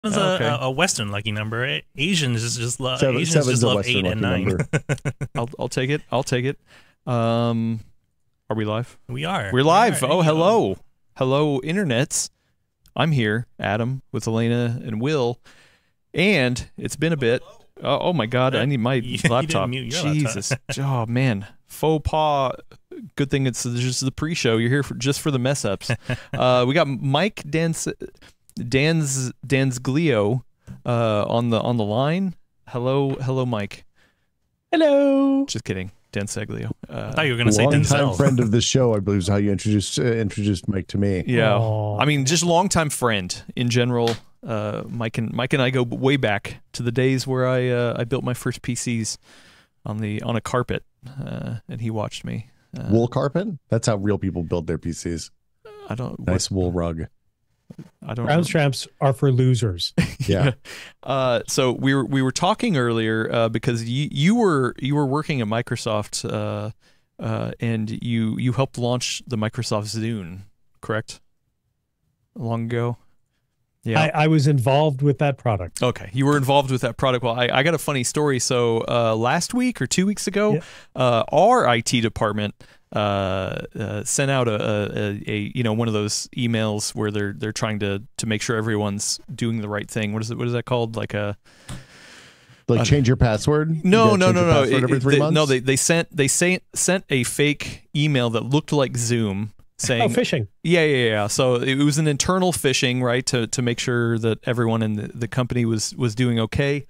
was a Western lucky number. Asians just love Asians just love 8 and 9. I'll take it. I'll take it. Are we live? We are. We're live. Oh, hello. Hello, internets. I'm here, Adam, with Elena and Will. And it's been a bit. Oh my God, I need my laptop. Jesus. Oh, man. Faux pas. Good thing it's just the pre-show. You're here just for the mess-ups. We got Mike Danseglio on the line. Hello, Mike. Hello. Just kidding. Danseglio. I thought you were going to say Denzel. Long-time friend of the show, I believe, is how you introduced Mike to me. Yeah. Aww. I mean, just longtime friend in general. Mike and I go way back to the days where I built my first PCs on a carpet, and he watched me. Wool carpet? That's how real people build their PCs. I don't. Nice wool rug. I don't. Brown straps are for losers. Yeah. So we were talking earlier because you were working at Microsoft, and you helped launch the Microsoft Zune, correct? Long ago. Yeah, I was involved with that product. Okay, you were involved with that product. Well, I got a funny story. So last week or 2 weeks ago, our IT department sent out a one of those emails where they're trying to make sure everyone's doing the right thing. What is that called? Like change your password? No. Every 3 months? No, they sent a fake email that looked like Zoom. Saying, phishing. Yeah. So it was an internal phishing, right, to make sure that everyone in the company was doing okay.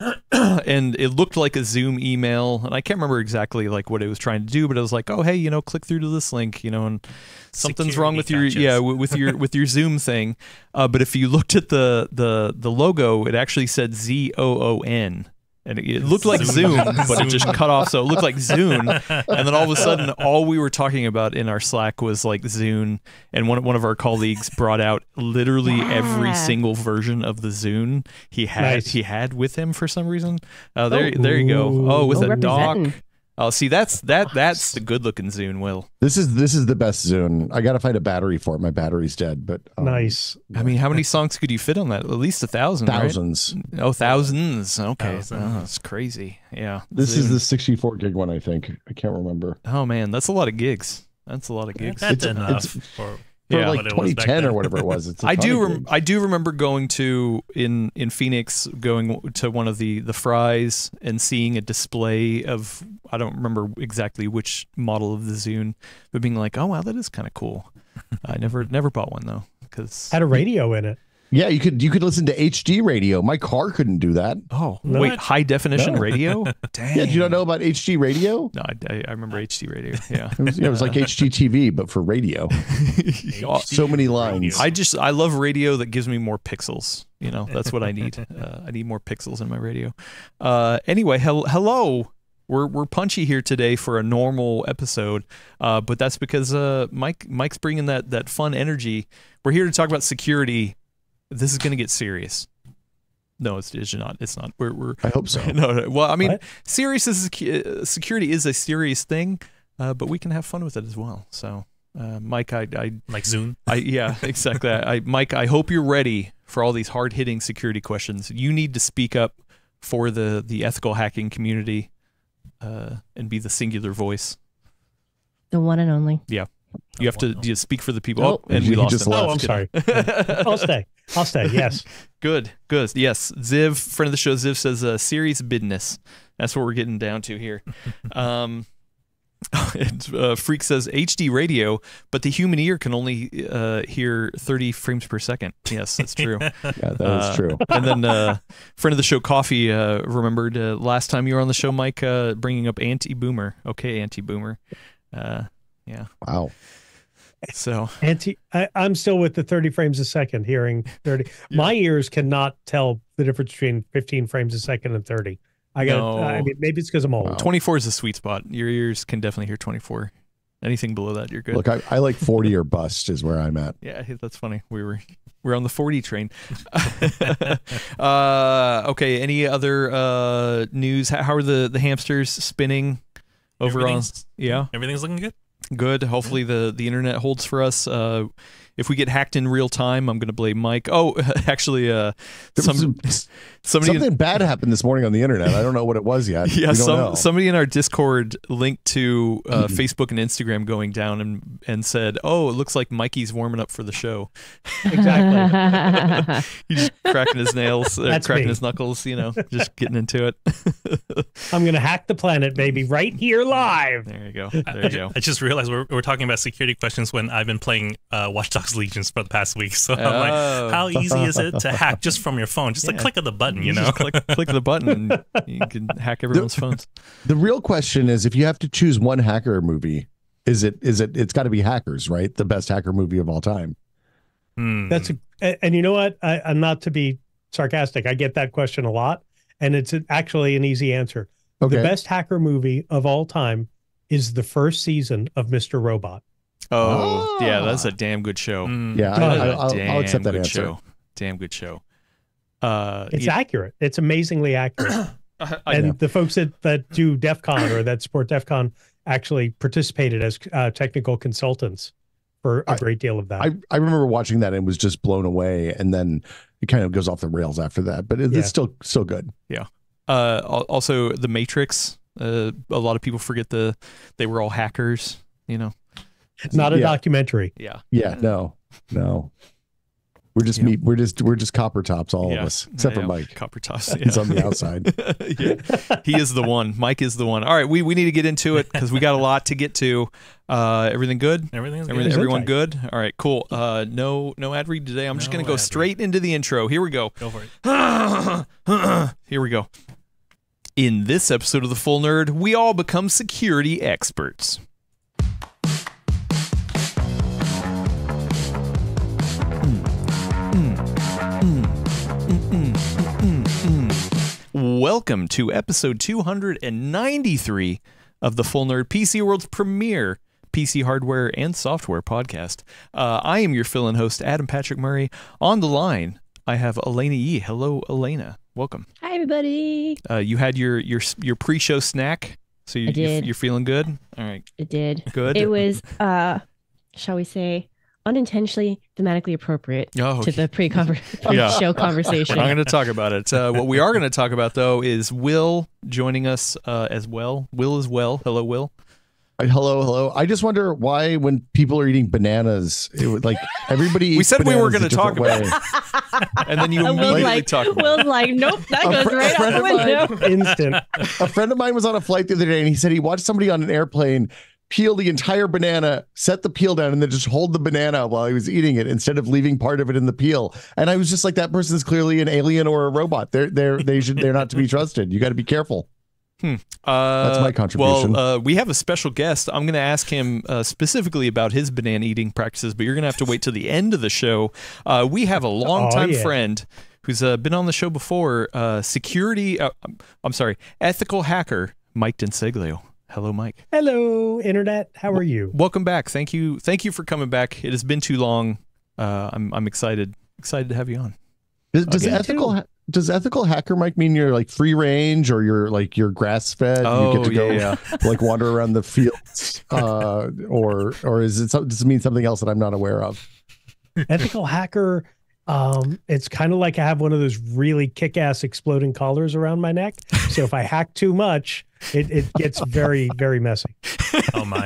And it looked like a Zoom email, and I can't remember exactly like what it was trying to do, but it was like, oh hey, click through to this link, and something's wrong with your with your Zoom thing. But if you looked at the logo, it actually said ZOON. And it looked like Zoom, but it just cut off, so it looked like Zune. And then all of a sudden, all we were talking about in our Slack was like Zune. And one of our colleagues brought out literally every single version of the Zune he had with him for some reason. There you go. Oh, with a dock. Oh, see, that's the good-looking Zune, Will. This is the best Zune. I gotta find a battery for it. My battery's dead, but nice. I mean, how many songs could you fit on that? At least 1,000. Thousands. Right? Oh, thousands. Okay, that's crazy. Yeah. This is the 64 gig one, I think. I can't remember. Oh man, that's a lot of gigs. That's a lot of gigs. That's enough for like 2010 or whatever it was. I do remember going in Phoenix, going to one of the fries and seeing a display of, I don't remember exactly which model of the Zune, but being like, oh wow, that is kind of cool. I never bought one though, because had a radio in it. Yeah, you could listen to HD radio. My car couldn't do that. Oh, wait, high definition radio? Dang. Yeah, do you not know about HD radio? No, I remember HD radio. Yeah, it was like HDTV, but for radio. So many lines. I love radio that gives me more pixels. That's what I need. I need more pixels in my radio. Anyway, hello. We're punchy here today for a normal episode, but that's because Mike's bringing that fun energy. We're here to talk about security. This is going to get serious. No, it's not. It's not. I hope so. No. Well, I mean, serious security is a serious thing, but we can have fun with it as well. So, Mike, I like Zune. Yeah, exactly. Mike, I hope you're ready for all these hard hitting security questions. You need to speak up for the ethical hacking community, and be the singular voice. The one and only. Yeah. You have to speak for the people. And we lost him. Oh, I'm sorry. I'll stay. Yes. Good. Yes. Ziv, friend of the show, Ziv says serious business. That's what we're getting down to here. Freak says HD radio, but the human ear can only hear 30 frames per second. Yes, that's true. Yeah, that is true. And then friend of the show, Coffee, remembered last time you were on the show, Mike, bringing up anti-boomer. Okay, anti-boomer. Yeah. Wow. So I'm still with the 30 frames a second, hearing 30. Yeah. My ears cannot tell the difference between 15 frames a second and 30. I mean, maybe it's because I'm old. 24 is the sweet spot. Your ears can definitely hear 24. Anything below that, you're good. Look, I like 40 or bust is where I'm at. Yeah, that's funny. We're on the 40 train. Okay. Any other news? How are the hamsters spinning over on? Yeah, everything's looking good. Good. Hopefully the internet holds for us. if we get hacked in real time, I'm going to blame Mike. Oh, actually, something bad happened this morning on the internet. I don't know what it was yet. Yeah, somebody in our Discord linked to Facebook and Instagram going down and said, "Oh, it looks like Mikey's warming up for the show." Exactly. He's just cracking his nails, cracking his knuckles, just getting into it. I'm going to hack the planet, baby, right here live. There you go. There you go. I just realized we're talking about security questions when I've been playing Watch Dogs Legions for the past week. So I'm like, how easy is it to hack just from your phone? Just a click of the button, Just click the button and you can hack everyone's phones. The real question is, if you have to choose one hacker movie, it's got to be Hackers, right? The best hacker movie of all time. And you know what? I'm not to be sarcastic. I get that question a lot, and it's actually an easy answer. Okay. The best hacker movie of all time is the first season of Mr. Robot. Oh, yeah, that's a damn good show. Yeah, I'll accept that answer. Damn good show. It's accurate. It's amazingly accurate. And the folks that do DEF CON or that support DEF CON actually participated as technical consultants for a great deal of that. I remember watching that and was just blown away, and then it kind of goes off the rails after that, but it's still good. Yeah. Also, The Matrix. A lot of people forget they were all hackers. Not a documentary. Yeah. Yeah. No. We're just we're just copper tops, all of us, except for Mike. Copper tops. He's on the outside. He is the one. Mike is the one. All right, we need to get into it because we got a lot to get to. Everything good? Everyone good? All right, cool. No ad read today. I'm just gonna go straight into the intro. Here we go. Go for it. Here we go. In this episode of The Full Nerd, we all become security experts. Welcome to episode 293 of the Full Nerd, PCWorld's premier PC hardware and software podcast. I am your fill-in host, Adam Patrick Murray. On the line, I have Elena Yee. Hello, Elena. Welcome. Hi, everybody. You had your pre-show snack, so you're feeling good? All right. It did. Good. It was, shall we say, unintentionally thematically appropriate to the pre-show conversation. I'm going to talk about it. What we are going to talk about, though, is Will joining us as well. Will as well. Hello, Will. Hello. I just wonder why, when people are eating bananas, it would like everybody. We said we were going to talk about it, and then you immediately talk about it. Will's like, nope, that goes right out the window. Instant. A friend of mine was on a flight the other day, and he said he watched somebody on an airplane peel the entire banana, set the peel down, and then just hold the banana while he was eating it instead of leaving part of it in the peel. And I was just like, that person's clearly an alien or a robot. They're not to be trusted. You got to be careful. That's my contribution. Well, we have a special guest. I'm going to ask him specifically about his banana eating practices, but you're going to have to wait till the end of the show. We have a longtime friend who's been on the show before, ethical hacker, Mike Danseglio. Hello, Mike. Hello, Internet. How are you? Welcome back. Thank you for coming back. It has been too long. I'm excited to have you on. Does ethical hacker, Mike, mean you're like free range, or you're grass fed? Oh, you get to go like wander around the fields, or does it mean something else that I'm not aware of? Ethical hacker. It's kind of like I have one of those really kick-ass exploding collars around my neck. So if I hack too much, it gets very, very messy. Oh my!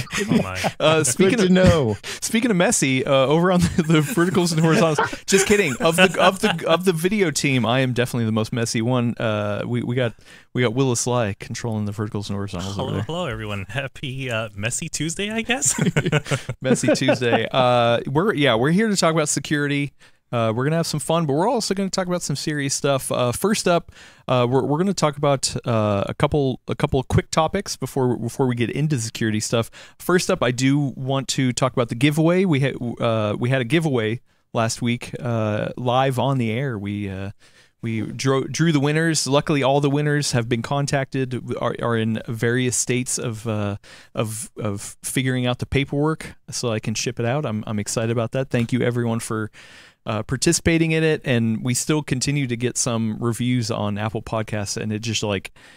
Speaking of messy, over on the verticals and horizontals. Just kidding. Of the video team, I am definitely the most messy one. We got Willis Sly controlling the verticals and horizontals. Hello, everyone. Happy Messy Tuesday, I guess. Messy Tuesday. We're here to talk about security. We're going to have some fun, but we're also going to talk about some serious stuff. First up, we're going to talk about a couple quick topics before we get into security stuff. First up, I do want to talk about the giveaway. We had a giveaway last week live on the air. We drew the winners. Luckily, all the winners have been contacted. Are in various states of figuring out the paperwork, so I can ship it out. I'm excited about that. Thank you, everyone, for participating in it, and we still continue to get some reviews on Apple Podcasts, and it just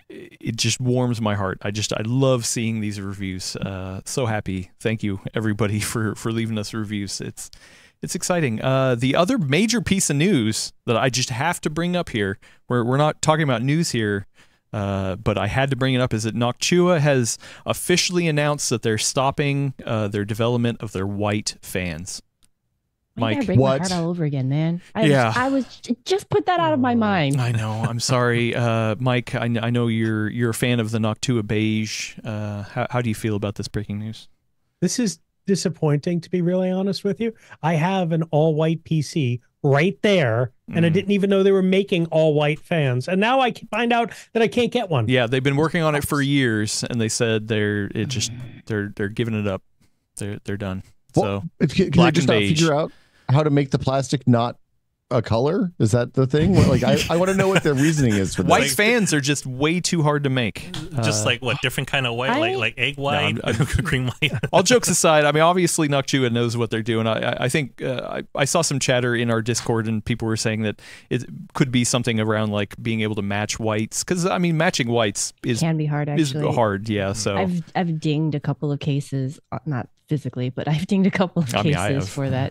it just warms my heart. I love seeing these reviews. So happy. Thank you everybody for leaving us reviews. It's exciting. The other major piece of news that I just have to bring up here, we're not talking about news here, but I had to bring it up, is that Noctua has officially announced that they're stopping their development of their white fans. Mike, break my heart all over again, man. I was just put that out of my mind. I know. I'm sorry, Mike. I know you're a fan of the Noctua beige. How do you feel about this breaking news? This is disappointing, to be really honest with you. I have an all-white PC right there, and I didn't even know they were making all-white fans, and now I can find out that I can't get one. Yeah, they've been working on it for years, and they said they're giving it up. They're done. Well, so can you just not figure out how to make the plastic not a color? Is that the thing? Like, I want to know what their reasoning is for this. White fans are just way too hard to make. Just like what, different kind of white, like egg white, cream white. All jokes aside, I mean, obviously Noctua knows what they're doing. I think I saw some chatter in our Discord, and people were saying that it could be something around like being able to match whites, because I mean, matching whites can be hard. Actually, is hard. Yeah. So I've dinged a couple of cases, not physically, but I've dinged a couple of cases for that.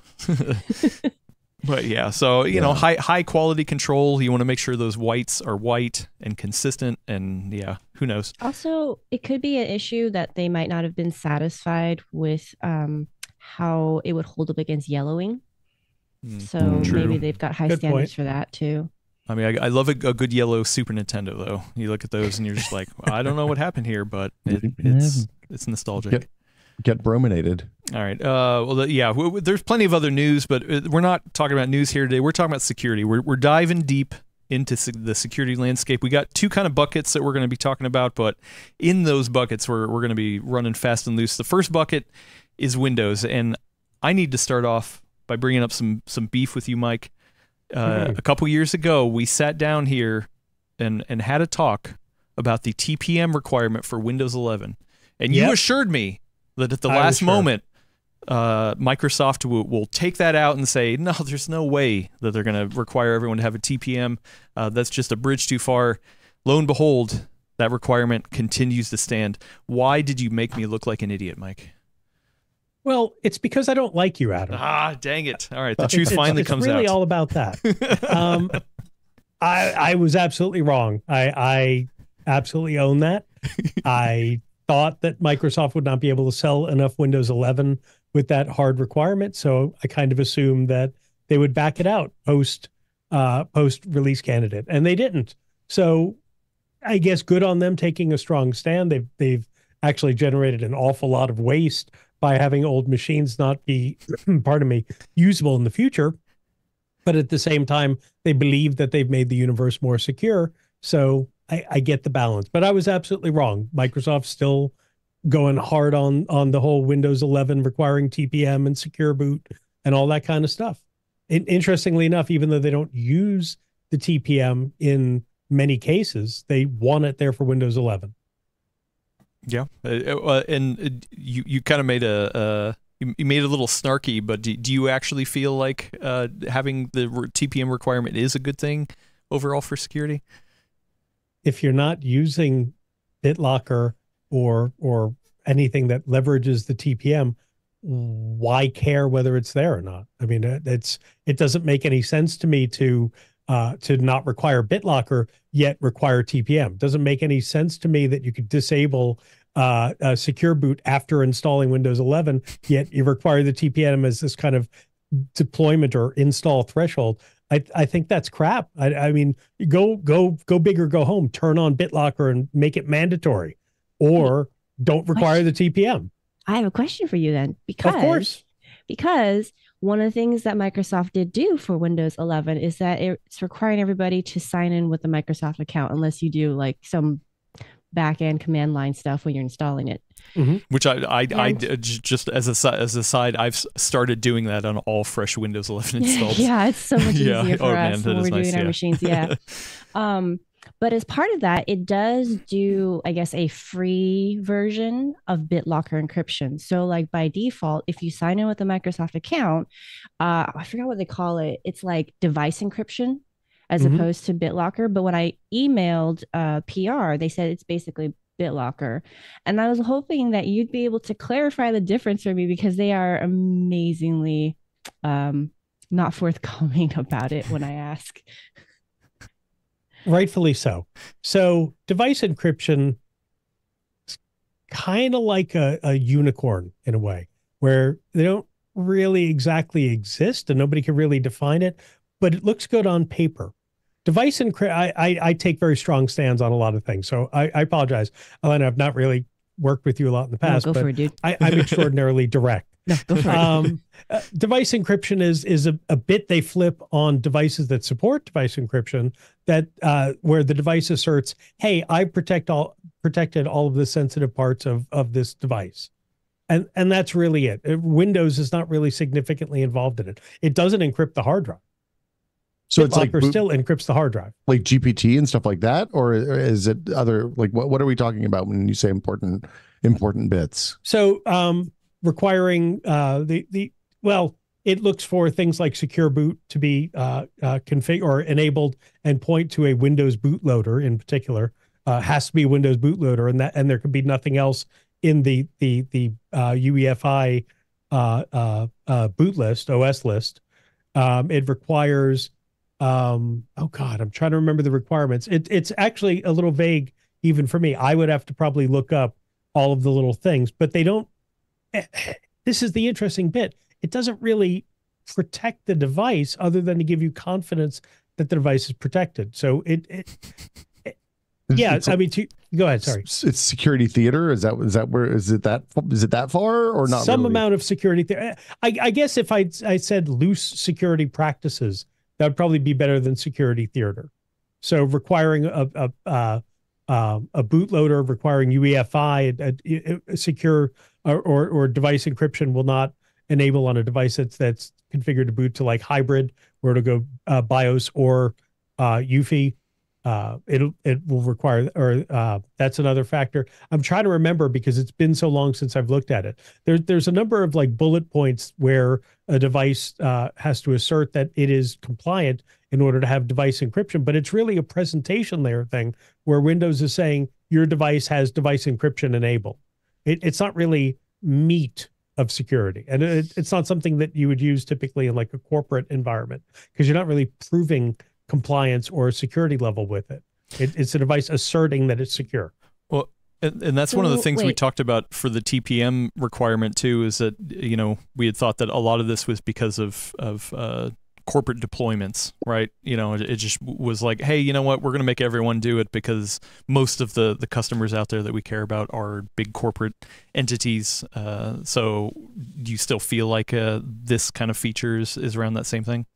But yeah, so you know, high quality control. You want to make sure those whites are white and consistent, and yeah, who knows? Also, it could be an issue that they might not have been satisfied with how it would hold up against yellowing. So maybe they've got high standards for that too. I mean, I love a good yellow Super Nintendo though. You look at those and you're just like, I don't know what happened here, but it's nostalgic. Get brominated. All right. Well, there's plenty of other news, but we're not talking about news here today. We're talking about security. We're diving deep into the security landscape. We got two kind of buckets that we're going to be talking about, but in those buckets, we're going to be running fast and loose. The first bucket is Windows, and I need to start off by bringing up some beef with you, Mike. A couple years ago, we sat down here and had a talk about the TPM requirement for Windows 11, and you assured me that at the last moment, Microsoft will take that out and say, no, there's no way that they're going to require everyone to have a TPM. That's just a bridge too far. Lo and behold, that requirement continues to stand. Why did you make me look like an idiot, Mike? Well, it's because I don't like you, Adam. Ah, dang it. All right, the truth finally comes out. It's really all about that. I was absolutely wrong. I absolutely own that. I thought that Microsoft would not be able to sell enough Windows 11 with that hard requirement, so I kind of assumed that they would back it out post release candidate, and they didn't. So I guess good on them taking a strong stand. They've actually generated an awful lot of waste by having old machines not be, pardon me, usable in the future. But at the same time, they believe that they've made the universe more secure. So I get the balance, but I was absolutely wrong. Microsoft's still going hard on the whole Windows 11 requiring TPM and secure boot and all that kind of stuff. Interestingly enough, even though they don't use the TPM in many cases, they want it there for Windows 11. Yeah, and you kind of made you made it a little snarky, but do you actually feel like having the TPM requirement is a good thing overall for security? If you're not using BitLocker or anything that leverages the TPM, why care whether it's there or not? I mean, it doesn't make any sense to me to not require BitLocker yet require TPM. It doesn't make any sense to me that you could disable a secure boot after installing Windows 11, yet you require the TPM as this kind of deployment or install threshold. I think that's crap. I mean, go big or go home. Turn on BitLocker and make it mandatory, or don't require the TPM. I have a question for you then, because of course, because one of the things that Microsoft did do for Windows 11 is that it's requiring everybody to sign in with the Microsoft account unless you do like some back-end command line stuff when you're installing it. Mm-hmm. Which I just as a side, I've started doing that on all fresh Windows 11 installs. Yeah, it's so much easier for us when we're doing our machines. Yeah. But as part of that, it does do, I guess, a free version of BitLocker encryption. So like by default, if you sign in with a Microsoft account, I forgot what they call it. It's like device encryption. as opposed to BitLocker. But when I emailed PR, they said it's basically BitLocker. And I was hoping that you'd be able to clarify the difference for me, because they are amazingly not forthcoming about it when I ask. Rightfully so. So device encryption is kind of like a unicorn in a way, where they don't really exactly exist and nobody can really define it, but it looks good on paper. Device encryption, I take very strong stands on a lot of things. So I apologize, Elena, I've not really worked with you a lot in the past, but I'm extraordinarily direct. No, go for it. Device encryption is a bit they flip on devices that support device encryption, that where the device asserts, hey, I protected all of the sensitive parts of this device. And that's really it. Windows is not really significantly involved in it. It doesn't encrypt the hard drive. So it's like still encrypts the hard drive, like GPT and stuff like that, or is it other, like what are we talking about when you say important bits? So requiring it looks for things like secure boot to be configured or enabled and point to a Windows bootloader in particular. Has to be a Windows bootloader, and there could be nothing else in the UEFI boot list, OS list. It requires I'm trying to remember the requirements. It's actually a little vague even for me. I would have to probably look up all of the little things, but they don't. This is the interesting bit. It doesn't really protect the device other than to give you confidence that the device is protected. So go ahead. Sorry. It's security theater. Is it that far or not? Some really? amount of security theater. I guess if I said loose security practices, that would probably be better than security theater. So requiring a bootloader, requiring UEFI, a secure or device encryption will not enable on a device that's configured to boot to like hybrid, where it'll go BIOS or UEFI. It will require, or that's another factor. I'm trying to remember because it's been so long since I've looked at it. There's a number of like bullet points where a device has to assert that it is compliant in order to have device encryption, but it's really a presentation layer thing where Windows is saying your device has device encryption enabled. It's not really meat of security, and it's not something that you would use typically in like a corporate environment, because you're not really proving compliance or security level with it. It's a device asserting that it's secure. Well, and that's one of the things we talked about for the TPM requirement too, is that, we had thought that a lot of this was because of corporate deployments, right? It just was like, hey, you know what? We're going to make everyone do it because most of the customers out there that we care about are big corporate entities. So do you still feel like this kind of features is around that same thing?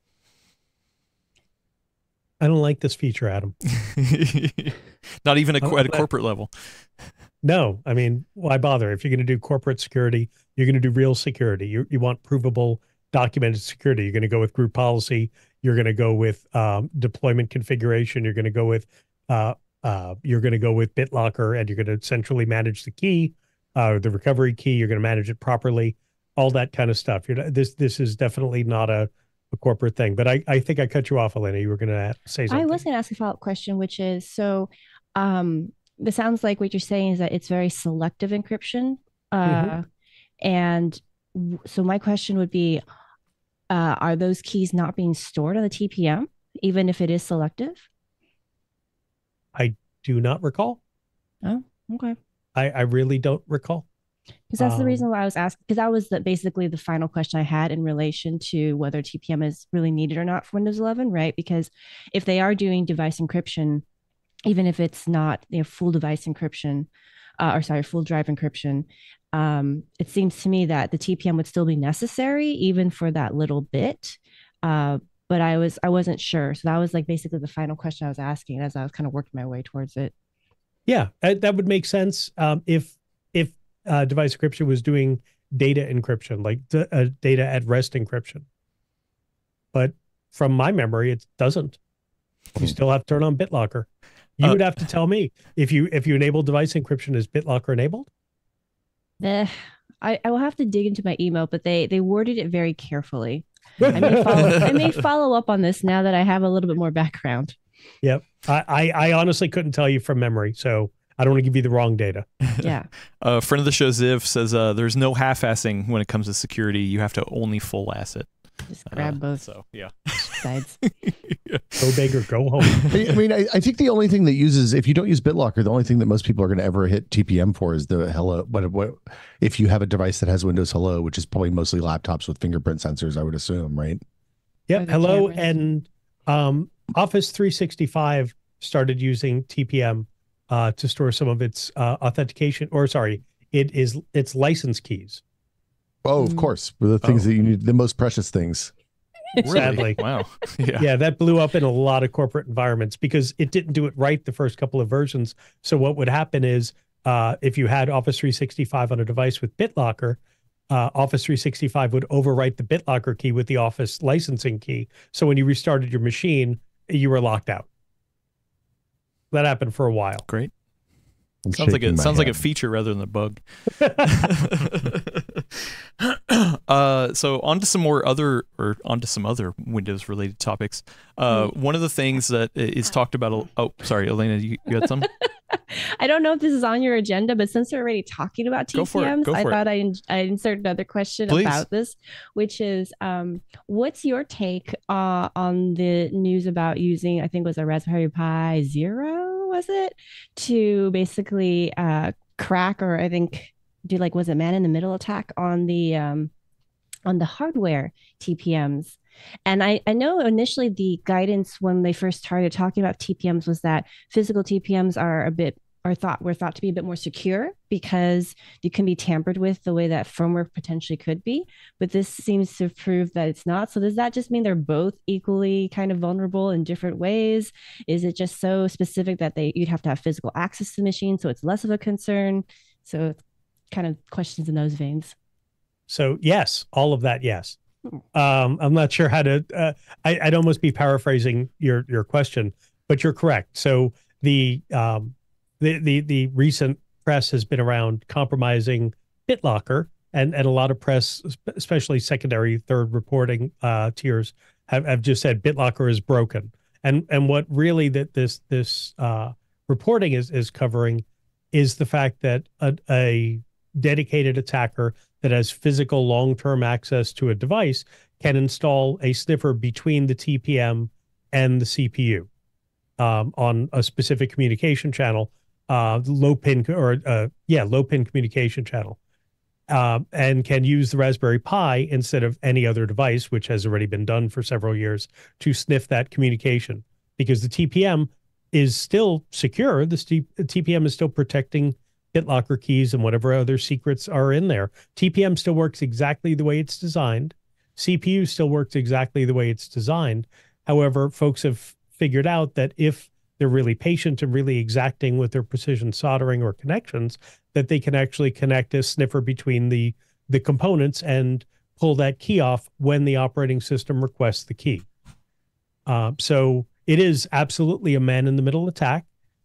I don't like this feature, Adam. Not even at a corporate level. No, I mean, why bother? If you're going to do corporate security, you're going to do real security. You want provable, documented security. You're going to go with group policy. You're going to go with deployment configuration. You're going to go with BitLocker, and you're going to centrally manage the key, the recovery key. You're going to manage it properly. All that kind of stuff. This is definitely not a corporate thing, but I think I cut you off, Elena. You were going to say something. I was going to ask a follow-up question, which is, so this sounds like what you're saying is that it's very selective encryption. And so my question would be, are those keys not being stored on the TPM, even if it is selective? I do not recall. Oh, okay. I really don't recall. Because that's the reason why I was asking, because that was basically the final question I had in relation to whether TPM is really needed or not for Windows 11, right? Because if they are doing device encryption, even if it's not full device encryption, full drive encryption, it seems to me that the TPM would still be necessary even for that little bit. But I wasn't sure. So that was like basically the final question I was asking as I was kind of working my way towards it. Yeah, that would make sense if device encryption was doing data encryption, like data at rest encryption. But from my memory, it doesn't. You still have to turn on BitLocker. You would have to tell me if you enable device encryption, is BitLocker enabled? I will have to dig into my email, but they worded it very carefully. I may follow up on this now that I have a little bit more background. Yep. I honestly couldn't tell you from memory, so I don't want to give you the wrong data. Yeah. A friend of the show, Ziv, says there's no half-assing when it comes to security. You have to only full-ass it. Just grab both. So, yeah. Sides. Go big or go home. I mean, I think the only thing that uses, if you don't use BitLocker, the only thing that most people are going to ever hit TPM for is the Hello. What if you have a device that has Windows Hello, which is probably mostly laptops with fingerprint sensors, I would assume, right? Yep. Hello cameras. And Office 365 started using TPM to store some of its authentication, or sorry, its license keys. Oh, of course. The things that you need, the most precious things. Sadly. Wow. Yeah, that blew up in a lot of corporate environments because it didn't do it right the first couple of versions. So what would happen is if you had Office 365 on a device with BitLocker, Office 365 would overwrite the BitLocker key with the Office licensing key. So when you restarted your machine, you were locked out. That happened for a while. Great. Sounds like a feature rather than a bug. So onto some other Windows related topics. One of the things that is talked about. Oh, sorry, Elena, you had some? I don't know if this is on your agenda, but since we're already talking about TPMs, I thought I'd insert another question about this, which is, what's your take on the news about using, I think it was a Raspberry Pi Zero, was it, to basically crack, or I think do like, was it man-in-the-middle attack on the hardware TPMs? And I know initially the guidance when they first started talking about TPMs was that physical TPMs were thought to be a bit more secure because you can be tampered with the way that firmware potentially could be. But this seems to prove that it's not. So does that just mean they're both equally kind of vulnerable in different ways? Is it just so specific that you'd have to have physical access to the machine, so it's less of a concern? So kind of questions in those veins. So yes, all of that, yes. I'm not sure how to. I'd almost be paraphrasing your question, but you're correct. So the recent press has been around compromising BitLocker, and a lot of press, especially secondary, third reporting tiers, have just said BitLocker is broken. And what really that this reporting is covering is the fact that a dedicated attacker that has physical long-term access to a device can install a sniffer between the TPM and the CPU on a specific communication channel, low pin communication channel, and can use the Raspberry Pi instead of any other device, which has already been done for several years, to sniff that communication, because the TPM is still secure. The TPM is still protecting BitLocker keys and whatever other secrets are in there. TPM still works exactly the way it's designed. CPU still works exactly the way it's designed. However, folks have figured out that if they're really patient and really exacting with their precision soldering or connections, that they can actually connect a sniffer between the components and pull that key off when the operating system requests the key. So it is absolutely a man-in-the-middle attack.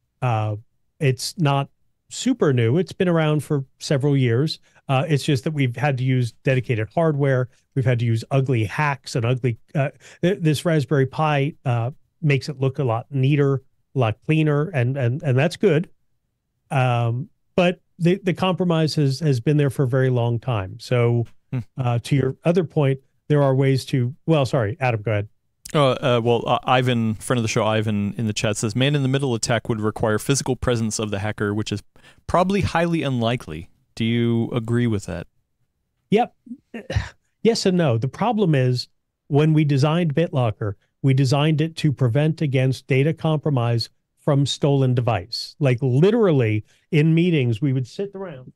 It's not super new. It's been around for several years. It's just that we've had to use dedicated hardware. We've had to use ugly hacks and ugly. This Raspberry Pi makes it look a lot neater, a lot cleaner, and that's good. But the compromise has been there for a very long time. So to your other point, there are ways to. Well, sorry, Adam, go ahead. Ivan, friend of the show, Ivan in the chat says, man-in-the-middle attack would require physical presence of the hacker, which is probably highly unlikely. Do you agree with that? Yep. Yes and no. The problem is when we designed BitLocker, we designed it to prevent against data compromise from stolen device. Like literally in meetings, we would sit around.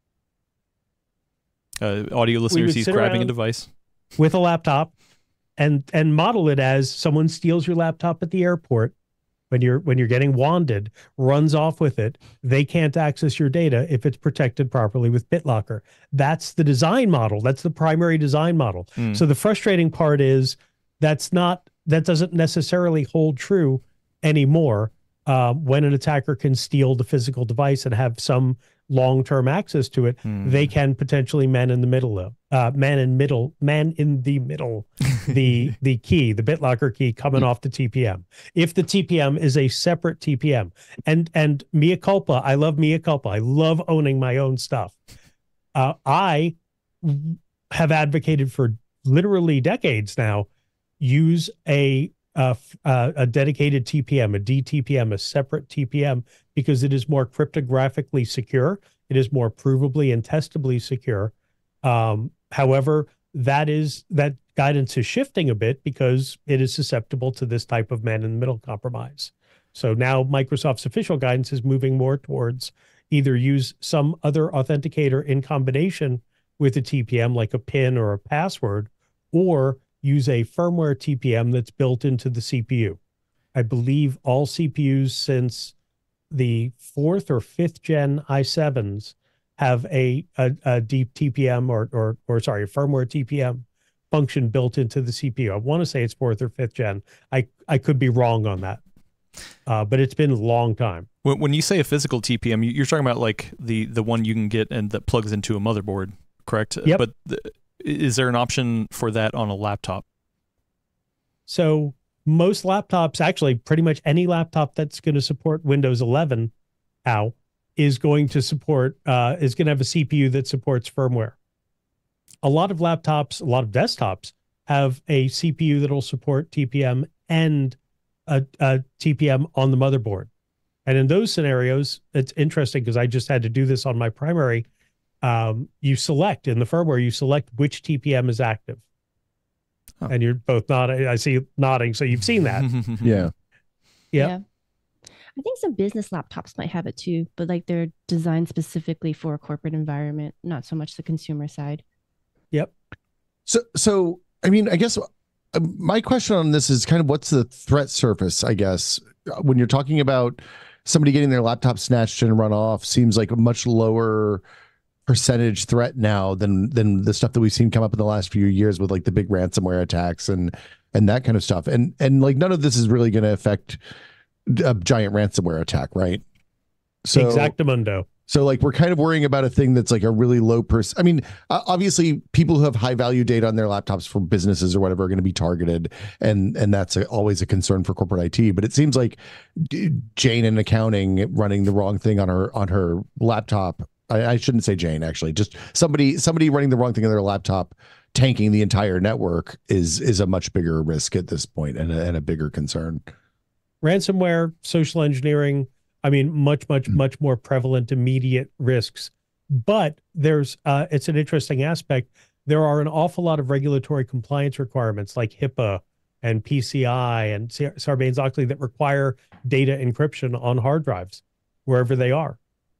Audio listeners, he's grabbing a device. With a laptop. And model it as someone steals your laptop at the airport when you're getting wanded, runs off with it. They can't access your data if it's protected properly with BitLocker. That's the design model. That's the primary design model. So the frustrating part is that doesn't necessarily hold true anymore. when an attacker can steal the physical device and have some long-term access to it, they can potentially man in the middle, the key, the BitLocker key coming off the TPM. If the TPM is a separate TPM, and mea culpa, I love mea culpa. I love owning my own stuff. I have advocated for literally decades now, use a dedicated TPM, a DTPM, a separate TPM, because it is more cryptographically secure. It is more provably and testably secure. However, that guidance is shifting a bit because it is susceptible to this type of man-in-the-middle compromise. So now Microsoft's official guidance is moving more towards either use some other authenticator in combination with a TPM, like a PIN or a password, or use a firmware TPM that's built into the CPU. I believe all CPUs since the 4th or 5th gen i7s have a deep TPM or sorry, a firmware TPM function built into the CPU. I want to say it's 4th or 5th gen. I could be wrong on that, but it's been a long time. When you say a physical TPM, you're talking about like the one you can get and that plugs into a motherboard, correct? Yep. But is there an option for that on a laptop? So most laptops, actually pretty much any laptop that's going to support Windows 11 now is going to support, is going to have a CPU that supports firmware. A lot of laptops, a lot of desktops have a CPU that'll support TPM and a TPM on the motherboard. And in those scenarios, it's interesting because I just had to do this on my primary. You select in the firmware, you select which TPM is active. Oh. And you're both nodding. I see you nodding. So you've seen that. Yeah. Yeah. I think some business laptops might have it too, but like they're designed specifically for a corporate environment, not so much the consumer side. Yep. So I mean, I guess my question on this is kind of what's the threat surface, I guess, when you're talking about somebody getting their laptop snatched and run off, seems like a much lower percentage threat now than the stuff that we've seen come up in the last few years with like the big ransomware attacks and that kind of stuff. And like none of this is really going to affect a giant ransomware attack, right? So Exactamundo. So like we're kind of worrying about a thing that's like a really low I mean, obviously people who have high value data on their laptops for businesses or whatever are going to be targeted, and that's always a concern for corporate IT. But it seems like Jane in accounting running the wrong thing on her laptop. I shouldn't say Jane, actually. Just somebody running the wrong thing on their laptop, tanking the entire network is a much bigger risk at this point and a bigger concern. Ransomware, social engineering, I mean, much more prevalent, immediate risks. But there's, it's an interesting aspect. There are an awful lot of regulatory compliance requirements like HIPAA and PCI and Sarbanes-Oxley that require data encryption on hard drives, wherever they are.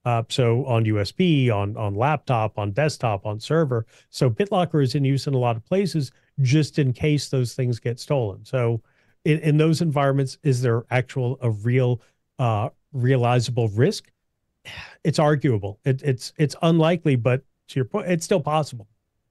So on USB, on laptop, on desktop, on server. So BitLocker is in use in a lot of places just in case those things get stolen. So in those environments, is there a real realizable risk? It's arguable. It's unlikely, but to your point, it's still possible.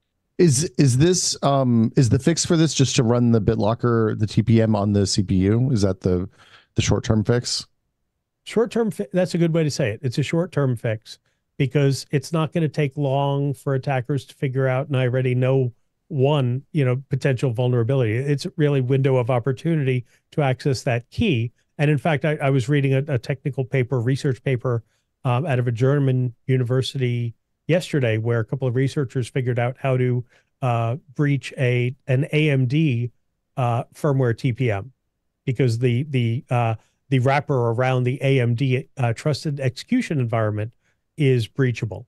Is this is the fix for this just to run the BitLocker, the TPM on the CPU? Is that the short-term fix? Short-term, that's a good way to say it. It's a short-term fix because it's not going to take long for attackers to figure out, and I already know one, potential vulnerability. It's really window of opportunity to access that key. And in fact, I was reading a technical paper, research paper out of a German university yesterday where a couple of researchers figured out how to breach an AMD firmware TPM because the wrapper around the AMD trusted execution environment is breachable.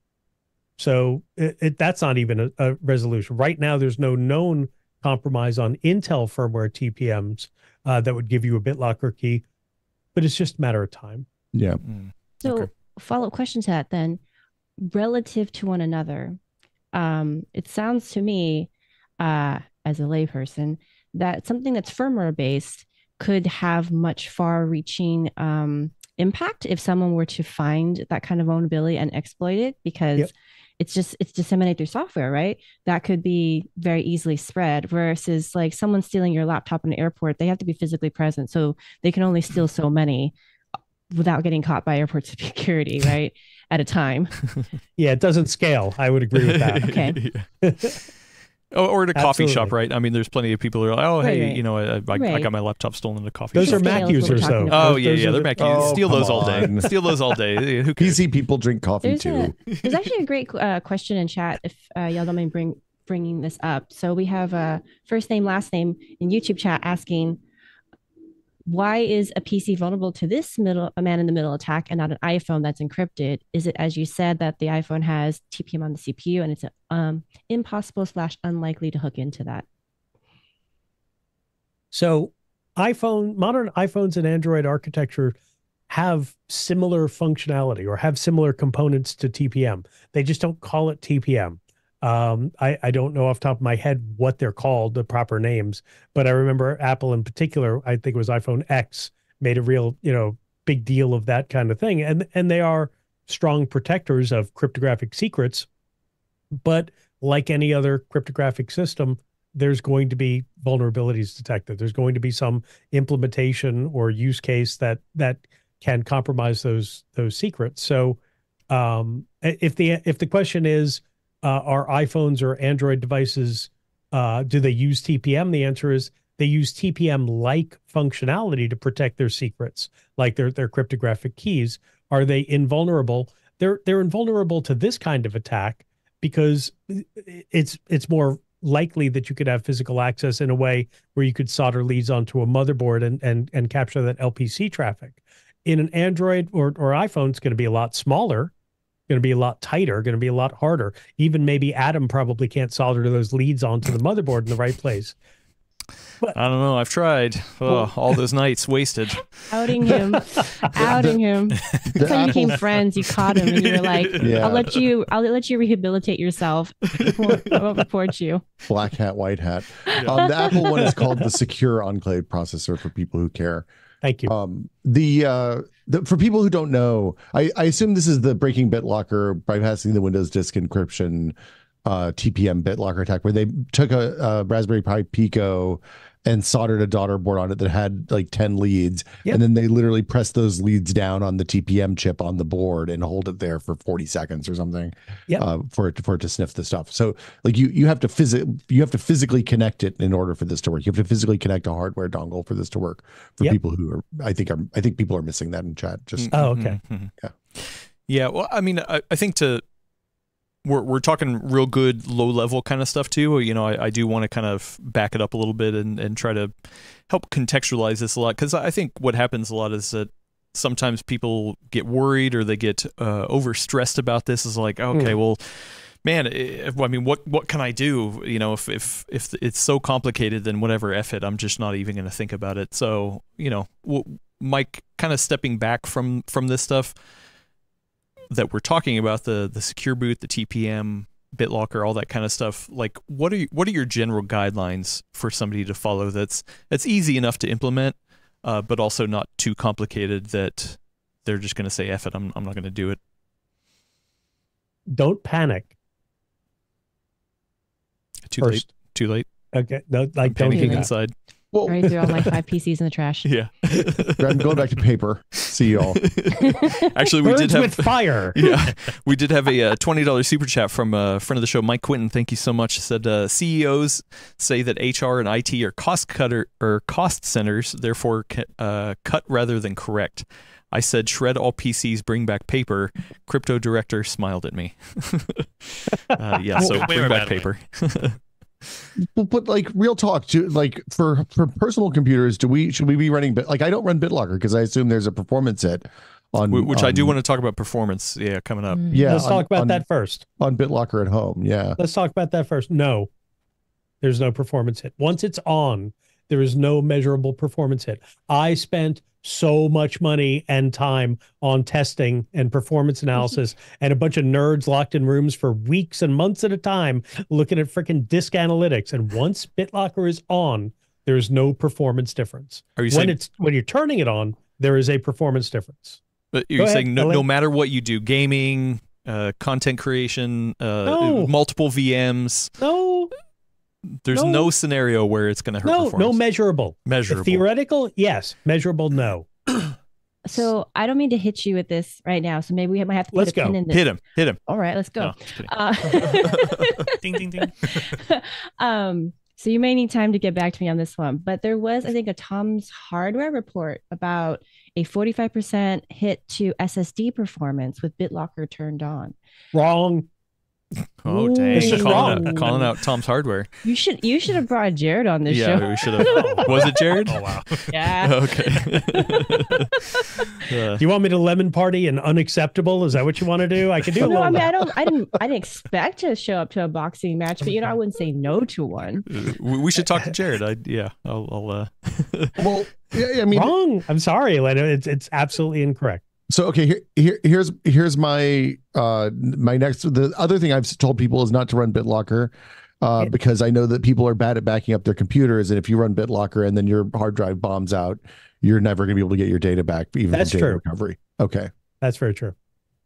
So that's not even a resolution. Right now, there's no known compromise on Intel firmware TPMs that would give you a BitLocker key, but it's just a matter of time. Yeah. So follow-up question to that then, relative to one another, it sounds to me, as a layperson, that something that's firmware-based could have much far-reaching impact if someone were to find that kind of vulnerability and exploit it, because it's disseminated through software, right? That could be very easily spread, versus like someone stealing your laptop in an airport, they have to be physically present. So they can only steal so many. without getting caught by airport security, right? At a time. Yeah, it doesn't scale. I would agree with that. Okay. Or at a coffee shop, right? I mean, there's plenty of people who are like, oh, hey, Right. you know, I got my laptop stolen at a coffee Those shop. are Mac users, though. Oh, yeah, they're Mac users. Steal those all day. on. Steal those all day. Who cares? PC people drink coffee too. There's actually a great question in chat if y'all don't mind bringing this up. So we have a first name, last name in YouTube chat asking, why is a PC vulnerable to this a man-in-the-middle attack and not an iPhone that's encrypted? Is it, as you said, that the iPhone has TPM on the CPU and it's impossible / unlikely to hook into that? So modern iPhones and Android architecture have similar functionality or have similar components to TPM. They just don't call it TPM. I don't know off the top of my head what they're called, the proper names, but I remember Apple in particular, I think it was iPhone X, made a real, big deal of that kind of thing. And they are strong protectors of cryptographic secrets. But like any other cryptographic system, there's going to be vulnerabilities detected. There's going to be some implementation or use case that can compromise those secrets. So if the question is, are iPhones or Android devices, do they use TPM? The answer is they use TPM-like functionality to protect their secrets, like their cryptographic keys. Are they invulnerable? They're invulnerable to this kind of attack because it's more likely that you could have physical access in a way where you could solder leads onto a motherboard and capture that LPC traffic. In an Android or iPhone, it's going to be a lot smaller, going to be a lot tighter, going to be a lot harder. Even maybe Adam probably can't solder those leads onto the motherboard in the right place. But, I don't know. I've tried. Oh, all those nights wasted. Outing him. Outing him. So you became friends. You caught him, and you were like, "I'll let you rehabilitate yourself. I won't report you." Black hat, white hat. The Apple one is called the Secure Enclave Processor for people who care. Thank you. For people who don't know, I assume this is the breaking BitLocker, bypassing the Windows disk encryption TPM BitLocker attack, where they took a Raspberry Pi Pico and soldered a daughter board on it that had like 10 leads. Yep. And then they literally press those leads down on the TPM chip on the board and hold it there for 40 seconds or something. Yep. For it to sniff the stuff. So like you have to physically connect it in order for this to work. You have to physically connect a hardware dongle for this to work for people who are, I think people are missing that in chat. Just okay. Yeah. Well, I mean, I think we're talking real good low level kind of stuff too. I do want to kind of back it up a little bit and try to help contextualize this a lot, because I think what happens a lot is that sometimes people get worried or they get overstressed about this. Is like, okay, well, man, I mean, what can I do? If it's so complicated, then whatever, F it. I'm just not even going to think about it. So, Mike, kind of stepping back from this stuff that we're talking about, the secure boot, the TPM, BitLocker, all that kind of stuff. Like, what are your general guidelines for somebody to follow that's easy enough to implement, but also not too complicated that they're just going to say, F it, I'm not going to do it? Don't panic. Too late. Okay. No, like, don't panicking inside. Well, I threw all my 5 PCs in the trash. Yeah. I'm going back to paper. See y'all. Actually, we did have with fire. Yeah, we did have a $20 super chat from a friend of the show, Mike Quinton. Thank you so much. Said CEOs say that HR and IT are cost centers, therefore cut rather than correct. I said shred all PCs, bring back paper. Crypto director smiled at me. So bring back paper. But like, real talk, like for personal computers, should we be running I don't run BitLocker because I assume there's a performance hit on which I do want to talk about performance. Yeah, coming up. Yeah, let's talk about that first on BitLocker at home. Yeah, let's talk about that first. No, there's no performance hit. Once it's on, there is no measurable performance hit. I spent so much money and time on testing and performance analysis and a bunch of nerds locked in rooms for weeks and months at a time looking at freaking disk analytics. And once BitLocker is on, there's no performance difference. Are you saying when you're turning it on, there is a performance difference? But you're saying no matter what you do, gaming, content creation, multiple VMs. No. There's no scenario where it's going to hurt performance. No measurable. Measurable. Theoretical, yes. Measurable, no. So I don't mean to hit you with this right now. So maybe we might have to put a pin in this. Hit him. All right, let's go. No, ding, ding, ding. So you may need time to get back to me on this one. But there was, I think, a Tom's Hardware report about a 45% hit to SSD performance with BitLocker turned on. Wrong. Oh, dang. Calling out Tom's Hardware. You should have brought Jared on this show. Yeah, we should have. Was it Jared? Oh, wow. Yeah. Okay. Do you want me to lemon party and unacceptable? Is that what you want to do? I can do. No, I mean, I didn't expect to show up to a boxing match, but I wouldn't say no to one. We should talk to Jared. I'll Well, yeah, I mean, wrong. I'm sorry, Elena. It's absolutely incorrect. So okay, here's my my next. The other thing I've told people is not to run BitLocker, because I know that people are bad at backing up their computers, and if you run BitLocker and then your hard drive bombs out, you're never going to be able to get your data back, even That's from data true. recovery. Okay, that's very true.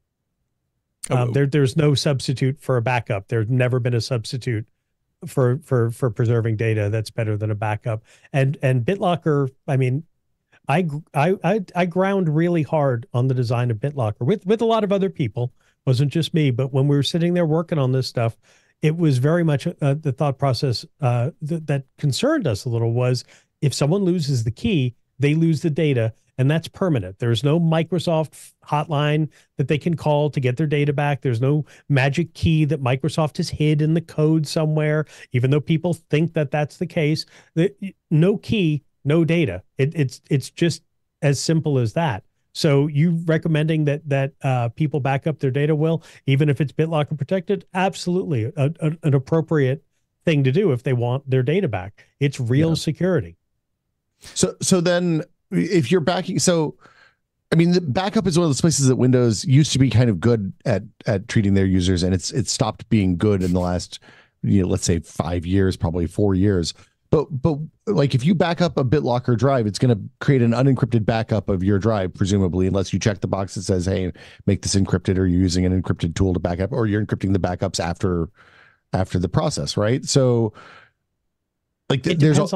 There's no substitute for a backup. There's never been a substitute for preserving data that's better than a backup. And BitLocker, I mean, I ground really hard on the design of BitLocker with a lot of other people. It wasn't just me, but when we were sitting there working on this stuff, it was very much the thought process that concerned us a little was if someone loses the key, they lose the data, and that's permanent. There's no Microsoft hotline that they can call to get their data back. There's no magic key that Microsoft has hid in the code somewhere, even though people think that that's the case. No key, no data. It's just as simple as that. So you recommending that people back up their data, Will, even if it's BitLocker protected? Absolutely an appropriate thing to do if they want their data back. It's real security. So then if you're backing, so I mean, the backup is one of those places that Windows used to be kind of good at treating their users, and it's stopped being good in the last, let's say 5 years, probably 4 years. But like if you back up a BitLocker drive, it's going to create an unencrypted backup of your drive, presumably, unless you check the box that says, hey, make this encrypted, or you're using an encrypted tool to back up, or you're encrypting the backups after the process, right? So like depends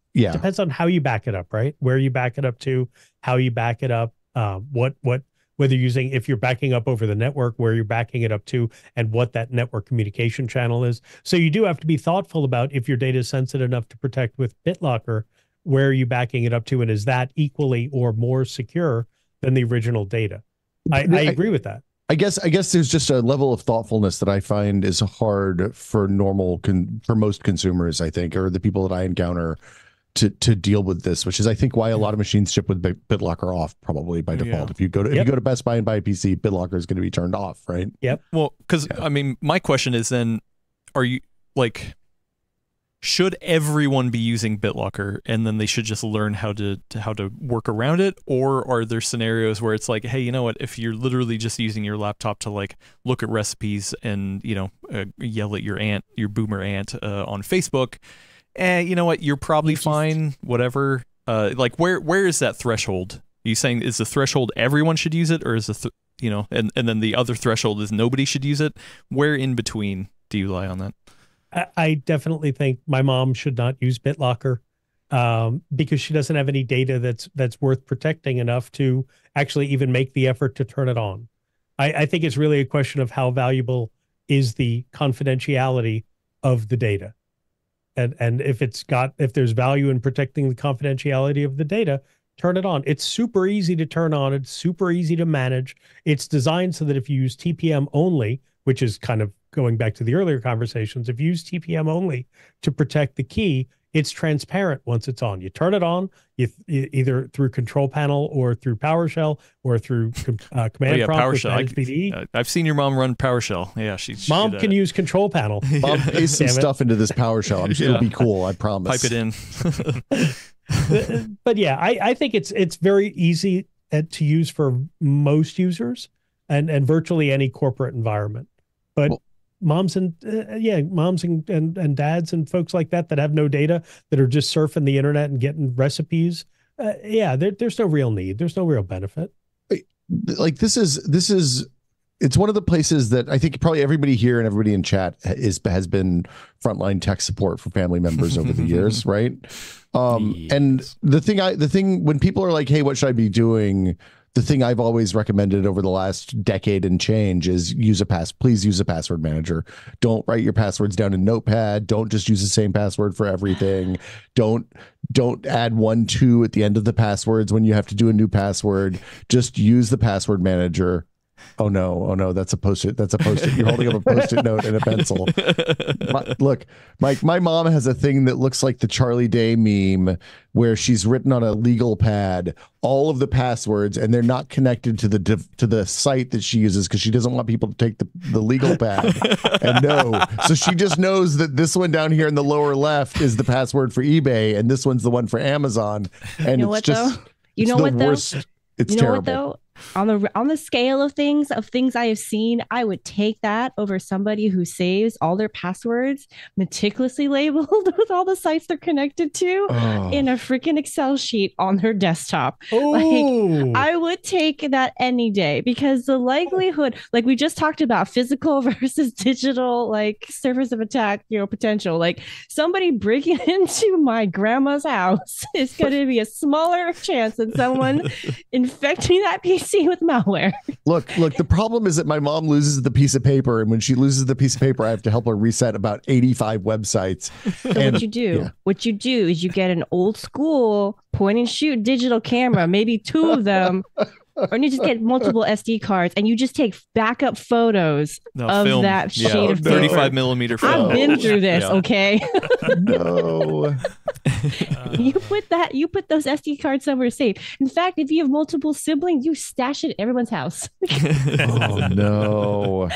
on how you back it up, right? Where you back it up to, how you back it up, whether using, if you're backing up over the network, where you're backing it up to, and what that network communication channel is. So you do have to be thoughtful about if your data is sensitive enough to protect with BitLocker, where are you backing it up to, and is that equally or more secure than the original data? I agree with that. I guess there's just a level of thoughtfulness that I find is hard for for most consumers, I think, or the people that I encounter to deal with this, which is I think why a lot of machines ship with BitLocker off probably by default. If you go to Best Buy and buy a PC, BitLocker is going to be turned off, right? Yep. Well, because I mean, my question is then, are you like, should everyone be using BitLocker and then they should just learn how to work around it, or are there scenarios where it's like, hey, you know what, if you're literally just using your laptop to like look at recipes and yell at your boomer aunt on Facebook, you know what, you're probably fine, whatever. Like where is that threshold? Are you saying is the threshold everyone should use it, or is and then the other threshold is nobody should use it? Where in between do you lie on that? I definitely think my mom should not use BitLocker because she doesn't have any data that's worth protecting enough to actually even make the effort to turn it on. I think it's really a question of how valuable is the confidentiality of the data. And if there's value in protecting the confidentiality of the data, turn it on. It's super easy to turn on. It's super easy to manage. It's designed so that if you use TPM only, which is kind of going back to the earlier conversations, if you use TPM only to protect the key, it's transparent once it's on. You turn it on, you either through control panel or through PowerShell or through command prompt. PowerShell. I've seen your mom run PowerShell. Yeah, mom can use control panel. Mom pays some stuff into this PowerShell. I'm sure it'll be cool. I promise. Pipe it in. But yeah, I think it's very easy to use for most users and virtually any corporate environment. But moms and dads and folks like that have no data, that are just surfing the internet and getting recipes. There's no real need. There's no real benefit. Like this is it's one of the places that I think probably everybody here and everybody in chat has been frontline tech support for family members over the years, right? Yes. And the thing when people are like, hey, what should I be doing? the thing I've always recommended over the last decade and change is please use a password manager. Don't write your passwords down in Notepad. Don't just use the same password for everything. Don't add 1, 2 at the end of the passwords when you have to do a new password. Just use the password manager. Oh no, that's a Post-it. You're holding up a Post-it note and a pencil. Look, Mike, my mom has a thing that looks like the Charlie Day meme where she's written on a legal pad all of the passwords, and they're not connected to the site that she uses because she doesn't want people to take the legal pad and know. So she just knows that this one down here in the lower left is the password for eBay, and this one's the one for Amazon. And it's just the worst. It's terrible. On the scale of things I have seen, I would take that over somebody who saves all their passwords meticulously labeled with all the sites they're connected to in a freaking Excel sheet on their desktop. Like, I would take that any day, because the likelihood, like we just talked about, physical versus digital, like surface of attack, potential. Like somebody breaking into my grandma's house is going to be a smaller chance than someone infecting that PC with malware. Look, the problem is that my mom loses the piece of paper, and when she loses the piece of paper, I have to help her reset about 85 websites. So what you do is you get an old school point and shoot digital camera, maybe 2 of them, or you just get multiple SD cards, and you just take backup photos of film. That sheet of 35 millimeter film. I've been through this, okay? No. You put those SD cards somewhere safe. In fact, if you have multiple siblings, you stash it at everyone's house. Oh no.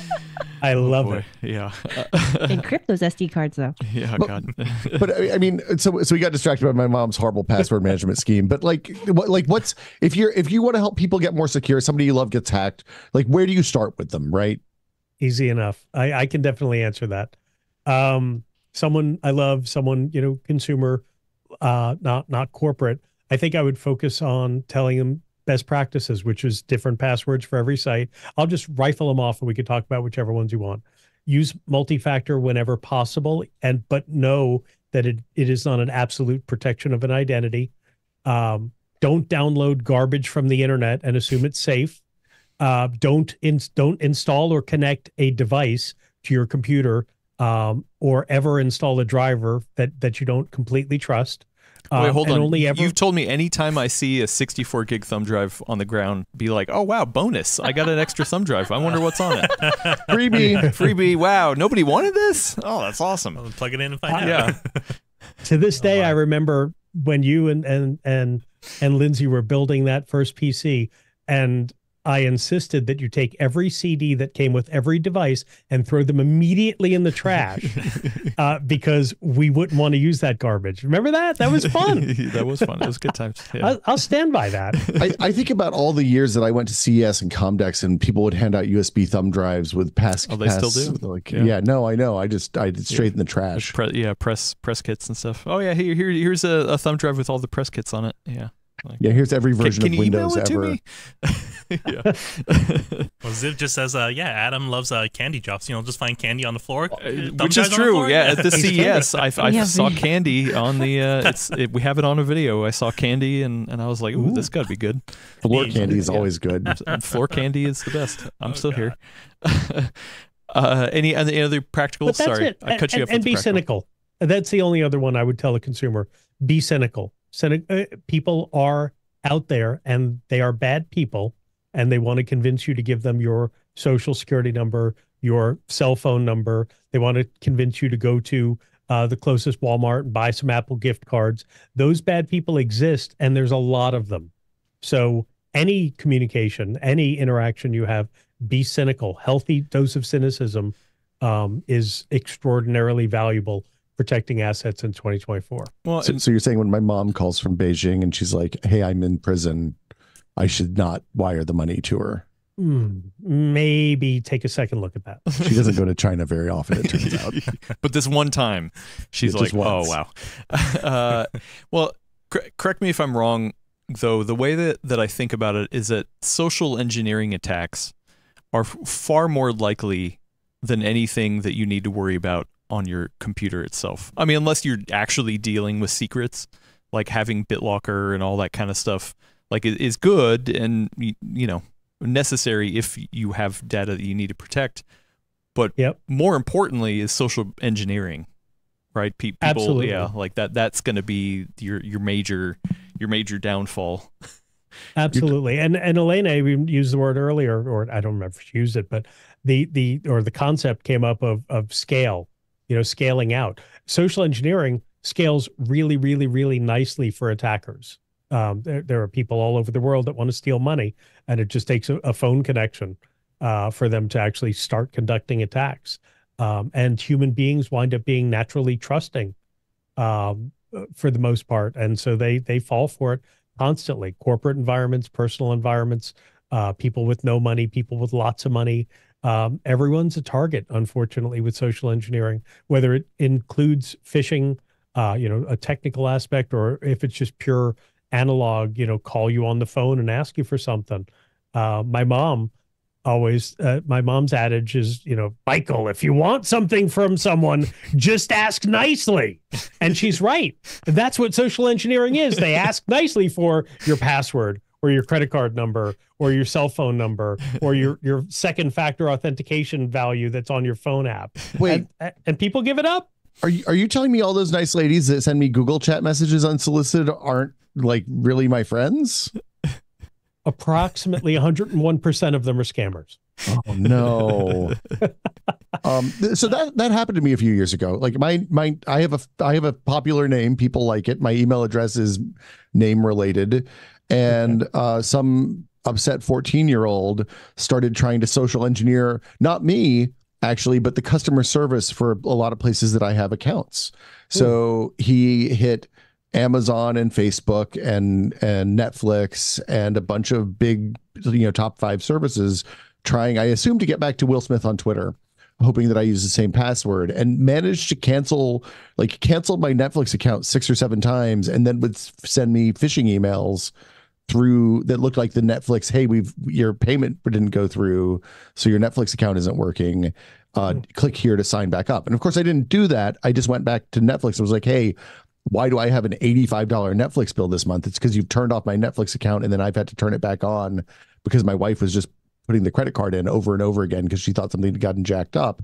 I love it. Yeah. Encrypt those SD cards though. Yeah, God. But I mean, so we got distracted by my mom's horrible password management scheme. But what's if you want to help people get more secure, somebody you love gets hacked, like where do you start with them, right? Easy enough. I can definitely answer that. Someone I love, consumer, not corporate. I think I would focus on telling them best practices, which is different passwords for every site. I'll just rifle them off and we can talk about whichever ones you want. Use multi-factor whenever possible, but know that it is not an absolute protection of an identity. Don't download garbage from the internet and assume it's safe. Don't install or connect a device to your computer, or ever install a driver that you don't completely trust. Wait, hold on. You've told me anytime I see a 64 gig thumb drive on the ground, be like, oh, wow, bonus. I got an extra thumb drive. I wonder what's on it. Freebie. Wow. Nobody wanted this? Oh, that's awesome. Well, plug it in and find out. Yeah. To this day, I remember when you and Lindsay were building that first PC, and I insisted that you take every CD that came with every device and throw them immediately in the trash, because we wouldn't want to use that garbage. Remember that? That was fun. That was fun. It was good times. Yeah. I'll stand by that. I think about all the years that I went to CES and Comdex, and people would hand out USB thumb drives with pass. Oh, they still do? No, I know. I did straight in the trash. Press kits and stuff. Oh, yeah, here's a thumb drive with all the press kits on it. Yeah. Here's every version of Windows ever. Yeah. Well, Ziv just says, Adam loves candy drops. Just find candy on the floor. Which is true. Yeah, at the CES, I saw candy on the. We have it on a video. I saw candy, and I was like, ooh, this got to be good. Floor candy is always good. Floor candy is the best. I'm still here. Any other practical? Sorry, I cut you off. And be cynical. That's the only other one I would tell a consumer. Be cynical. People are out there, and they are bad people, and they want to convince you to give them your social security number, your cell phone number. They want to convince you to go to the closest Walmart and buy some Apple gift cards. Those bad people exist, and there's a lot of them. So any communication, any interaction you have, be cynical. Healthy dose of cynicism is extraordinarily valuable, protecting assets in 2024. Well, so you're saying when my mom calls from Beijing and she's like, hey, I'm in prison, I should not wire the money to her? Maybe take a second look at that. She doesn't go to China very often, it turns out. But this one time, she's like, oh, wow. Well, correct me if I'm wrong, though. The way that I think about it is that social engineering attacks are far more likely than anything that you need to worry about on your computer itself. I mean, unless you're actually dealing with secrets, like having BitLocker and all that kind of stuff. like is good and necessary if you have data that you need to protect. But more importantly is social engineering, right? People, absolutely. Like that's going to be your major downfall. Absolutely. And Elena, we used the word earlier, or I don't remember if she used it, but the concept came up of scale, scaling out. Social engineering scales really, really, really nicely for attackers. There are people all over the world that want to steal money, and it just takes a phone connection for them to actually start conducting attacks. And human beings wind up being naturally trusting for the most part. And so they fall for it constantly. Corporate environments, personal environments, people with no money, people with lots of money. Everyone's a target, unfortunately, with social engineering, whether it includes phishing, a technical aspect, or if it's just pure analog, call you on the phone and ask you for something. My mom's adage is, Michael, if you want something from someone, just ask nicely. And she's right. That's what social engineering is. They ask nicely for your password or your credit card number or your cell phone number or your second factor authentication value that's on your phone app. Wait, and people give it up. Are you telling me all those nice ladies that send me Google chat messages unsolicited aren't like really my friends? Approximately 101% of them are scammers. Oh no. So that happened to me a few years ago. Like I have a popular name. People like it. My email address is name related. And some upset 14-year-old started trying to social engineer, not me actually, but the customer service for a lot of places that I have accounts. So he hit Amazon and Facebook and Netflix and a bunch of big, top 5 services trying, I assume, to get back to Will Smith on Twitter, hoping that I use the same password, and managed to canceled my Netflix account 6 or 7 times, and then would send me phishing emails through that looked like the Netflix, hey, your payment didn't go through, so your Netflix account isn't working. Click here to sign back up. And of course I didn't do that. I just went back to Netflix and was like, hey, why do I have an $85 Netflix bill this month? It's because you've turned off my Netflix account, and then I've had to turn it back on because my wife was just putting the credit card in over and over again because she thought something had gotten jacked up.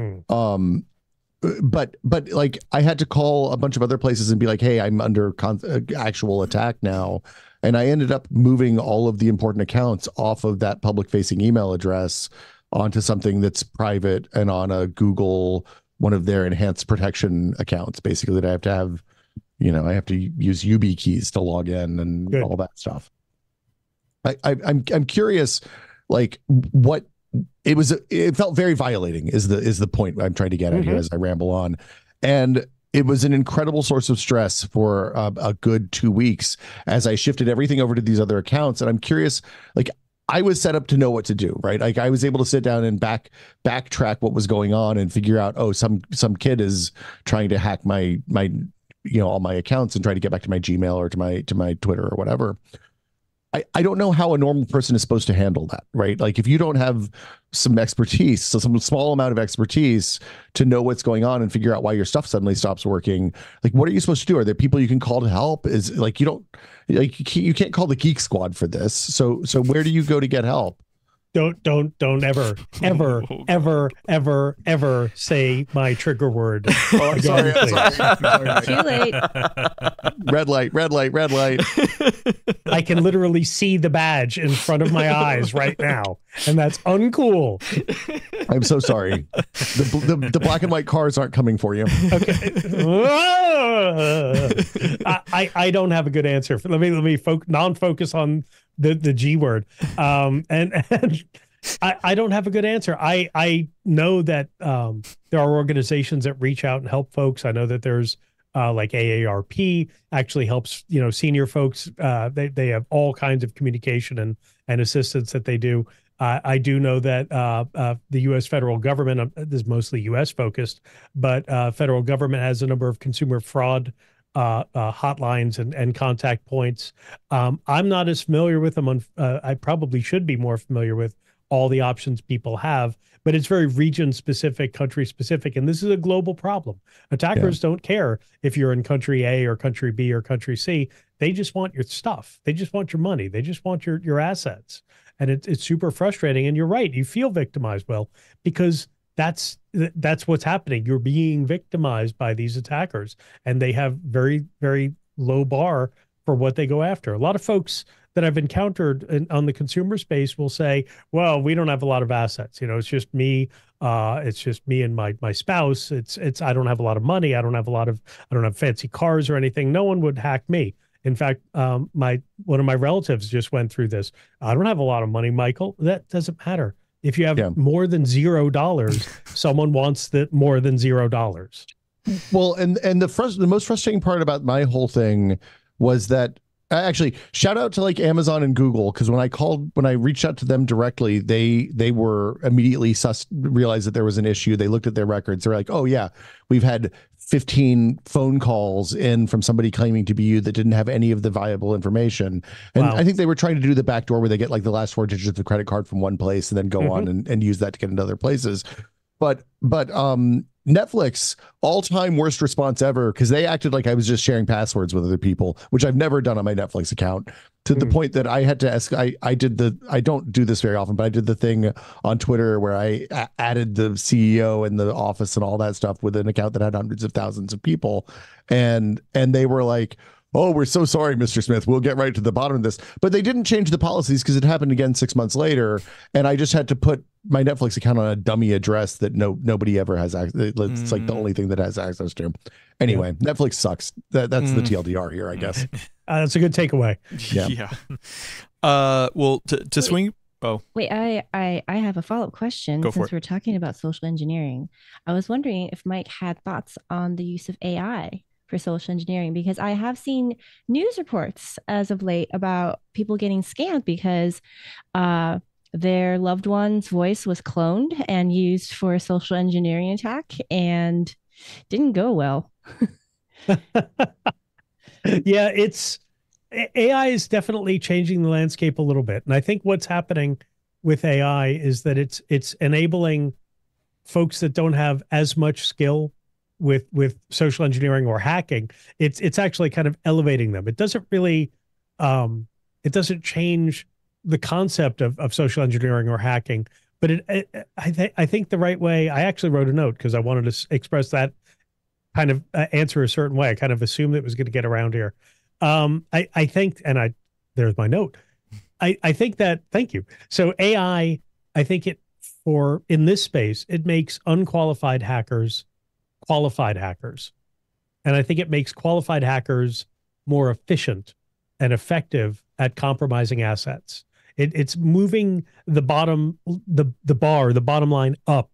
But like I had to call a bunch of other places and be like, hey, I'm under actual attack now. And I ended up moving all of the important accounts off of that public facing email address onto something that's private and on a Google, one of their enhanced protection accounts, basically, that I have to have, I have to use UB keys to log in and all that stuff. I'm curious, like what it felt very violating is the point I'm trying to get at here as I ramble on. And it was an incredible source of stress for a good 2 weeks as I shifted everything over to these other accounts. And I'm curious, like I was set up to know what to do, right? Like I was able to sit down and backtrack what was going on and figure out, oh, some kid is trying to hack my all my accounts and try to get back to my Gmail or to my Twitter or whatever. I don't know how a normal person is supposed to handle that, right? Like if you don't have some expertise, so some small amount of expertise to know what's going on and figure out why your stuff suddenly stops working, like what are you supposed to do? Are there people you can call to help? Is like you can't call the Geek Squad for this. So where do you go to get help? Don't ever say my trigger word. Oh, I'm sorry. Too late. Red light. I can literally see the badge in front of my eyes right now, and that's uncool. I'm so sorry. The black and white cars aren't coming for you. Okay. I don't have a good answer. Let me non-focus on the G word. And I don't have a good answer. I know that there are organizations that reach out and help folks. I know that there's like AARP actually helps, senior folks. They have all kinds of communication and assistance that they do. I do know that the U.S. federal government, this is mostly U.S. focused, but federal government has a number of consumer fraud hotlines and contact points. I'm not as familiar with them. I probably should be more familiar with all the options people have, but it's very region specific, country specific. And this is a global problem. Attackers don't care if you're in country A or country B or country C. They just want your stuff. They just want your money. They just want your assets. And it's super frustrating. And you're right. You feel victimized, Will, because that's what's happening. You're being victimized by these attackers, and they have very, very low bar for what they go after. A lot of folks that I've encountered on the consumer space will say, well, we don't have a lot of assets. It's just me. It's just me and my spouse. I don't have a lot of money. I don't have fancy cars or anything. No one would hack me. In fact, one of my relatives just went through this. I don't have a lot of money, Michael. That doesn't matter. If you have more than $0, someone wants more than $0. Well, and the most frustrating part about my whole thing was that actually, shout out to like Amazon and Google, because when I reached out to them directly, they were immediately realized that there was an issue. They looked at their records. They're like, oh yeah, we've had 15 phone calls in from somebody claiming to be you that didn't have any of the viable information. And I think they were trying to do the back door where they get like the last 4 digits of the credit card from one place and then go on and use that to get into other places. But Netflix, all-time worst response ever, because they acted like I was just sharing passwords with other people, which I've never done on my Netflix account, to the point that I had to ask. I don't do this very often, but I did the thing on Twitter where I added the CEO and the office and all that stuff with an account that had hundreds of thousands of people, and they were like, oh, we're so sorry, Mr. Smith. We'll get right to the bottom of this. But they didn't change the policies because it happened again 6 months later. And I just had to put my Netflix account on a dummy address that nobody ever has access. It's like the only thing that has access to. Anyway, Netflix sucks. That's the TLDR here, I guess. That's a good takeaway. Yeah. Well, to swing. Oh, wait, I have a follow-up question. Since we're talking about social engineering, I was wondering if Mike had thoughts on the use of AI for social engineering, because I have seen news reports as of late about people getting scammed because their loved one's voice was cloned and used for a social engineering attack and didn't go well. Yeah, AI is definitely changing the landscape a little bit. And I think what's happening with AI is that it's enabling folks that don't have as much skill with social engineering or hacking. It's actually kind of elevating them. It doesn't really, it doesn't change the concept of social engineering or hacking, but I think the right way. I actually wrote a note because I wanted to express that kind of answer a certain way. I kind of assumed it was going to get around here. I think, and there's my note. I think that, thank you. So AI, I think in this space, it makes unqualified hackers qualified hackers. And I think it makes qualified hackers more efficient and effective at compromising assets. It's moving the bottom line up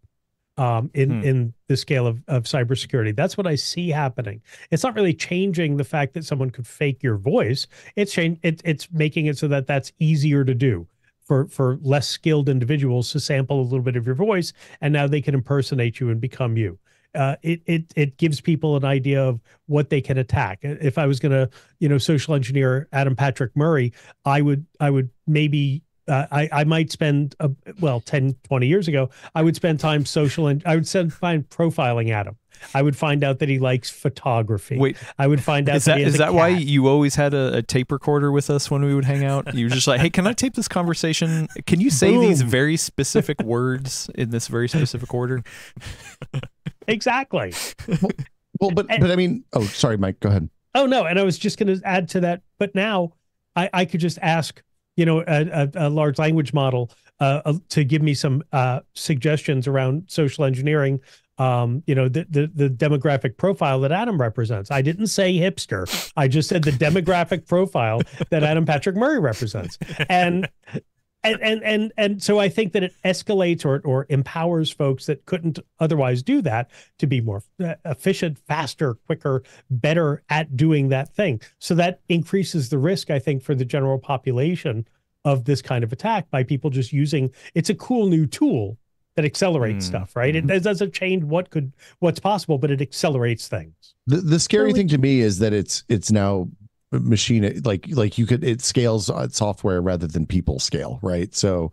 in the scale of cybersecurity. That's what I see happening. It's not really changing the fact that someone could fake your voice. It's making it so that that's easier to do for less skilled individuals to sample a little bit of your voice, and now they can impersonate you and become you. It gives people an idea of what they can attack. If I was going to, social engineer Adam Patrick Murray, I would maybe, I might spend, 10, 20 years ago, I would spend time profiling Adam. I would find out that he likes photography. Wait, I would find out is that why you always had a tape recorder with us when we would hang out? You were just like, hey, can I tape this conversation? Can you say these very specific words in this very specific order? Exactly. Well, but I mean, oh, sorry, Mike, go ahead. Oh, no. And I was just going to add to that. But now I could just ask, a large language model to give me some suggestions around social engineering, the demographic profile that Adam represents. I didn't say hipster. I just said the demographic profile that Adam Patrick Murray represents. And so I think that it escalates or empowers folks that couldn't otherwise do that to be more efficient, faster, quicker, better at doing that thing. So that increases the risk, I think, for the general population of this kind of attack by people just using. It's a cool new tool that accelerates stuff, right? It doesn't change what's possible, but it accelerates things. The scary thing to me is that it's now machine, like it scales software rather than people scale, right? So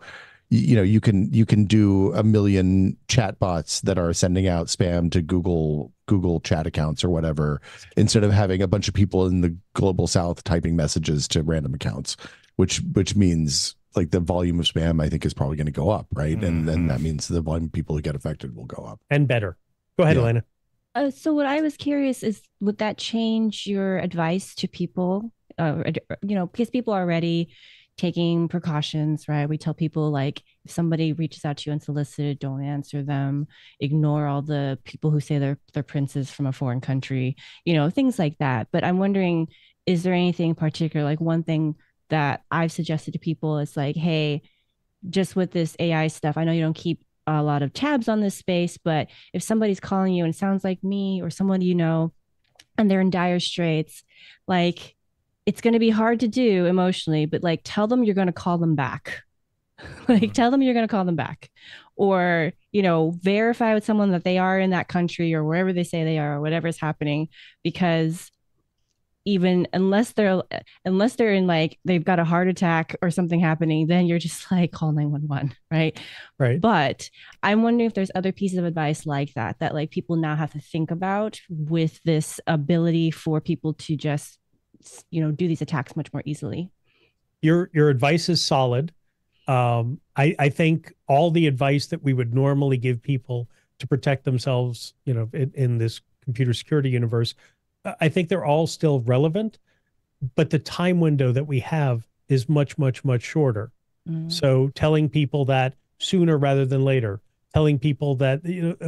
you can do a million chatbots that are sending out spam to Google chat accounts or whatever, instead of having a bunch of people in the global south typing messages to random accounts, which means like the volume of spam, I think, is probably going to go up, right? And then that means the volume of people who get affected will go up. And better. Go ahead, Elena. So what I was curious is, would that change your advice to people? Because people are already taking precautions, right? We tell people, like, if somebody reaches out to you unsolicited, don't answer them, ignore all the people who say they're princes from a foreign country, things like that. But I'm wondering, is there anything particular, like one thing that I've suggested to people is like, hey, just with this AI stuff, I know you don't keep a lot of tabs on this space, but if somebody's calling you and it sounds like me or someone and they're in dire straits, like, it's going to be hard to do emotionally, but like, tell them you're going to call them back. Like, tell them you're going to call them back, or, verify with someone that they are in that country or wherever they say they are or whatever is happening, because even unless they're in, like, they've got a heart attack or something happening, then you're just like, call 911, right? Right. But I'm wondering if there's other pieces of advice like that like people now have to think about with this ability for people to just, do these attacks much more easily. Your advice is solid. I think all the advice that we would normally give people to protect themselves, in this computer security universe, I think they're all still relevant, but the time window that we have is much, much, much shorter. So telling people that sooner rather than later, telling people that,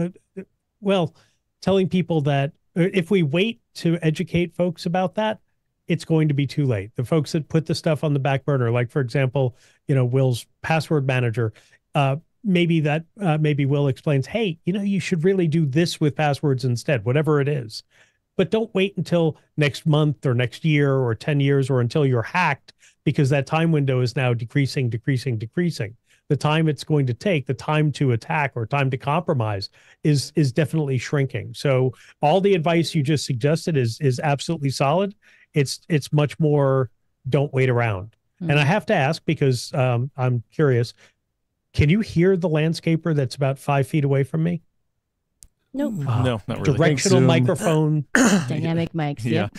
telling people that if we wait to educate folks about that, it's going to be too late. The folks that put the stuff on the back burner, like, for example, Will's password manager, maybe Will explains, hey, you should really do this with passwords instead, whatever it is. But don't wait until next month or next year or 10 years or until you're hacked, because that time window is now decreasing. The time it's going to take, the time to attack or time to compromise is definitely shrinking. So all the advice you just suggested is absolutely solid. It's much more, don't wait around. And I have to ask, because I'm curious, can you hear the landscaper that's about 5 feet away from me? Nope. No, not really. Directional microphone. Dynamic mics. Yeah.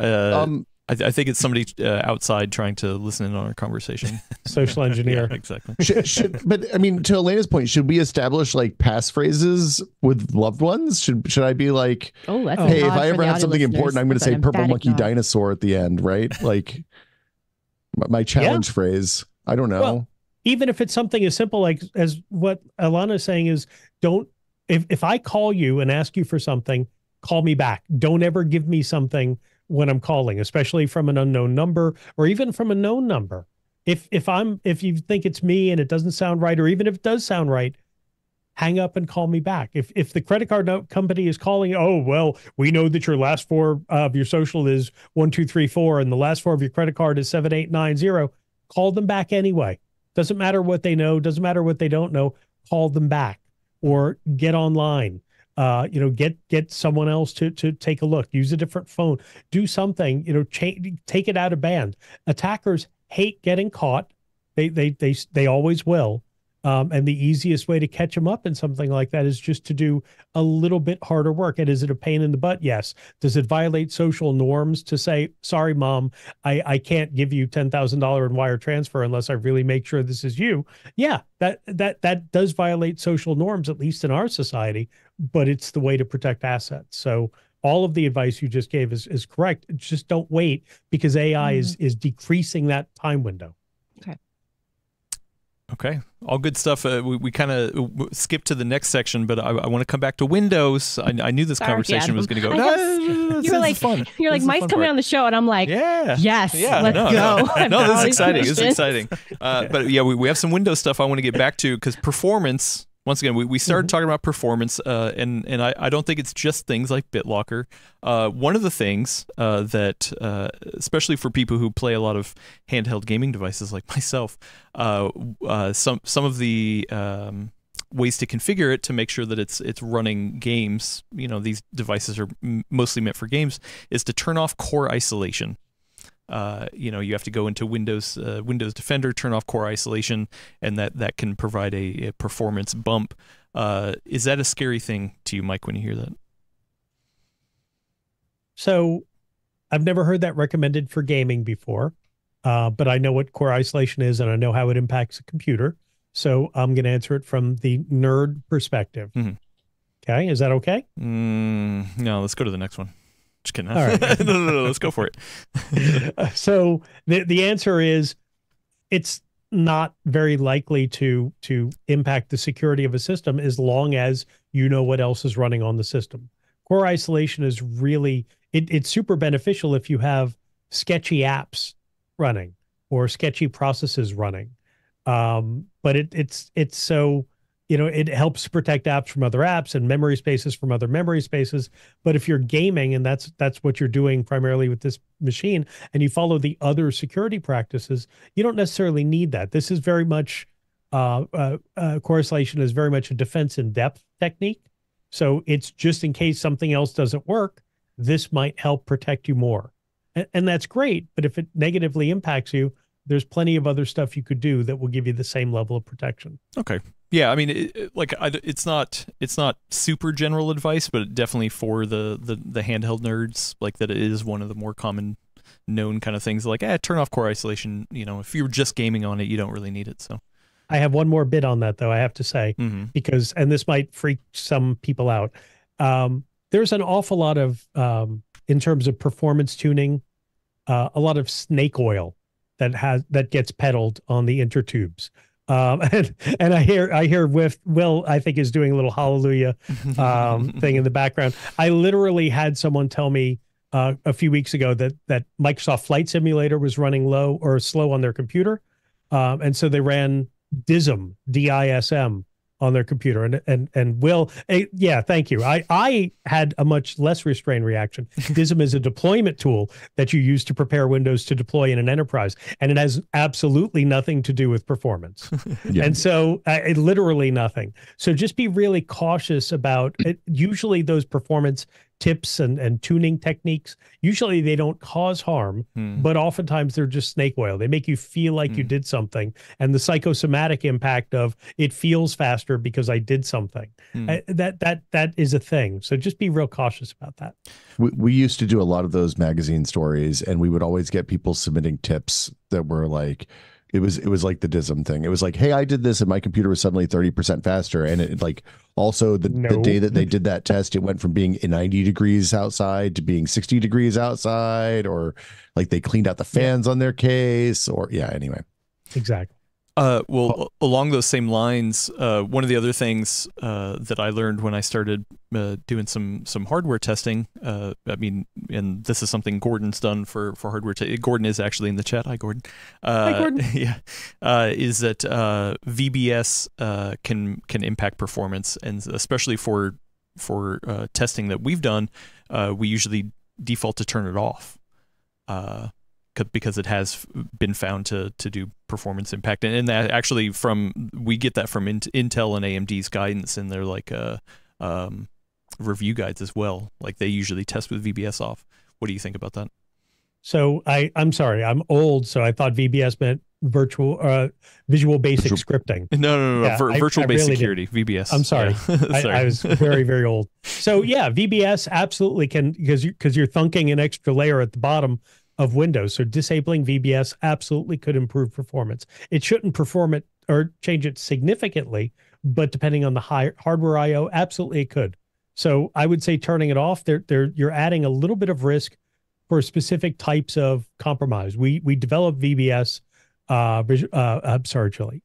I think it's somebody outside trying to listen in on our conversation. Social engineer. Yeah, exactly. But I mean, to Elena's point, should we establish like passphrases with loved ones? Should I be like, hey, if I ever have something important, I'm going to say purple monkey dinosaur at the end, right? Like my challenge phrase. I don't know. Well, even if it's something as simple like as what Alana is saying is, if I call you and ask you for something, call me back. Don't ever give me something when I'm calling, especially from an unknown number or even from a known number. If you think it's me and it doesn't sound right, or even if it does sound right, hang up and call me back. If the credit card company is calling, oh, well, we know that your last 4 of your social is 1234 and the last 4 of your credit card is 7890, call them back anyway. Doesn't matter what they know, doesn't matter what they don't know, call them back. Or get online, get someone else to take a look, use a different phone, do something, take it out of band. Attackers hate getting caught. They always will. And the easiest way to catch them up in something like that is just to do a little bit harder work. And is it a pain in the butt? Yes. Does it violate social norms to say, sorry, mom, I can't give you $10,000 in wire transfer unless I really make sure this is you? Yeah, that does violate social norms, at least in our society, but it's the way to protect assets. So all of the advice you just gave is correct. Just don't wait, because AI is decreasing that time window. Okay, all good stuff. We kind of skipped to the next section, but I want to come back to Windows. I knew this conversation was going to go. You're like, Mike's coming on the show, and I'm like, let's go. No, this is exciting. This is exciting. But yeah, we have some Windows stuff I want to get back to, because performance. Once again, we started talking about performance, and I don't think it's just things like BitLocker. One of the things that, especially for people who play a lot of handheld gaming devices like myself, some of the ways to configure it to make sure that it's running games, these devices are mostly meant for games, is to turn off core isolation. you have to go into Windows Defender, turn off core isolation, and that can provide a performance bump. Is that a scary thing to you, Mike, when you hear that? So I've never heard that recommended for gaming before, but I know what core isolation is, and I know how it impacts a computer. So I'm going to answer it from the nerd perspective. Mm-hmm. Okay, is that okay? No, let's go to the next one. Just kidding. All right. No, let's go for it. So the answer is it's not very likely to impact the security of a system as long as you know what else is running on the system. Core isolation is really, it's super beneficial if you have sketchy apps running or sketchy processes running. But it's so, it helps protect apps from other apps and memory spaces from other memory spaces. But if you're gaming, and that's what you're doing primarily with this machine, and you follow the other security practices, you don't necessarily need that. This is very much, core isolation is very much a defense in depth technique. So it's just in case something else doesn't work, this might help protect you more. And that's great. But if it negatively impacts you, there's plenty of other stuff you could do that will give you the same level of protection. Okay. Yeah, I mean, it's not super general advice, but definitely for the handheld nerds, like that it is one of the more common known kind of things. Like, turn off core isolation. If you're just gaming on it, you don't really need it. So, I have one more bit on that though. I have to say, because, and this might freak some people out. There's an awful lot of, in terms of performance tuning, a lot of snake oil that gets peddled on the intertubes. And I hear Will, I think, is doing a little hallelujah thing in the background. I literally had someone tell me a few weeks ago that Microsoft Flight Simulator was running low or slow on their computer. And so they ran DISM, DISM, on their computer. And Will, yeah, thank you. I had a much less restrained reaction. DISM is a deployment tool that you use to prepare Windows to deploy in an enterprise, and it has absolutely nothing to do with performance. Yeah. And so literally nothing. So just be really cautious about it. Usually those performance tips and tuning techniques, usually they don't cause harm, but oftentimes they're just snake oil. They make you feel like you did something, and the psychosomatic impact of it feels faster because I did something. That is a thing. So just be real cautious about that. We used to do a lot of those magazine stories, and we would always get people submitting tips that were like, it was like the DISM thing. It was like, hey, I did this and my computer was suddenly 30% faster. And it like also the day that they did that test, it went from being 90 degrees outside to being 60 degrees outside, or like they cleaned out the fans on their case, or anyway. Exactly. Well, along those same lines, one of the other things that I learned when I started doing some hardware testing, I mean, and this is something Gordon's done for hardware. Gordon is actually in the chat. Hi, Gordon. Hi, Gordon. Yeah, is that VBS can impact performance, and especially for testing that we've done, we usually default to turn it off. Because it has been found to do performance impact, and that actually we get that from Intel and AMD's guidance in their like review guides as well. Like they usually test with VBS off. What do you think about that? So I'm sorry, I'm old, so I thought VBS meant visual basic scripting. No. Yeah, virtual basic really security, VBS. I'm sorry. Yeah. I was very, very old. So yeah, VBS absolutely can, because you're thunking an extra layer at the bottom of Windows. So disabling VBS absolutely could improve performance. It shouldn't perform it or change it significantly, but depending on the hardware I/O, absolutely it could. So I would say turning it off, you're adding a little bit of risk for specific types of compromise. We developed VBS, I'm sorry, Julie,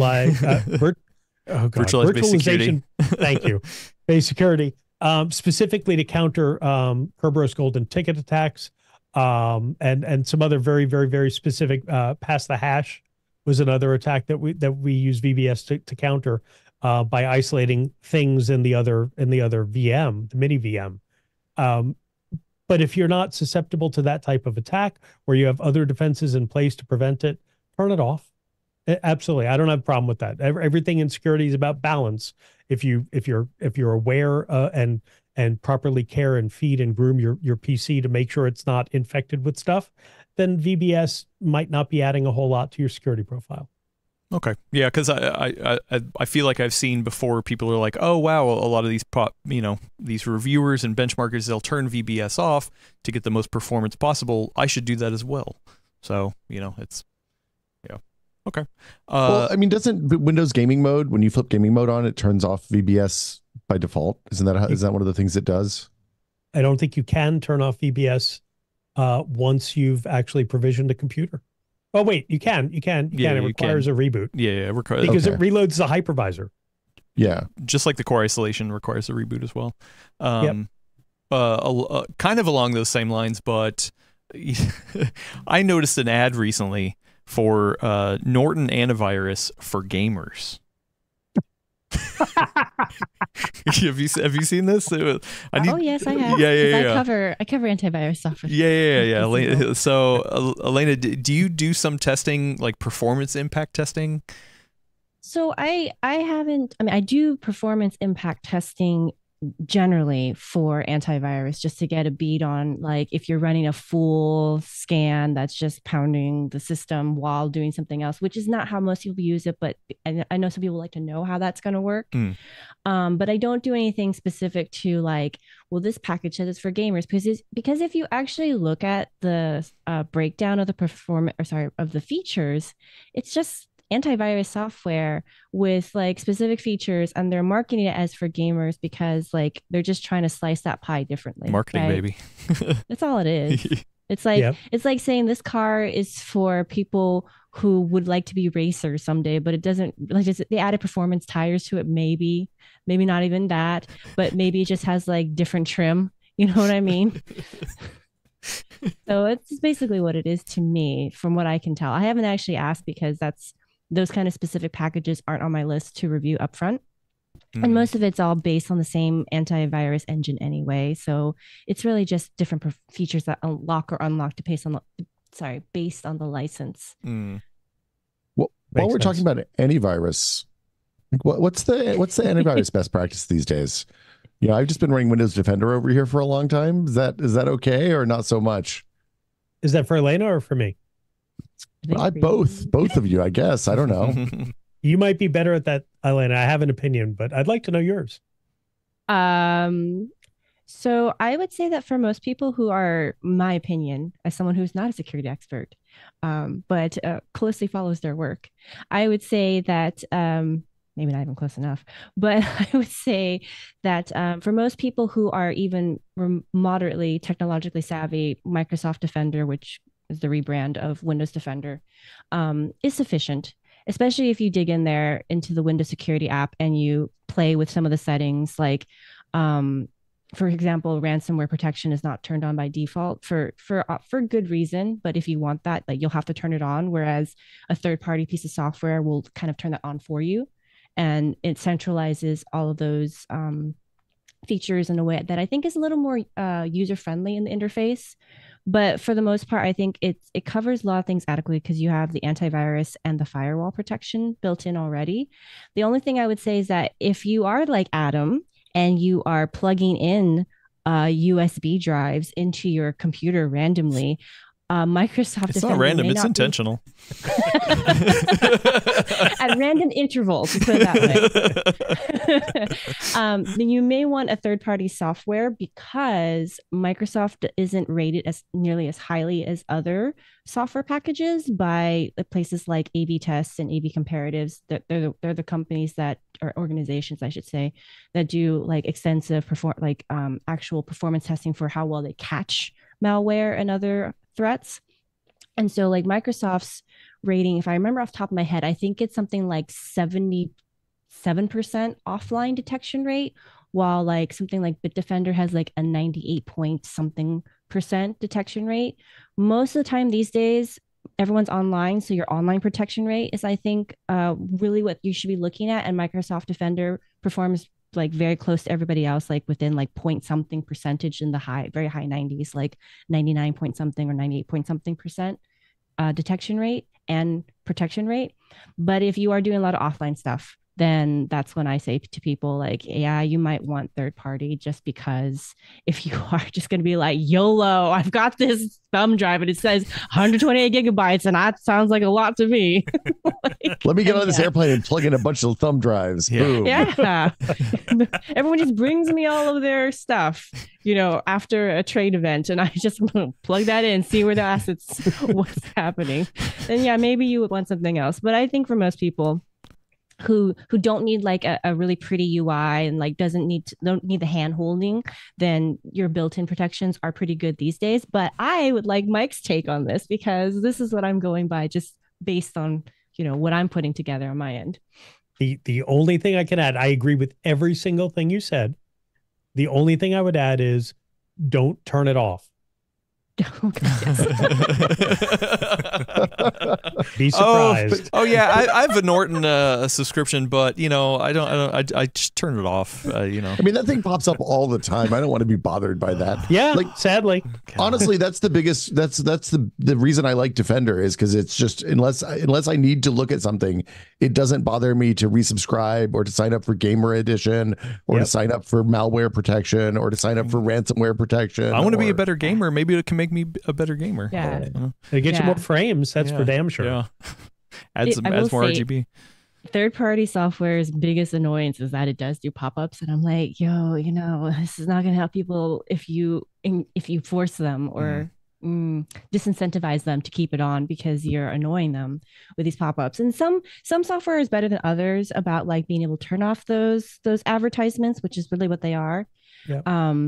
virtualization. Thank you. Base security, specifically to counter Kerberos golden ticket attacks. And some other very, very, very specific, pass the hash was another attack that we use VBS to counter by isolating things in the other VM, the mini VM. But if you're not susceptible to that type of attack, or you have other defenses in place to prevent it, turn it off. Absolutely, I don't have a problem with that. Everything in security is about balance. If you're aware and properly care and feed and groom your PC to make sure it's not infected with stuff, then VBS might not be adding a whole lot to your security profile. Okay. Yeah, because I feel like I've seen before people are like, oh wow, a lot of these these reviewers and benchmarkers, they'll turn VBS off to get the most performance possible. I should do that as well. So it's okay. Well, I mean, doesn't Windows Gaming Mode, when you flip Gaming Mode on, it turns off VBS by default? Is that one of the things it does? I don't think you can turn off VBS once you've actually provisioned a computer. Oh wait, you can. It requires a reboot. Yeah, because it reloads the hypervisor. Yeah, just like the core isolation requires a reboot as well. Yep. Kind of along those same lines, but I noticed an ad recently for Norton antivirus for gamers. Have you seen this? Oh yes, I have. Yeah. I cover antivirus software. Yeah. So, Elena, do you do some testing, like performance impact testing? So I haven't. I mean, I do performance impact testing generally for antivirus, just to get a beat on, like, if you're running a full scan that's just pounding the system while doing something else, which is not how most people use it, but I know some people like to know how that's going to work. But I don't do anything specific to like, well, this package says it's for gamers, because if you actually look at the breakdown of the of the features, it's just antivirus software with like specific features, and they're marketing it as for gamers because like they're just trying to slice that pie differently. Marketing, baby. That's all it is. It's like it's like saying this car is for people who would like to be racers someday, but it doesn't, like, they added performance tires to it, maybe not even that, but maybe it just has like different trim. You know what I mean? So it's basically what it is to me, from what I can tell. I haven't actually asked because those kind of specific packages aren't on my list to review upfront. And most of it's all based on the same antivirus engine anyway. So it's really just different features that unlock or unlock based on the license. Well, while we're talking about antivirus, what's the antivirus best practice these days? I've just been running Windows Defender over here for a long time. Is that okay or not so much? Is that for Elena or for me? Both of you, I guess. I don't know. You might be better at that, Elena. I have an opinion, but I'd like to know yours. So I would say that for most people who are, my opinion, as someone who's not a security expert, but closely follows their work, I would say that maybe not even close enough, but I would say that for most people who are even moderately technologically savvy, Microsoft Defender, which is the rebrand of Windows Defender, is sufficient, especially if you dig in there into the Windows Security app and you play with some of the settings, like, for example, ransomware protection is not turned on by default for good reason. But if you want that, like, you'll have to turn it on, whereas a third-party piece of software will kind of turn that on for you. And it centralizes all of those features in a way that I think is a little more user-friendly in the interface. But for the most part, I think it covers a lot of things adequately because you have the antivirus and the firewall protection built in already. The only thing I would say is that if you are like Adam and you are plugging in USB drives into your computer randomly, Microsoft It's not random, it's intentional. At random intervals, to put it that way. Then you may want a third-party software because Microsoft isn't rated as nearly as highly as other software packages by places like A/B Tests and A/B Comparatives. They're the companies that, or organizations, I should say, that do like extensive actual performance testing for how well they catch malware and other threats. And so like Microsoft's rating, if I remember off the top of my head, I think it's something like 77% offline detection rate, while like something like Bitdefender has like a 98 point something % detection rate. Most of the time these days, everyone's online, so your online protection rate is, I think, really what you should be looking at. And Microsoft Defender performs like very close to everybody else, like within like point something percentage in the very high 90s, like 99 point something or 98 point something % detection rate and protection rate. But if you are doing a lot of offline stuff, then that's when I say to people like, yeah, you might want third party, just because if you are just going to be like, YOLO, I've got this thumb drive and it says 128 gigabytes and that sounds like a lot to me. Like, let me get on this airplane and plug in a bunch of thumb drives. Boom. Yeah. Everyone just brings me all of their stuff, after a trade event, and I just plug that in, see where the assets, what's happening. Then yeah, maybe you would want something else. But I think for most people who don't need like a really pretty UI and like don't need the hand holding, then your built-in protections are pretty good these days. But I would like Mike's take on this, because this is what I'm going by just based on what I'm putting together on my end. The only thing I can add, I agree with every single thing you said. The only thing I would add is don't turn it off. Be surprised. Yeah, I have a Norton subscription, but I just turn it off. I mean, that thing pops up all the time. I don't want to be bothered by that. Yeah, sadly. Honestly, that's the biggest. That's the reason I like Defender, is because it's just unless I need to look at something, it doesn't bother me to resubscribe or to sign up for Gamer Edition or to sign up for malware protection or to sign up for ransomware protection. I want to be a better gamer. Maybe it can make me a better gamer. Yeah, it gets you more frames. That's for damn sure. Yeah, adds more RGB. Third-party software's biggest annoyance is that it does do pop-ups, and I'm like, yo, this is not going to help people if you force them or disincentivize them to keep it on, because you're annoying them with these pop-ups. And some software is better than others about like being able to turn off those advertisements, which is really what they are. Yep.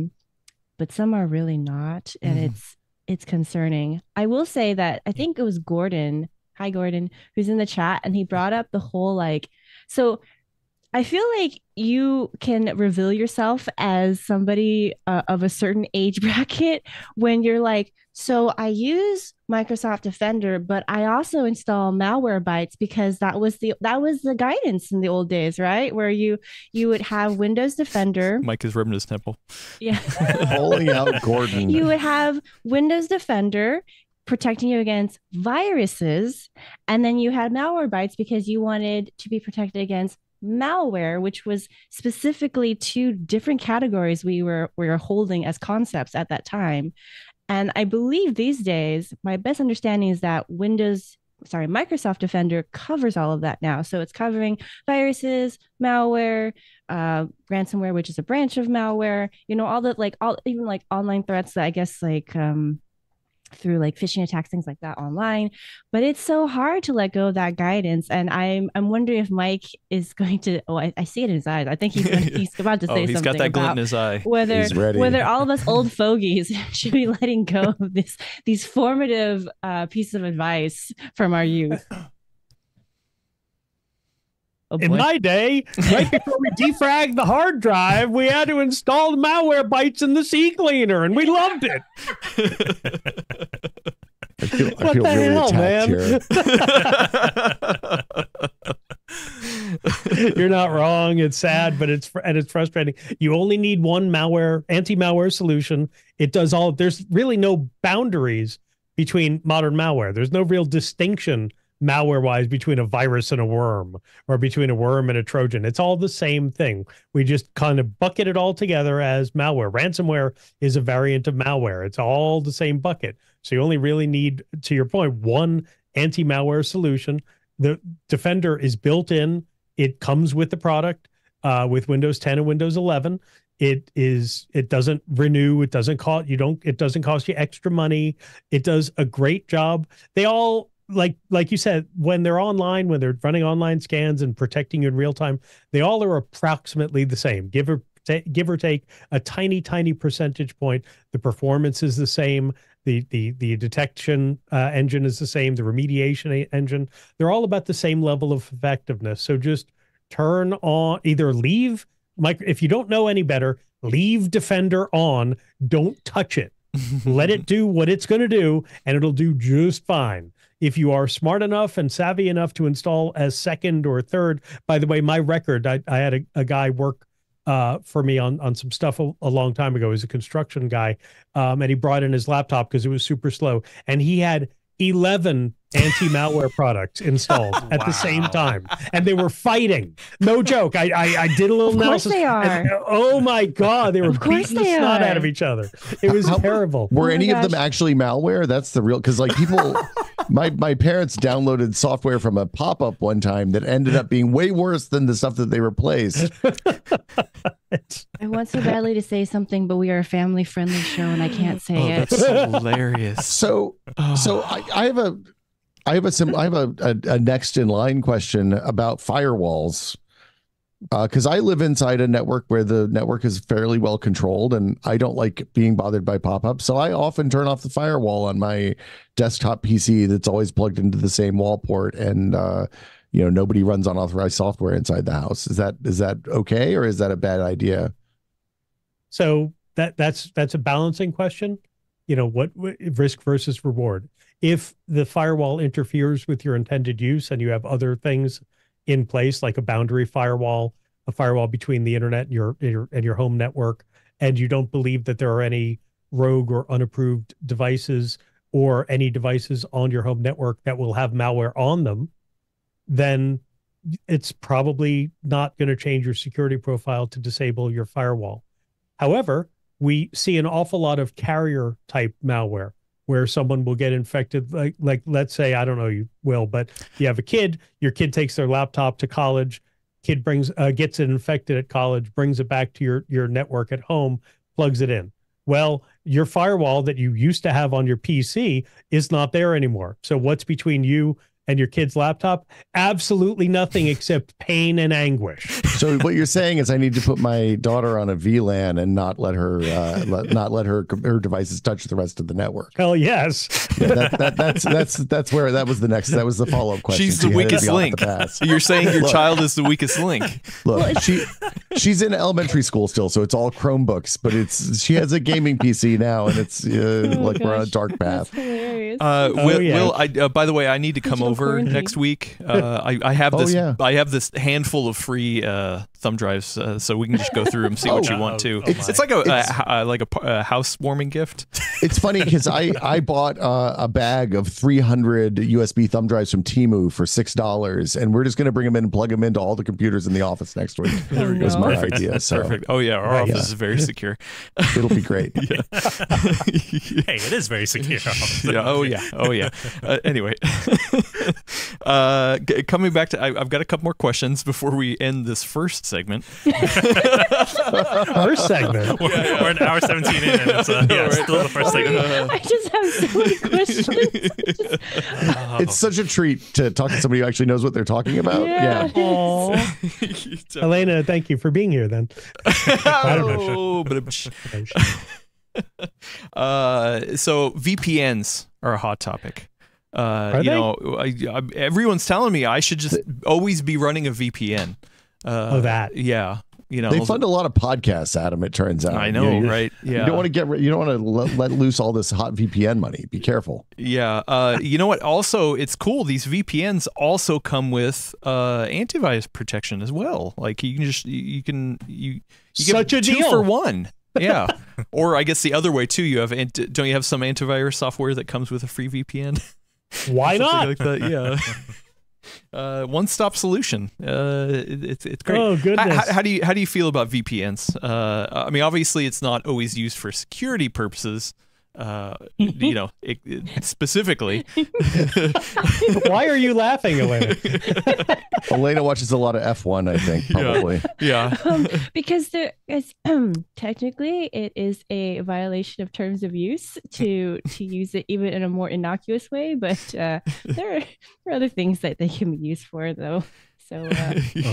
But some are really not, and it's concerning. I will say that I think it was Gordon. Hi, Gordon, who's in the chat, and he brought up the whole so I feel like you can reveal yourself as somebody of a certain age bracket when you're like, so I use Microsoft Defender, but I also install Malwarebytes, because that was the guidance in the old days, right? Where you would have Windows Defender. Mike is rubbing his temple. Yeah. Pulling out Gordon. You would have Windows Defender protecting you against viruses, and then you had Malwarebytes because you wanted to be protected against malware, which was specifically two different categories we were holding as concepts at that time. And I believe these days, my best understanding is that Microsoft Defender covers all of that now. So it's covering viruses, malware, ransomware, which is a branch of malware, all that, even online threats that I guess through like phishing attacks, things like that online. But it's so hard to let go of that guidance. And I'm wondering if Mike is going to, I see it in his eyes. I think he's about to say something. He's got that glint in his eye. Whether all of us old fogies should be letting go of these formative pieces of advice from our youth. In my day, right before we defragged the hard drive, we had to install the Malwarebytes in the C cleaner, and we loved it. I feel really attacked here. You're not wrong. It's sad, but it's frustrating. You only need one anti-malware solution. It does all. There's really no boundaries between modern malware. There's no real distinction malware-wise between a virus and a worm, or between a worm and a Trojan. It's all the same thing. We just kind of bucket it all together as malware. Ransomware is a variant of malware. It's all the same bucket. So you only really need, to your point, one anti-malware solution. The Defender is built in. It comes with the product with Windows 10 and Windows 11. It doesn't renew. It doesn't cost you extra money. It does a great job. They all, like you said, when they're online, when they're running online scans and protecting you in real time, they all are approximately the same. Give or take a tiny percentage point. The performance is the same. The detection engine is the same. The remediation engine, they're all about the same level of effectiveness. So just turn on, either leave, if you don't know any better, leave Defender on. Don't touch it. Let it do what it's going to do, and it'll do just fine. If you are smart enough and savvy enough to install as second or third, by the way, my record, I had a guy work for me on some stuff a long time ago. He's a construction guy, and he brought in his laptop because it was super slow. And he had 11 anti-malware products installed at the same time, and they were fighting. No joke. I did a little analysis. Of course they are. And, oh my God, they were beating the snot out of each other. It was terrible. Were any of them actually malware? That's the real, because like people, my parents downloaded software from a pop-up one time that ended up being way worse than the stuff that they replaced. I want so badly to say something, but we are a family-friendly show, and I can't say it. That's hilarious. So I have a next in line question about firewalls, because I live inside a network where the network is fairly well controlled, and I don't like being bothered by pop-ups. So I often turn off the firewall on my desktop PC that's always plugged into the same wall port, and nobody runs unauthorized software inside the house. Is that okay, or is that a bad idea? So that's a balancing question. What risk versus reward? If the firewall interferes with your intended use and you have other things in place, like a boundary firewall, a firewall between the internet and your home network, and you don't believe that there are any rogue or unapproved devices or any devices on your home network that will have malware on them, then it's probably not going to change your security profile to disable your firewall. However, we see an awful lot of carrier type malware where someone will get infected. Like let's say, I don't know, you will, but you have a kid, your kid takes their laptop to college, kid gets it infected at college, brings it back to your network at home, plugs it in. Well, your firewall that you used to have on your PC is not there anymore. So what's between you and your kid's laptop? Absolutely nothing except pain and anguish. So what you're saying is I need to put my daughter on a VLAN and not let her her devices touch the rest of the network. Hell yes. Yeah, that's where that was the follow-up question. She's the weakest link. You're saying your child is the weakest link. Look, she's in elementary school still, so it's all Chromebooks, but she has a gaming PC now, and it's we're on a dark path. Will, by the way, I need to come over next week. I have this handful of free thumb drives, so we can just go through them, see what you want to. It's like a housewarming gift. It's funny because I bought a bag of 300 USB thumb drives from Temu for $6, and we're just going to bring them in and plug them into all the computers in the office next week. That was my idea. So. Perfect. Oh yeah, our office is very secure. It'll be great. Hey, it is very secure. Yeah. Oh yeah. Anyway, coming back to, I've got a couple more questions before we end this first segment. First segment. We're an hour 17 in, and it's still the first segment. I just have so many questions. It's such a treat to talk to somebody who actually knows what they're talking about. Yeah. Elena, thank you for being here. Then. I don't know. So VPNs are a hot topic. Everyone's telling me I should just always be running a VPN. Yeah. They fund a lot of podcasts, Adam, it turns out. I know, right? Yeah. You don't want to let loose all this hot VPN money. Be careful. Yeah. You know what? Also, it's cool. These VPNs also come with antivirus protection as well. Like you can Such get a 2 deal. for 1. Yeah. Or I guess the other way too. You have don't you have some antivirus software that comes with a free VPN? Why not? Like that, yeah. One-stop solution. It's great. Oh goodness. How do you feel about VPNs? I mean, obviously, it's not always used for security purposes. Specifically. Why are you laughing, Elena? Elena watches a lot of F1, I think, probably. Yeah. Because there is technically it is a violation of terms of use to use it even in a more innocuous way, but there are other things that they can be used for, though. So, Not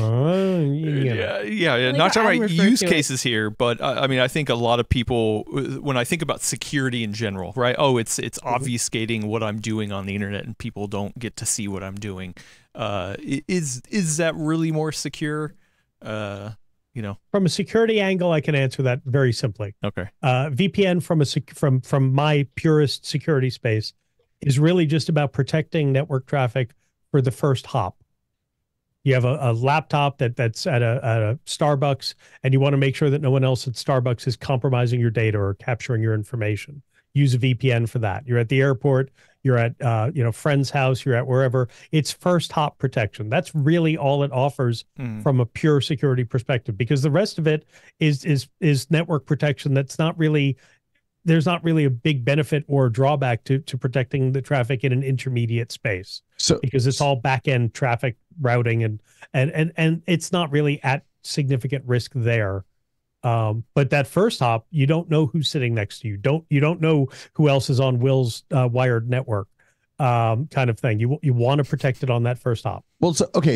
talking about use cases here, but I mean, I think a lot of people, when I think about security in general, right? Oh, it's obfuscating what I'm doing on the internet, and people don't get to see what I'm doing. Is that really more secure? From a security angle, I can answer that very simply. Okay. VPN from my purest security space is really just about protecting network traffic for the first hop. You have a laptop that's at a Starbucks, and you want to make sure that no one else at Starbucks is compromising your data or capturing your information. Use a VPN for that. You're at the airport. you're at friend's house, you're at wherever. It's first hop protection. That's really all it offers from a pure security perspective, because the rest of it is network protection. There's not really a big benefit or drawback to protecting the traffic in an intermediate space. So because it's all back end traffic routing and it's not really at significant risk there. But that first hop, you don't know who's sitting next to you. You don't know who else is on Will's wired network, kind of thing. You want to protect it on that first hop. Well,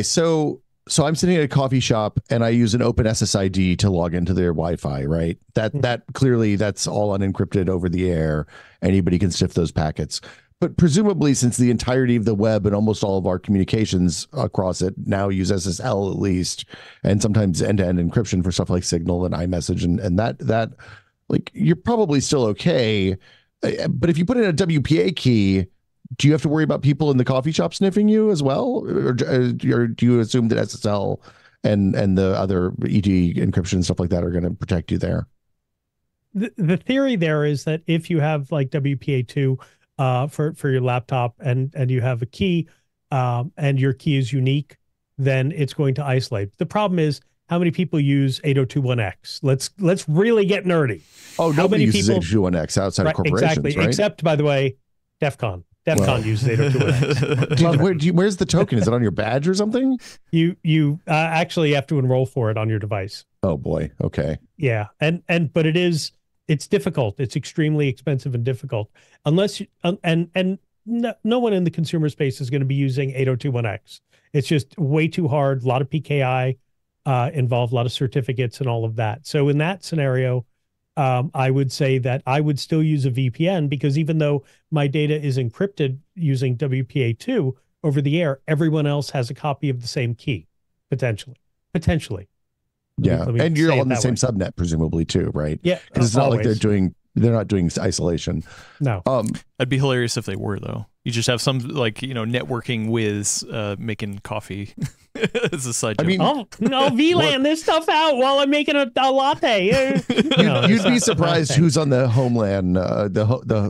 so I'm sitting at a coffee shop and I use an open SSID to log into their Wi-Fi, right? That clearly that's all unencrypted over the air. Anybody can sniff those packets. But presumably, since the entirety of the web and almost all of our communications across it now use SSL at least, and sometimes end-to-end encryption for stuff like Signal and iMessage, and that like you're probably still okay. But if you put in a WPA key, do you have to worry about people in the coffee shop sniffing you as well, or do you assume that SSL and the other ED encryption and stuff like that are going to protect you there? The theory there is that if you have like WPA2 for your laptop and you have a key and your key is unique, then it's going to isolate. The problem is how many people use 802.1x. Let's really get nerdy. Oh, nobody uses 802.1x outside of corporations, exactly. Right? Except, by the way, DEF CON uses 802.1x. Where's the token? Is it on your badge or something? You actually have to enroll for it on your device. Oh boy. Okay. Yeah, but it's difficult. It's extremely expensive and difficult. Unless no one in the consumer space is going to be using 802.1x. It's just way too hard. A lot of PKI involved, a lot of certificates and all of that. So in that scenario, I would say that I would still use a VPN, because even though my data is encrypted using WPA2 over the air, everyone else has a copy of the same key, potentially. Yeah, and you're on the same subnet presumably too, right? Yeah, because it's not like they're not doing isolation. No. It'd be hilarious if they were, though. You just have some networking whiz making coffee as a side joke. I mean, VLAN this stuff out while I'm making a latte. You'd be surprised who's on the Homeland, the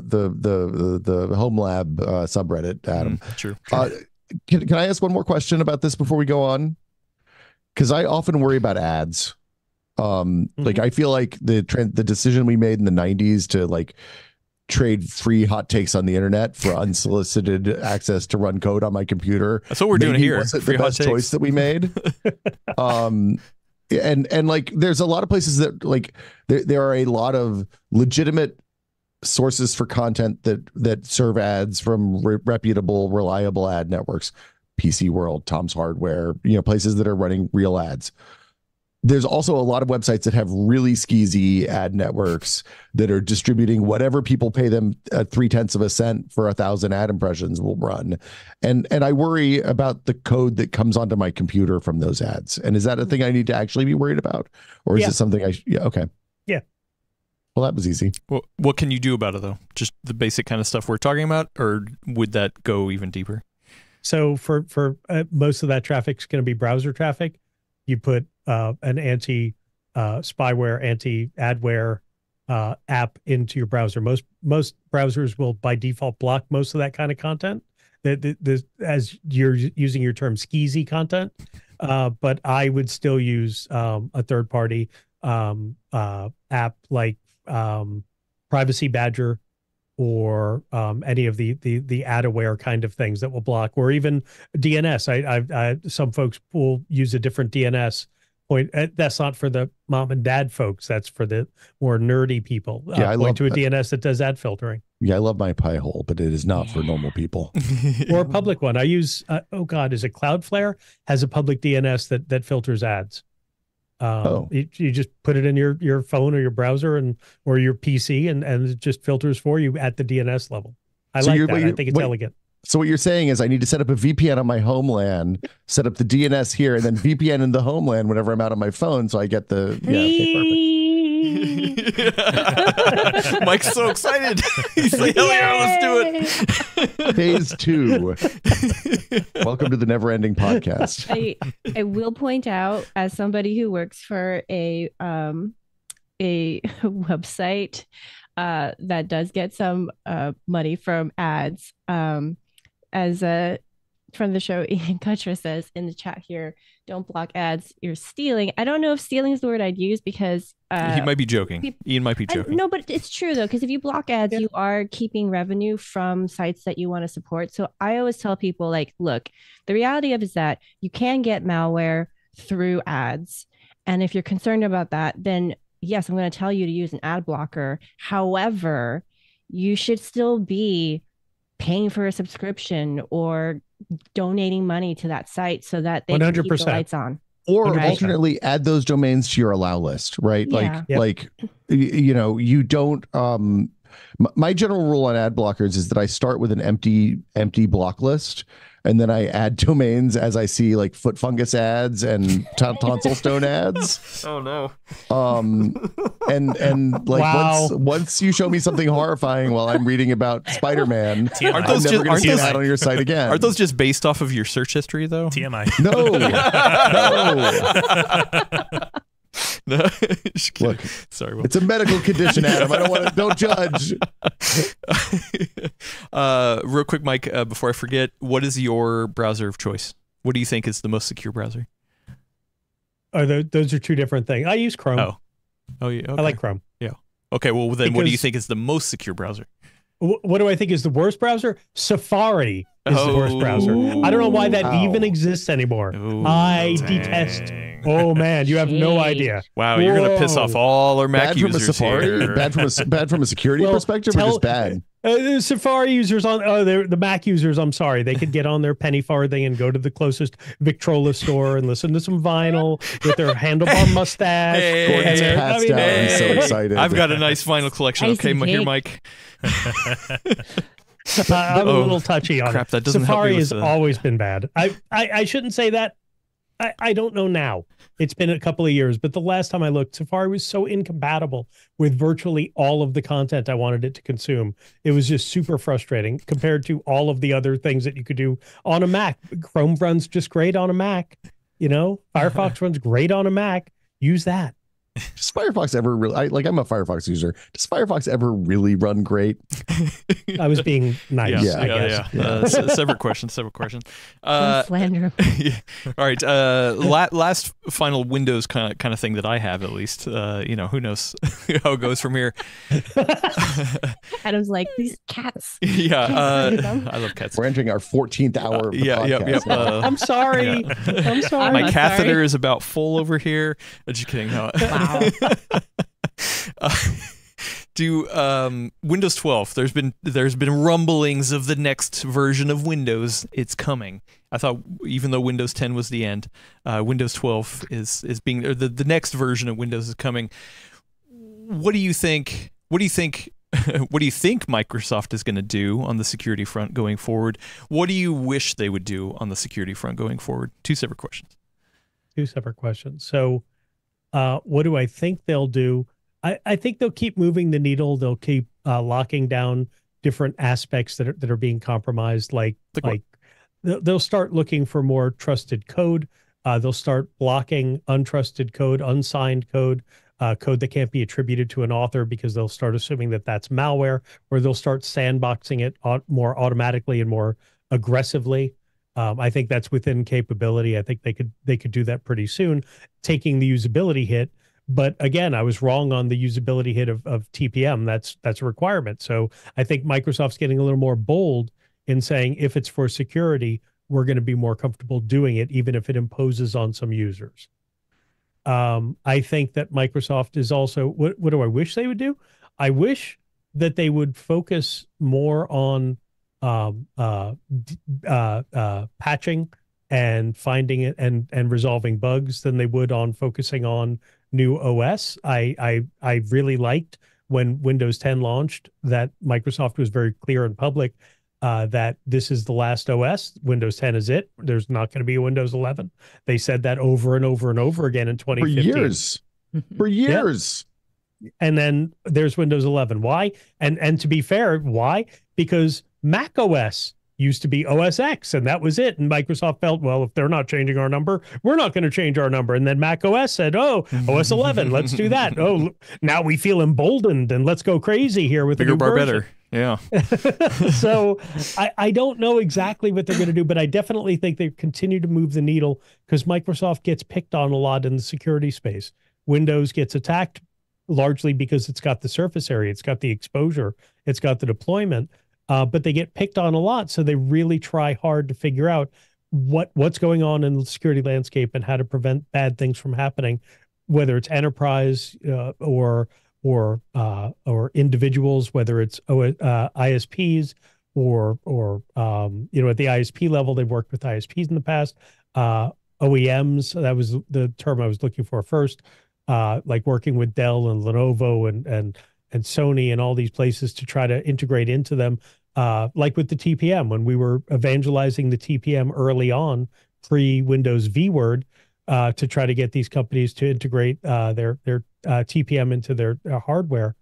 Home Lab subreddit, Adam. True. Can I ask one more question about this before we go on? Because I often worry about ads. Like I feel like the decision we made in the 90s to like trade free hot takes on the internet for unsolicited access to run code on my computer. That's what we're doing here. Wasn't the best choice that we made. And like there's a lot of places that like there are a lot of legitimate sources for content that serve ads from reputable, reliable ad networks. PCWorld, Tom's Hardware, places that are running real ads. There's also a lot of websites that have really skeezy ad networks that are distributing whatever people pay them 0.3 of a cent for 1,000 ad impressions will run. And I worry about the code that comes onto my computer from those ads. And is that a thing I need to actually be worried about? Or is it something okay. Yeah. Well, that was easy. Well, what can you do about it though? Just the basic kind of stuff we're talking about, or would that go even deeper? So for most of that traffic is going to be browser traffic. You put an anti-spyware, anti-adware app into your browser. Most browsers will by default block most of that kind of content. As you're using your term, skeezy content. But I would still use a third-party app like Privacy Badger, or any of the ad-aware kind of things that will block, or even DNS. Some folks will use a different DNS point. That's not for the mom and dad folks. That's for the more nerdy people. I love to a DNS that does ad filtering. Yeah, I love my pie hole, but it is not for normal people. Or a public one. I use, is it Cloudflare? Has a public DNS that filters ads. You just put it in your phone or your browser or your PC and it just filters for you at the DNS level. I think it's elegant. So what you're saying is I need to set up a VPN on my homeland, set up the DNS here, and then VPN in the homeland whenever I'm out on my phone, so I get the perfect. Mike's so excited. He's like, hell yeah, let's do it. Phase 2. Welcome to the Never Ending Podcast. I will point out, as somebody who works for a website, that does get some money from ads. As a friend of the show, Ian Kutra says in the chat here, don't block ads, you're stealing. I don't know if stealing is the word I'd use because he might be joking. Ian might be joking. No, but it's true though, because if you block ads, you are keeping revenue from sites that you want to support. So I always tell people, like, look, the reality of it is that you can get malware through ads. And if you're concerned about that, then yes, I'm going to tell you to use an ad blocker. However, you should still be paying for a subscription or donating money to that site so that they 100%. Can keep the lights on. Or alternately add those domains to your allow list, right? Yeah. Like, you know, you don't, my general rule on ad blockers is that I start with an empty block list. And then I add domains as I see like foot fungus ads and tonsil stone ads. Oh no. And like once you show me something horrifying while I'm reading about Spider-Man, I'm never going to see that on your site again. Are those just based off of your search history though? TMI. No. Look, sorry. It's a medical condition, Adam. Don't judge. Real quick, Mike, before I forget, what is your browser of choice? What do you think is the most secure browser? Those are two different things. I use Chrome. Oh yeah. Okay. I like Chrome. Yeah. Okay. Well, then what do you think is the most secure browser? What do I think is the worst browser? Safari is the worst browser. I don't know why that even exists anymore. I detest. Oh man, you have no idea. Wow, you're gonna piss off all our Mac users here. Bad from a security perspective, or just bad? The Safari users the Mac users. I'm sorry, they could get on their penny farthing and go to the closest Victrola store and listen to some vinyl with their handlebar mustache. Gordon's passed out. I'm so excited. I've got a nice vinyl collection. Okay, here, Mike. I'm a little touchy on it. That doesn't Safari has always been bad. I shouldn't say that. I don't know now. It's been a couple of years, but the last time I looked, Safari was so incompatible with virtually all of the content I wanted it to consume. It was just super frustrating compared to all of the other things that you could do on a Mac. Chrome runs just great on a Mac. You know, Firefox runs great on a Mac. Use that. Does Firefox ever really, I'm a Firefox user. Does Firefox ever really run great? I was being nice. Yeah. Separate questions. Slander. All right. Last final Windows kind of thing that I have, at least. Who knows how it goes from here. Adam's like, these cats. Yeah. I love cats. We're entering our 14th hour of the podcast. I'm sorry. I'm sorry. My catheter is about full over here. Just kidding. No. Wow. Do Windows 12? There's been rumblings of the next version of Windows. It's coming. I thought even though Windows 10 was the end, Windows 12 is being the next version of Windows is coming. What do you think? What do you think Microsoft is going to do on the security front going forward? What do you wish they would do on the security front going forward? Two separate questions. So, what do I think they'll do? I think they'll keep moving the needle. They'll keep locking down different aspects that are being compromised. Like they'll start looking for more trusted code. They'll start blocking untrusted code, unsigned code, code that can't be attributed to an author because they'll start assuming that that's malware, or they'll start sandboxing it more automatically and more aggressively. I think that's within capability. I think they could do that pretty soon, taking the usability hit. But again, I was wrong on the usability hit of TPM. That's a requirement. So I think Microsoft's getting a little more bold in saying if it's for security, we're going to be more comfortable doing it, even if it imposes on some users. I think that Microsoft is also, what do I wish they would do? I wish that they would focus more on patching and finding it and resolving bugs than they would on focusing on new OS. I really liked when Windows 10 launched that Microsoft was very clear in public that this is the last OS. Windows 10 is it. There's not going to be a Windows 11. They said that over and over and over again in 2015. For years. Yep. And then there's Windows 11. Why? And to be fair, why? Because Mac OS used to be OS X, and that was it. And Microsoft felt, well, if they're not changing our number, we're not going to change our number. And then Mac OS said, oh, OS 11, let's do that. Oh, now we feel emboldened, and let's go crazy here with bigger, the bar, better. Yeah. So I don't know exactly what they're going to do, but I definitely think they continue to move the needle because Microsoft gets picked on a lot in the security space. Windows gets attacked largely because it's got the surface area, it's got the exposure, it's got the deployment, but they get picked on a lot. So they really try hard to figure out what's going on in the security landscape and how to prevent bad things from happening, whether it's enterprise or individuals, whether it's ISPs or at the ISP level, they've worked with ISPs in the past, OEMs, that was the term I was looking for first, like working with Dell and Lenovo and Sony and all these places to try to integrate into them, like with the TPM, when we were evangelizing the TPM early on, pre-Windows vWord, to try to get these companies to integrate their TPM into their hardware.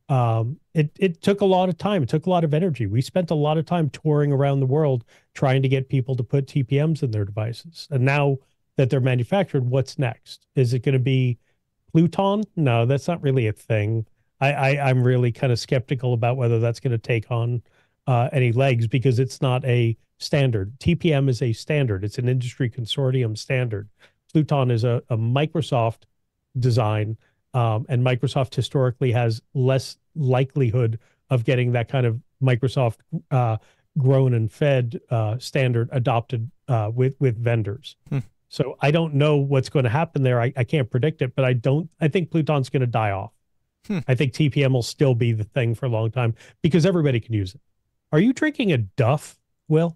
It took a lot of time. It took a lot of energy. We spent a lot of time touring around the world trying to get people to put TPMs in their devices. And now that they're manufactured, what's next? Is it going to be Pluton? No, that's not really a thing. I'm really kind of skeptical about whether that's going to take on any legs because it's not a standard. TPM is a standard. It's an industry consortium standard. Pluton is a Microsoft design, and Microsoft historically has less likelihood of getting that kind of Microsoft grown and fed standard adopted with vendors. So I don't know what's going to happen there. I can't predict it, but I think Pluton's going to die off. I think TPM will still be the thing for a long time because everybody can use it. Are you drinking a Duff, Will?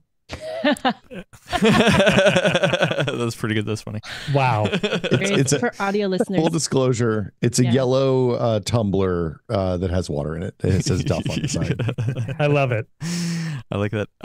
That's pretty good. That's funny. Wow. It's for audio listeners. Full disclosure, it's a yellow tumbler that has water in it. It says Duff on the side. I love it. I like that.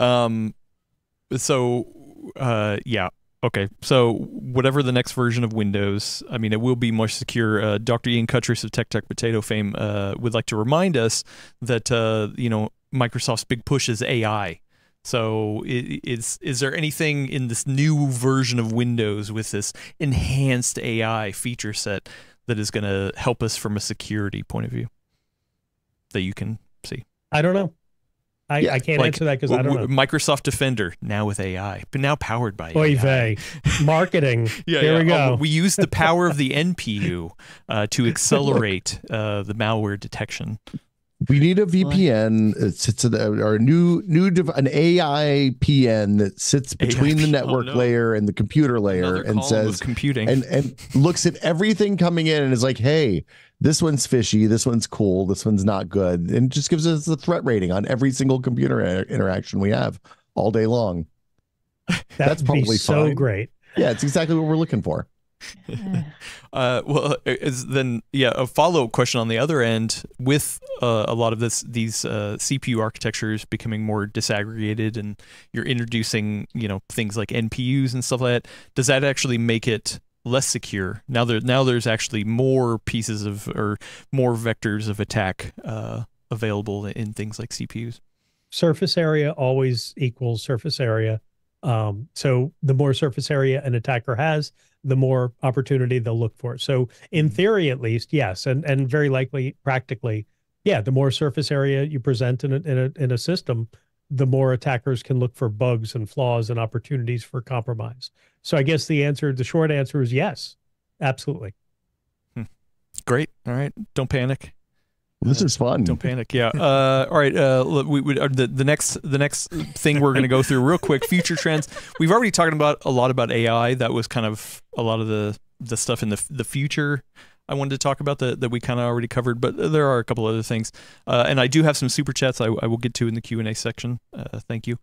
Yeah. Okay, so whatever the next version of Windows, I mean, it will be more secure. Dr. Ian Cutress of Tech Potato fame would like to remind us that, Microsoft's big push is AI. So is there anything in this new version of Windows with this enhanced AI feature set that is going to help us from a security point of view that you can see? I don't know. I can't answer that because I don't know. Microsoft Defender, now with AI, but now powered by Oy AI. Vey. Marketing. There we go. We use the power of the NPU to accelerate the malware detection. We need a VPN. It sits or an AI PN that sits between the network layer and the computer layer and says computing and looks at everything coming in and is like, hey, this one's fishy, this one's cool, this one's not good, and just gives us a threat rating on every single computer interaction we have all day long. That's probably so fine. Great. Yeah, it's exactly what we're looking for. A follow-up question on the other end with a lot of these CPU architectures becoming more disaggregated and you're introducing things like NPUs and stuff like that. Does that actually make it less secure? Now there's actually more pieces of or more vectors of attack available in things like CPUs. Surface area always equals surface area. So the more surface area an attacker has, the more opportunity they'll look for. So in theory, at least, yes, and very likely practically, yeah, the more surface area you present in a system, the more attackers can look for bugs and flaws and opportunities for compromise. So I guess the short answer is yes, absolutely. Great. All right. Don't panic. This is fun. Don't panic. Yeah. All right. The next thing we're going to go through real quick. Future trends. We've already talked a lot about AI. That was kind of a lot of the stuff in the future I wanted to talk about that we kind of already covered. But there are a couple other things, and I do have some super chats I will get to in the Q&A section. Thank you.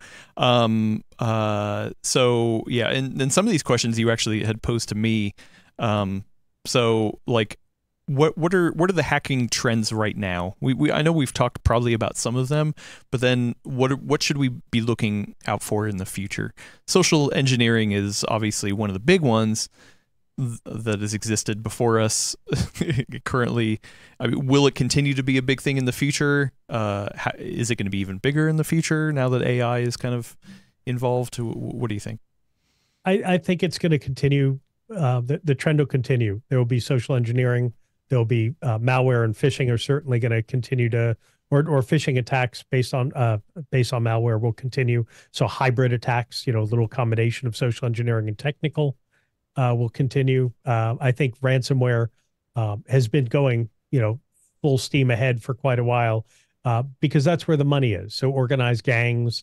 So yeah, and some of these questions you actually had posed to me. So like. What are the hacking trends right now? I know we've talked probably about some of them, but then what should we be looking out for in the future? Social engineering is obviously one of the big ones that has existed before us currently. I mean, will it continue to be a big thing in the future? Is it going to be even bigger in the future now that AI is kind of involved? What do you think? I think it's going to continue. The trend will continue. There will be social engineering. There will be malware, and phishing are certainly going to continue to, or phishing attacks based on malware will continue. So hybrid attacks, a little combination of social engineering and technical, will continue. I think ransomware has been going, full steam ahead for quite a while, because that's where the money is. So organized gangs,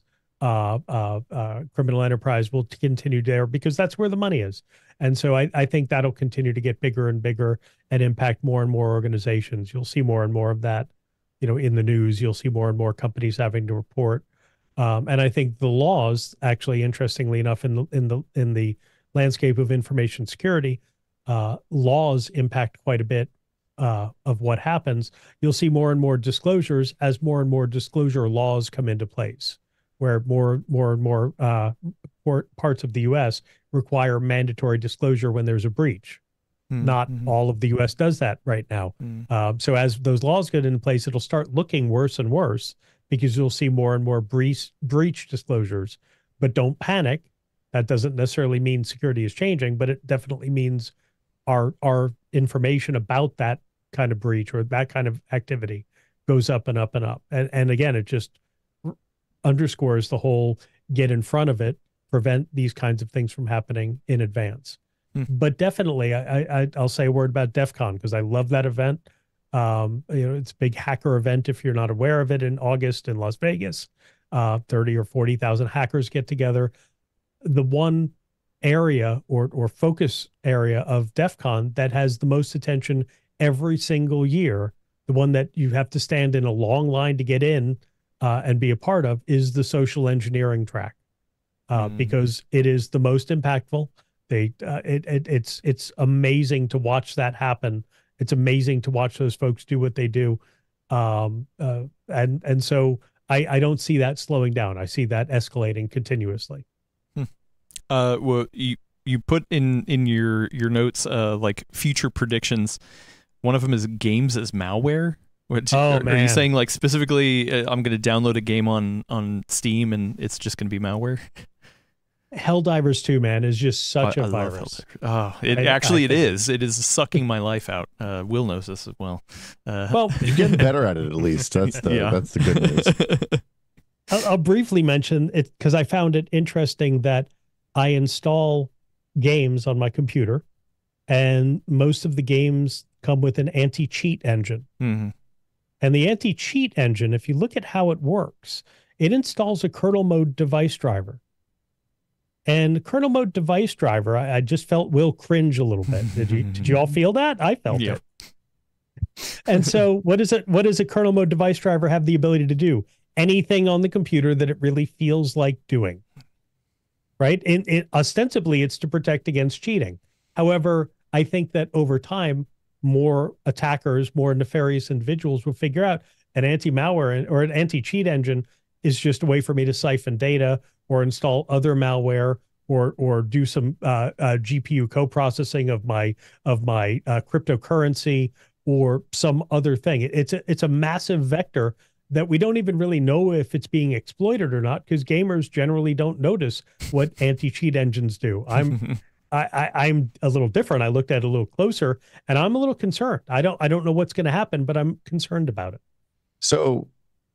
criminal enterprise will continue there because that's where the money is. And so I think that'll continue to get bigger and bigger and impact more and more organizations. You'll see more and more of that, in the news. You'll see more and more companies having to report. And I think the laws, actually, interestingly enough, in the landscape of information security, laws impact quite a bit of what happens. You'll see more and more disclosures as more and more disclosure laws come into place, where more and more parts of the U.S. require mandatory disclosure when there's a breach. Not all of the U.S. does that right now. So as those laws get into place, it'll start looking worse and worse, because you'll see more and more breach disclosures. But don't panic. That doesn't necessarily mean security is changing, but it definitely means our information about that kind of breach or that kind of activity goes up and up and up. And again, it just underscores the whole get in front of it, prevent these kinds of things from happening in advance. But definitely, I'll say a word about DEF CON, because I love that event. It's a big hacker event, if you're not aware of it, in August in Las Vegas. 30 or 40,000 hackers get together. The one area or focus area of DEF CON that has the most attention every single year, the one that you have to stand in a long line to get in and be a part of, is the social engineering track, because it is the most impactful. It's amazing to watch that happen. It's amazing to watch those folks do what they do. And so I don't see that slowing down. I see that escalating continuously. Well, you put in your notes like future predictions. One of them is games as malware. Are you saying, like, specifically I'm going to download a game on Steam and it's just going to be malware? Helldivers 2, man, is just such a virus. It is. It is sucking my life out. Will knows this as well. Well, you're getting better at it, at least. That's the good news. I'll briefly mention it because I found it interesting that I install games on my computer, and most of the games come with an anti-cheat engine. And the anti-cheat engine, if you look at how it works, it installs a kernel mode device driver. And the kernel mode device driver, I just felt Will cringe a little bit. Did you all feel that? I felt it. And so what does a kernel mode device driver have the ability to do? Anything on the computer that it really feels like doing, right? And ostensibly, it's to protect against cheating. However, I think that over time, more attackers, more nefarious individuals will figure out an anti-malware or an anti-cheat engine is just a way for me to siphon data or install other malware or do some GPU co-processing of my cryptocurrency or some other thing. It's a massive vector that we don't even really know if it's being exploited or not, because gamers generally don't notice what anti-cheat engines do. I'm a little different. I looked at it a little closer, and I'm a little concerned. I don't know what's going to happen, but I'm concerned about it. So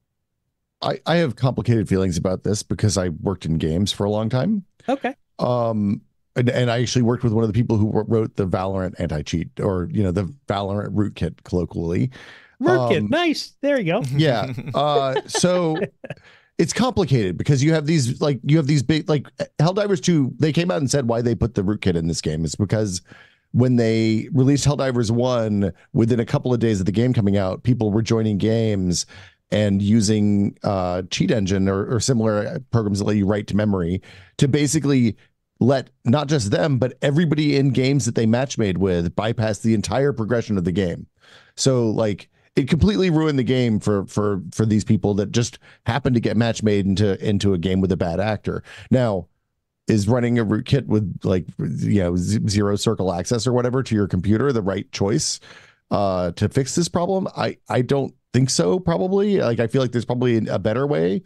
I have complicated feelings about this because I worked in games for a long time. Okay. And I actually worked with one of the people who wrote the Valorant anti-cheat, or the Valorant rootkit colloquially. Rootkit, nice. There you go. Yeah. So it's complicated because you have these big, like Helldivers 2, they came out and said why they put the rootkit in this game is because when they released Helldivers 1, within a couple of days of the game coming out, people were joining games and using cheat engine or similar programs that let you write to memory to basically let not just them, but everybody in games that they match made with bypass the entire progression of the game. So like it completely ruined the game for these people that just happened to get match made into a game with a bad actor. Now, is running a rootkit with zero circle access or whatever to your computer the right choice to fix this problem? I don't think so, probably. Like, I feel like there's probably a better way,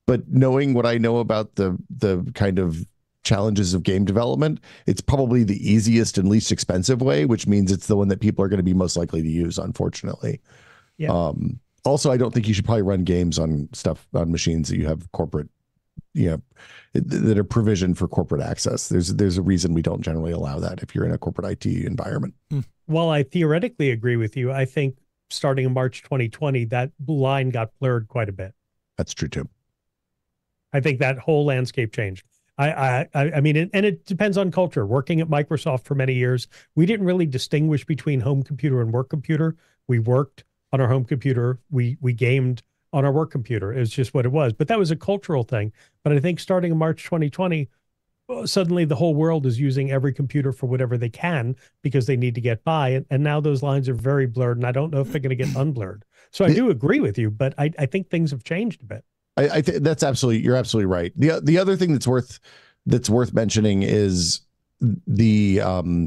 but knowing what I know about the kind of challenges of game development, it's probably the easiest and least expensive way, which means it's the one that people are going to be most likely to use, unfortunately. Yeah. Also, I don't think you should probably run games on machines that you have corporate, that are provisioned for corporate access. There's a reason we don't generally allow that if you're in a corporate IT environment. While I theoretically agree with you, I think starting in March 2020, that line got blurred quite a bit. That's true too. I think that whole landscape changed. I mean, and it depends on culture. Working at Microsoft for many years, we didn't really distinguish between home computer and work computer. We worked on our home computer. We gamed on our work computer. It was just what it was. But that was a cultural thing. But I think starting in March 2020, suddenly the whole world is using every computer for whatever they can because they need to get by. And now those lines are very blurred, and I don't know if they're going to get unblurred. So I do agree with you, but I think things have changed a bit. I think you're absolutely right. The other thing that's worth mentioning is the I'm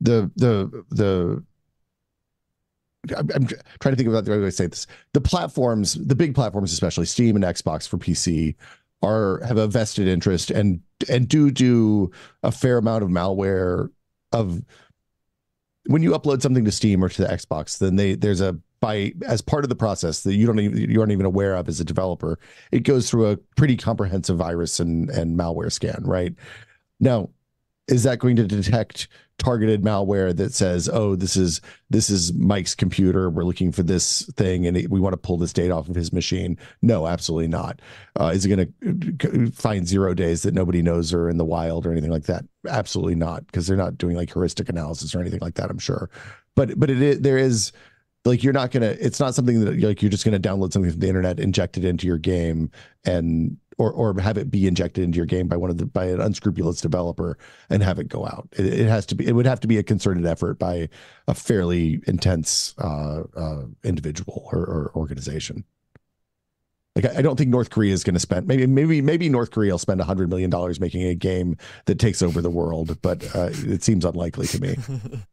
trying to think about the right way to say this. The platforms, the big platforms, especially Steam and Xbox for PC, have a vested interest and do a fair amount of malware. Of when you upload something to Steam or to the Xbox, then there's as part of the process that you aren't even aware of as a developer, it goes through a pretty comprehensive virus and malware scan, right? Now, is that going to detect targeted malware that says, oh, this is Mike's computer, we're looking for this thing and we want to pull this data off of his machine? No, absolutely not. Is it going to find 0 days that nobody knows are in the wild or anything like that? Absolutely not, because they're not doing like heuristic analysis or anything like that, I'm sure. But there is, like, it's not something that like you're just going to download something from the internet, inject it into your game, and or have it be injected into your game by an unscrupulous developer and have it go out. It would have to be a concerted effort by a fairly intense individual or organization. Like, I don't think North Korea is going to spend, maybe North Korea will spend $100 million making a game that takes over the world, but it seems unlikely to me.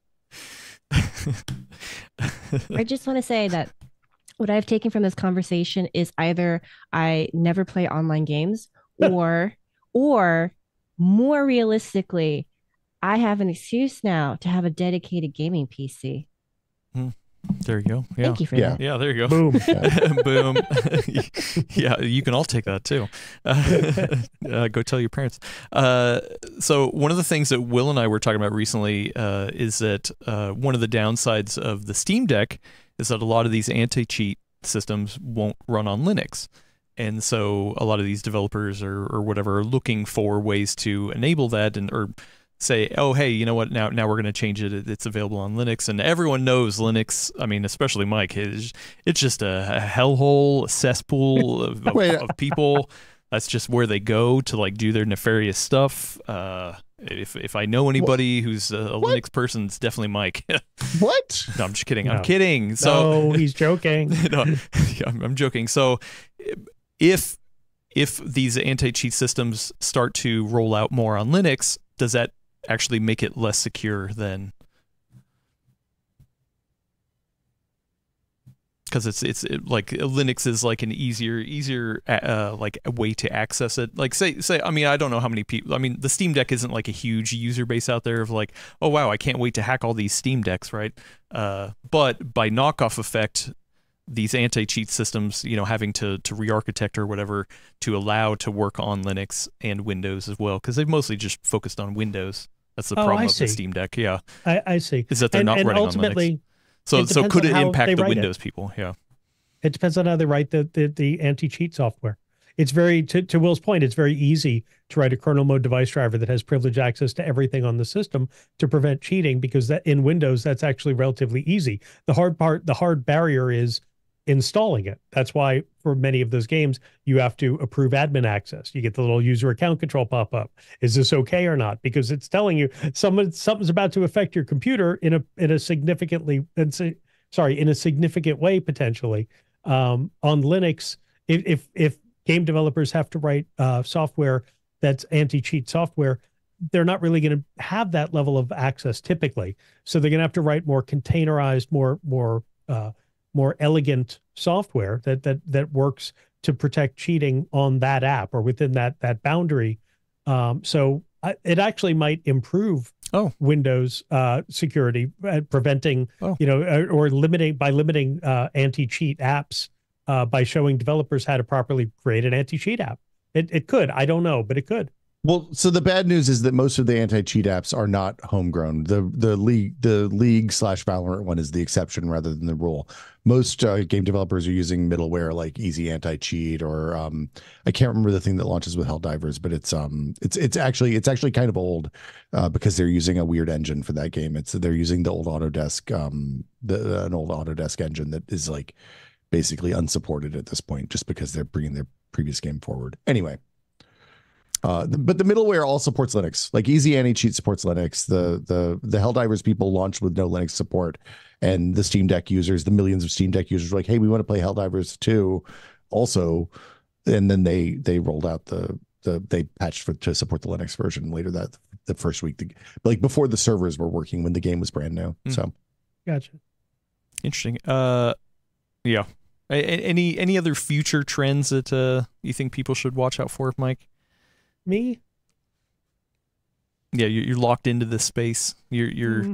I just want to say that what I've taken from this conversation is either I never play online games or more realistically, I have an excuse now to have a dedicated gaming PC. There you go. Yeah. Thank you for that. Yeah, there you go. Boom. Boom. Yeah, you can all take that too. Go tell your parents. So one of the things that Will and I were talking about recently is that one of the downsides of the Steam Deck is that a lot of these anti-cheat systems won't run on Linux. And so a lot of these developers or whatever are looking for ways to enable that or say, oh, hey, you know what, now we're going to change it. It's available on Linux. And everyone knows Linux, I mean, especially Mike, it's just a hellhole, a cesspool of people. That's just where they go to like do their nefarious stuff. If I know anybody who's a Linux person, it's definitely Mike. What? No, I'm just kidding. No. I'm kidding. So he's joking. No, I'm joking. So if these anti-cheat systems start to roll out more on Linux, does that actually make it less secure than? Because it's like Linux is like an easier like a way to access it. Like say I mean, I don't know how many people. I mean, the Steam Deck isn't like a huge user base out there of like, oh wow, I can't wait to hack all these Steam Decks, right? But by knockoff effect, these anti-cheat systems, having to re-architect or whatever to allow to work on Linux and Windows as well, because they've mostly just focused on Windows. That's the problem of the Steam Deck. Yeah, I see. Is that they're not running on Linux. So could it impact the Windows people? Yeah. It depends on how they write the anti-cheat software. It's very, to Will's point, it's very easy to write a kernel mode device driver that has privileged access to everything on the system to prevent cheating, because that in Windows, that's actually relatively easy. The hard barrier is installing it. That's why for many of those games, you have to approve admin access. You get the little user account control pop up. Is this okay or not? Because it's telling you something's about to affect your computer in a significant way potentially. On Linux, if game developers have to write software that's anti-cheat software, they're not really going to have that level of access typically. So they're going to have to write more containerized, more elegant software that works to protect cheating on that app or within that boundary. So it actually might improve Windows security, preventing or limiting anti-cheat apps by showing developers how to properly create an anti-cheat app. It could. I don't know, but it could. Well, so the bad news is that most of the anti-cheat apps are not homegrown. The League/Valorant one is the exception rather than the rule. Most game developers are using middleware like Easy Anti-Cheat, or I can't remember the thing that launches with Helldivers, but it's actually kind of old because they're using a weird engine for that game. They're using the old Autodesk an old Autodesk engine that is like basically unsupported at this point, just because they're bringing their previous game forward. Anyway. But the middleware all supports Linux. Like Easy Anti-Cheat supports Linux. The Helldivers people launched with no Linux support, and the Steam Deck users, the millions of Steam Deck users, were like, hey, we want to play Helldivers 2 also. And then they rolled out they patched to support the Linux version later the first week, like before the servers were working when the game was brand new. So, gotcha. Interesting. Yeah. Any other future trends that you think people should watch out for, Mike? Me? Yeah, you're locked into this space. You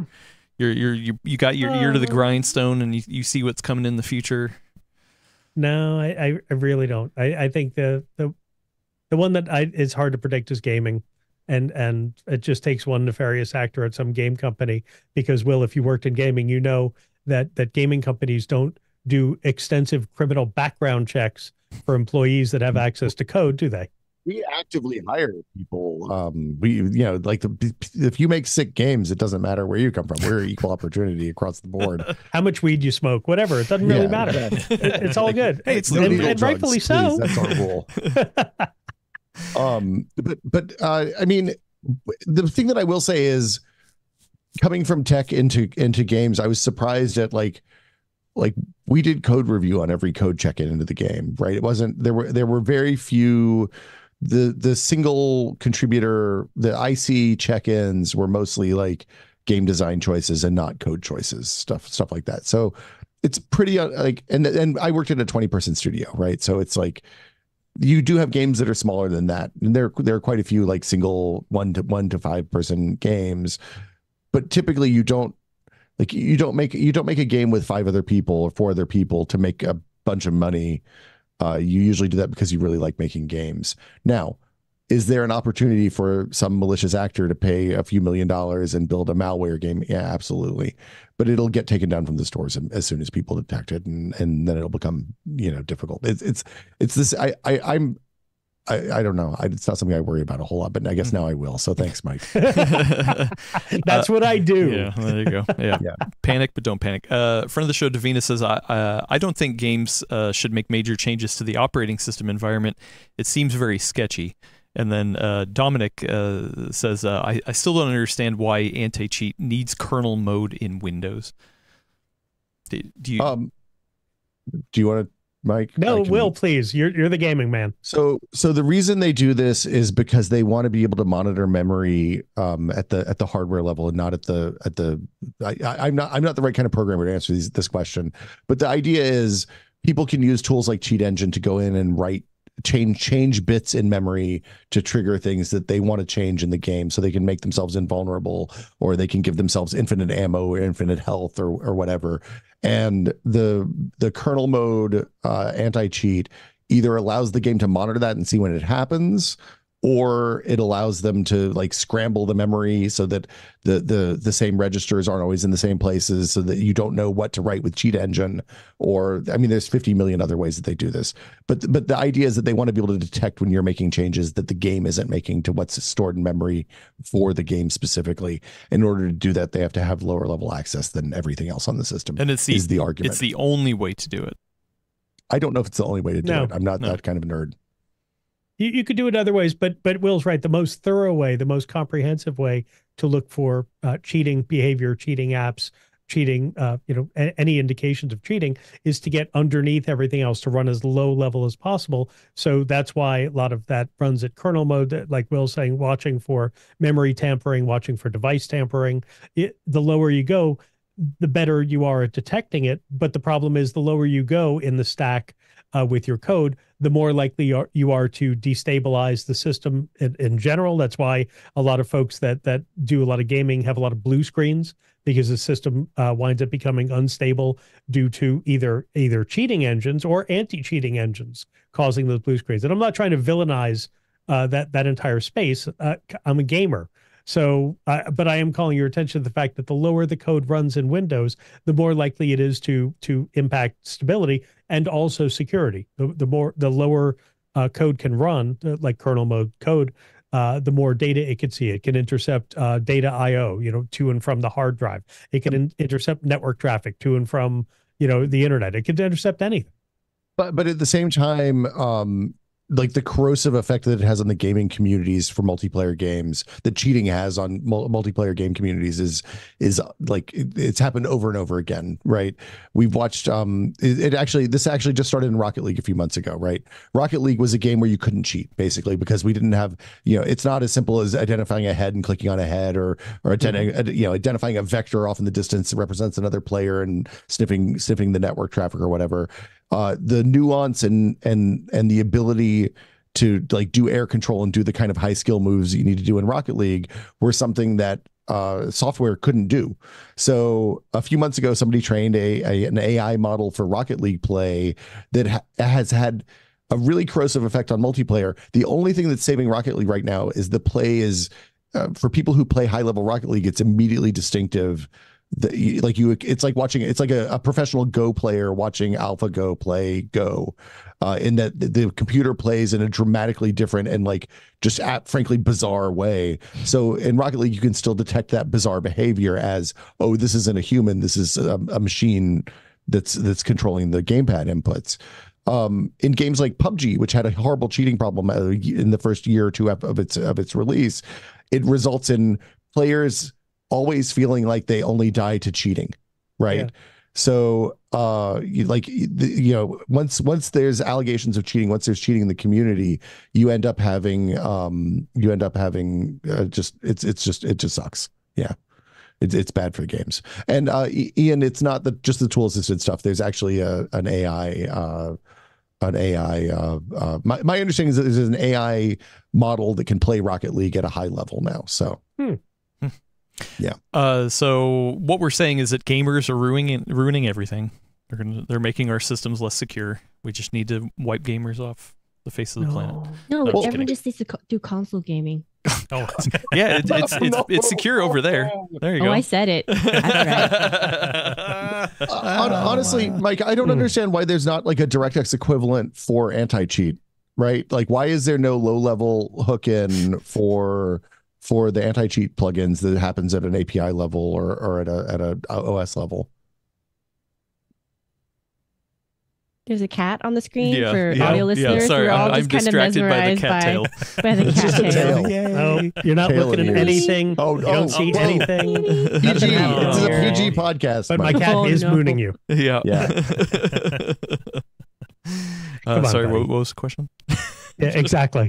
got your ear to the grindstone, and you see what's coming in the future. No, I really don't. I think the one that is hard to predict is gaming, and it just takes one nefarious actor at some game company. Because, Will, if you worked in gaming, you know that gaming companies don't do extensive criminal background checks for employees that have access to code, do they? We actively hire people. If you make sick games, it doesn't matter where you come from. We're equal opportunity across the board. How much weed you smoke, whatever. It doesn't really matter. It's all good. Hey, it's and rightfully so. Please, that's our rule. I mean, the thing that I will say is, coming from tech into games, I was surprised at like we did code review on every code check-in into the game, right? It wasn't, there were very few. The single contributor, the IC check-ins were mostly like game design choices and not code choices, stuff like that. So it's pretty and I worked at a 20-person studio, right? So it's like you do have games that are smaller than that, and there are quite a few like single 1 to 5 person games, but typically you don't make a game with 5 other people or 4 other people to make a bunch of money. You usually do that because you really like making games. Now, is there an opportunity for some malicious actor to pay a few $1 million and build a malware game? Yeah, absolutely. But it'll get taken down from the stores as soon as people detect it, and then it'll become difficult. It's this. I don't know. It's not something I worry about a whole lot, but I guess now I will. So thanks, Mike. That's what I do. Yeah, there you go. Yeah. Panic, but don't panic. Friend of the show, Davina, says, I don't think games should make major changes to the operating system environment. It seems very sketchy. And then Dominic says, I still don't understand why anti-cheat needs kernel mode in Windows. Do you want to, Mike? No, Will, please. You're the gaming man. So the reason they do this is because they want to be able to monitor memory at the hardware level, and not I'm not the right kind of programmer to answer this question. But the idea is people can use tools like Cheat Engine to go in and change bits in memory to trigger things that they want to change in the game, so they can make themselves invulnerable, or they can give themselves infinite ammo or infinite health or whatever. And the kernel mode anti-cheat either allows the game to monitor that and see when it happens, or it allows them to like scramble the memory so that the same registers aren't always in the same places, so that you don't know what to write with Cheat Engine. Or, I mean, there's 50 million other ways that they do this. But the idea is that they want to be able to detect when you're making changes that the game isn't making to what's stored in memory for the game specifically. In order to do that, they have to have lower level access than everything else on the system. And it's the argument. It's the only way to do it. I don't know if it's the only way to do it. I'm not that kind of a nerd. You could do it other ways, but Will's right. The most thorough way, the most comprehensive way to look for cheating behavior, cheating apps, cheating, any indications of cheating, is to get underneath everything else, to run as low level as possible. So that's why a lot of that runs at kernel mode, like Will's saying, watching for memory tampering, watching for device tampering. The lower you go, the better you are at detecting it. But the problem is the lower you go in the stack with your code, the more likely you are to destabilize the system in general. That's why a lot of folks that do a lot of gaming have a lot of blue screens, because the system winds up becoming unstable due to either cheating engines or anti-cheating engines causing those blue screens. And I'm not trying to villainize that entire space. I'm a gamer. So, but I am calling your attention to the fact that the lower the code runs in Windows, the more likely it is to impact stability and also security. The lower code can run, like kernel mode code, the more data it can see. It can intercept data I/O, to and from the hard drive. It can intercept network traffic to and from, the internet. It can intercept anything. But at the same time, like the corrosive effect that it has on the gaming communities for multiplayer games, that cheating has on multiplayer game communities is like it's happened over and over again, right? We've watched this actually just started in Rocket League a few months ago, right? Rocket League was a game where you couldn't cheat, basically, because we didn't have, it's not as simple as identifying a head and clicking on a head, or identifying a vector off in the distance that represents another player and sniffing the network traffic or whatever. The nuance and the ability to like do air control and do the kind of high skill moves that you need to do in Rocket League were something that software couldn't do. So a few months ago, somebody trained an AI model for Rocket League play that has had a really corrosive effect on multiplayer. The only thing that's saving Rocket League right now is the play is for people who play high level Rocket League, it's immediately distinctive. It's like a professional Go player watching AlphaGo play Go, in that the computer plays in a dramatically different and frankly bizarre way. So in Rocket League, you can still detect that bizarre behavior as, oh, this isn't a human, this is a machine that's controlling the gamepad inputs. In games like PUBG, which had a horrible cheating problem in the first year or two of its release, it results in players always feeling like they only die to cheating, right? Yeah. So, once there's allegations of cheating, once there's cheating in the community, it just sucks. Yeah, it's bad for the games. And Ian, it's not just the tool assisted stuff. There's actually an AI. My understanding is that there's an AI model that can play Rocket League at a high level now. So. Yeah. So what we're saying is that gamers are ruining everything. They're making our systems less secure. We just need to wipe gamers off the face of the planet. No, everyone just needs to do console gaming. Oh, yeah, it's secure over there. There you go. Oh, I said it. That's right. Honestly, Mike, I don't understand why there's not like a DirectX equivalent for anti-cheat, right? Like, why is there no low-level hook-in for the anti-cheat plugins that happens at an API level or at a OS level? There's a cat on the screen for audio listeners. Sorry, We're all I'm just kind of distracted by the mesmerized cat tail. by the cat tail. Oh, you're not looking at anything. You don't see anything. PG. This is a PG podcast. But my cat is mooning you. Yeah. On, sorry, buddy. what was the question? Yeah, exactly.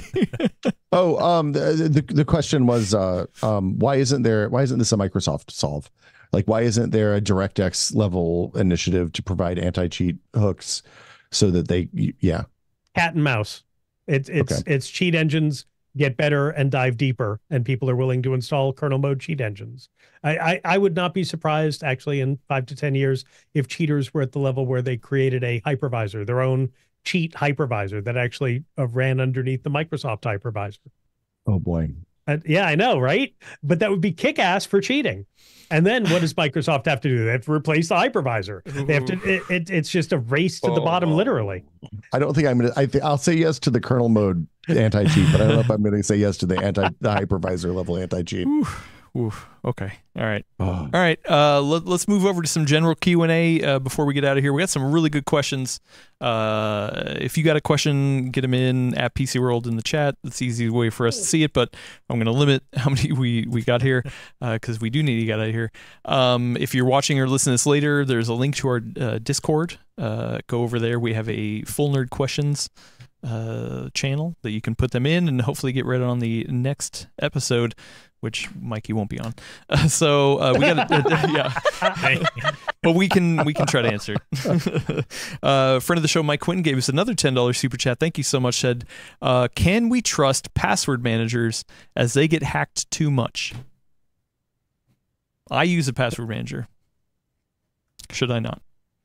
The question was, why isn't this a Microsoft solve? Like, why isn't there a DirectX level initiative to provide anti-cheat hooks so that cat and mouse. It's cheat engines get better and dive deeper, and people are willing to install kernel mode cheat engines. I would not be surprised, actually, in 5 to 10 years, if cheaters were at the level where they created a hypervisor, their own cheat hypervisor that actually ran underneath the Microsoft hypervisor. Oh boy. Yeah, I know, right? But that would be kick-ass for cheating. And then what does Microsoft have to do? They have to replace the hypervisor. They have to. It's just a race to the bottom, literally. I don't think I'm gonna. I'll say yes to the kernel mode anti-cheat, but I don't know if I'm gonna say yes to the hypervisor level anti-cheat. Oof. Okay. All right. All right. Let's move over to some general Q&A before we get out of here. We got some really good questions. If you got a question, get them in at PCWorld in the chat. That's the easy way for us to see it, but I'm going to limit how many we got here because we do need to get out of here. If you're watching or listening to this later, there's a link to our Discord. Go over there. We have a Full Nerd Questions channel that you can put them in and hopefully get read on the next episode, which Mikey won't be on. So we got to, but we can try to answer. Friend of the show, Mike Quinn, gave us another $10 super chat. Thank you so much. Said, can we trust password managers as they get hacked too much? I use a password manager. Should I not?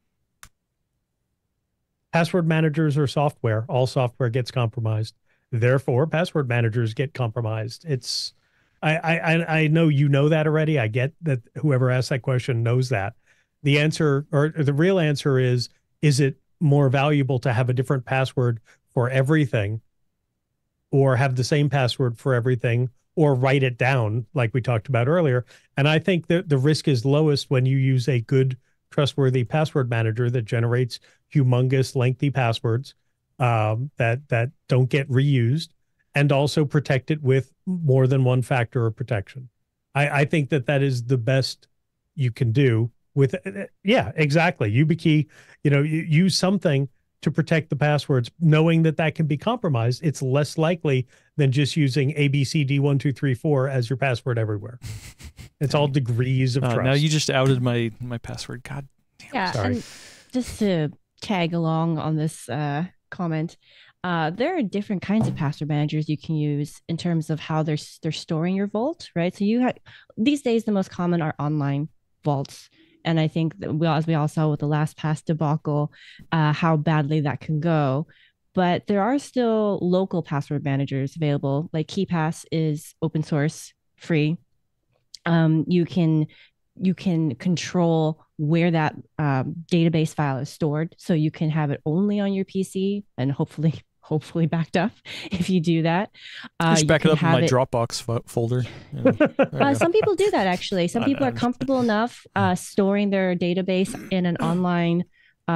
Password managers are software. All software gets compromised. Therefore, password managers get compromised. It's, I know you know that already. I get that whoever asked that question knows that. The answer, or the real answer is it more valuable to have a different password for everything, or have the same password for everything, or write it down like we talked about earlier? And I think that the risk is lowest when you use a good, trustworthy password manager that generates humongous, lengthy passwords that don't get reused, and also protect it with more than one factor of protection. I think that is the best you can do with, yeah, exactly. YubiKey, you use something to protect the passwords, knowing that can be compromised. It's less likely than just using ABCD1234 as your password everywhere. It's all degrees of trust. Now you just outed my password. God damn. Yeah, Sorry. and just to tag along on this comment, there are different kinds of password managers you can use in terms of how they're storing your vault, right? So you have, these days the most common are online vaults. And I think that as we all saw with the LastPass debacle, how badly that can go. But there are still local password managers available. Like KeePass is open source, free. You can control where that database file is stored, so you can have it only on your PC and hopefully backed up if you do that. Just back it up in my Dropbox folder. Some people do that, actually. Some people are comfortable enough storing their database in an online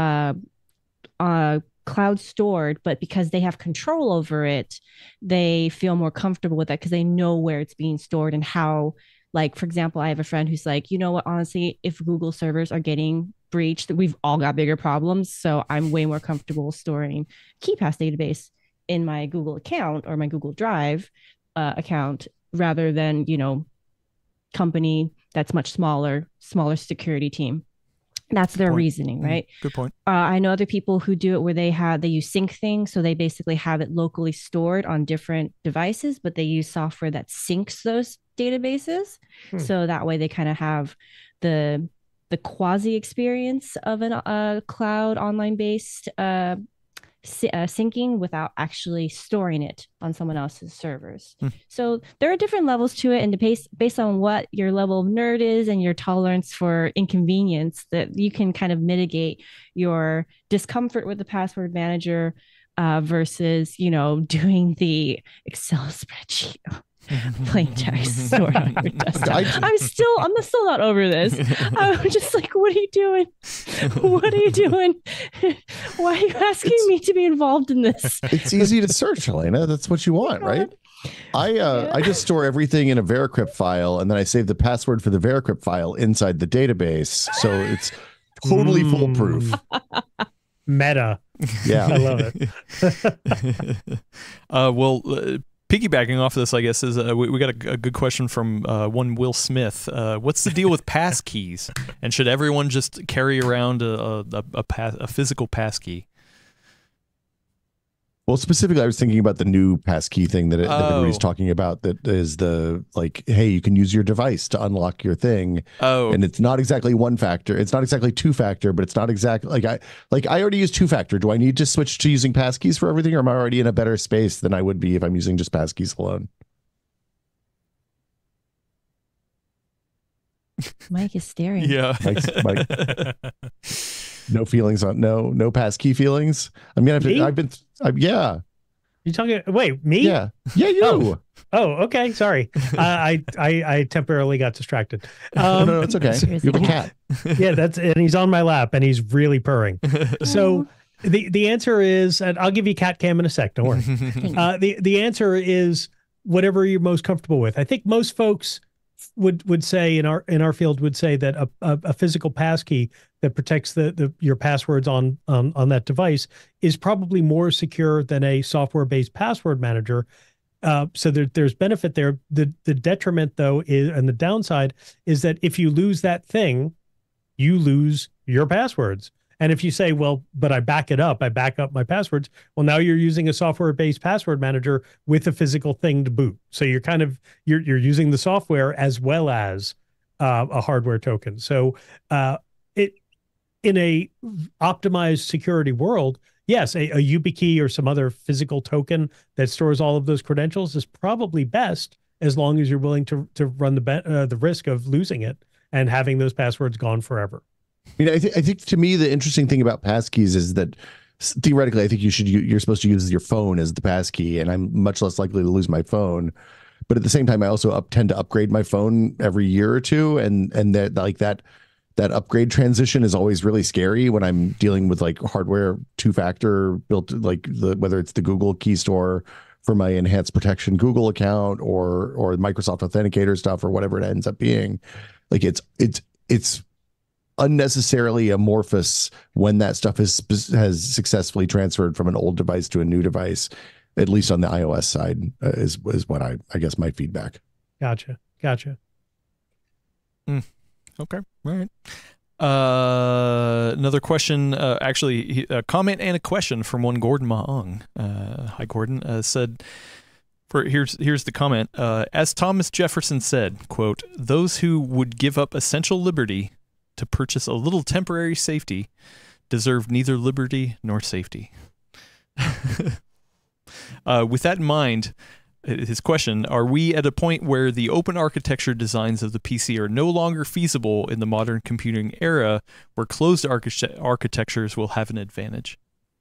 cloud stored, but because they have control over it, they feel more comfortable with that because they know where it's being stored and how. Like, for example, I have a friend who's like, you know what, honestly, if Google servers are getting breached, we've all got bigger problems. So I'm way more comfortable storing KeePass database in my Google account or my Google Drive account rather than, company that's much smaller security team. That's their reasoning, right? Good point. I know other people who do it where they use SyncThing. So they basically have it locally stored on different devices, but they use software that syncs those databases. So that way they kind of have the quasi experience of a cloud online based syncing without actually storing it on someone else's servers. So there are different levels to it, and based on what your level of nerd is and your tolerance for inconvenience, that you can kind of mitigate your discomfort with the password manager versus doing the Excel spreadsheet. Plain text stored on your desktop. I'm still not over this. I'm just like, what are you doing? What are you doing? Why are you asking me to be involved in this? It's easy to search, Helena. That's what you want, right? I just store everything in a Veracrypt file, and then I save the password for the Veracrypt file inside the database, so it's totally foolproof. Meta. Yeah, I love it. Piggybacking off of this, I guess, is we got a good question from one Will Smith. What's the deal with pass keys? And should everyone just carry around a physical pass key? Well, specifically, I was thinking about the new passkey thing that everybody's talking about. That is hey, you can use your device to unlock your thing. And it's not exactly one factor. It's not exactly two factor, but it's not exactly I already use two factor. Do I need to switch to using passkeys for everything, or am I already in a better space than I would be if I'm using just passkeys alone? Mike is staring. Yeah. Mike. No feelings on no passkey feelings. I'm gonna have to. Yeah. You talking? Wait, me? Yeah, you. Oh, okay. Sorry, I temporarily got distracted. No, it's okay. You have a cat. Yeah, and he's on my lap, and he's really purring. So the answer is, and I'll give you cat cam in a sec. Don't worry. The answer is whatever you're most comfortable with. I think most folks would say in our field would say that a physical passkey that protects your passwords on that device is probably more secure than a software-based password manager. So there's benefit there. The detriment though is, and the downside is that if you lose that thing, you lose your passwords. And if you say, well, but I back it up, I back up my passwords. Well, now you're using a software-based password manager with a physical thing to boot. So you're you're using the software as well as a hardware token. So in a optimized security world, yes, a YubiKey or some other physical token that stores all of those credentials is probably best, as long as you're willing to run the risk of losing it and having those passwords gone forever. I mean, I think to me, the interesting thing about passkeys is that theoretically, I think you're supposed to use your phone as the passkey, and I'm much less likely to lose my phone. But at the same time, I also tend to upgrade my phone every year or two, and that upgrade transition is always really scary when I'm dealing with like hardware two-factor built, like whether it's the Google Key Store for my enhanced protection Google account or Microsoft Authenticator stuff or whatever it ends up being. Like it's unnecessarily amorphous when that stuff has successfully transferred from an old device to a new device, at least on the iOS side, is what I guess my feedback. Gotcha. Okay. All right. Another question, actually a comment and a question from one Gordon Maong. Hi, Gordon. Said, here's the comment. As Thomas Jefferson said, quote, "Those who would give up essential liberty to purchase a little temporary safety deserve neither liberty nor safety." With that in mind, his question, are we at a point where the open architecture designs of the PC are no longer feasible in the modern computing era, where closed architectures will have an advantage?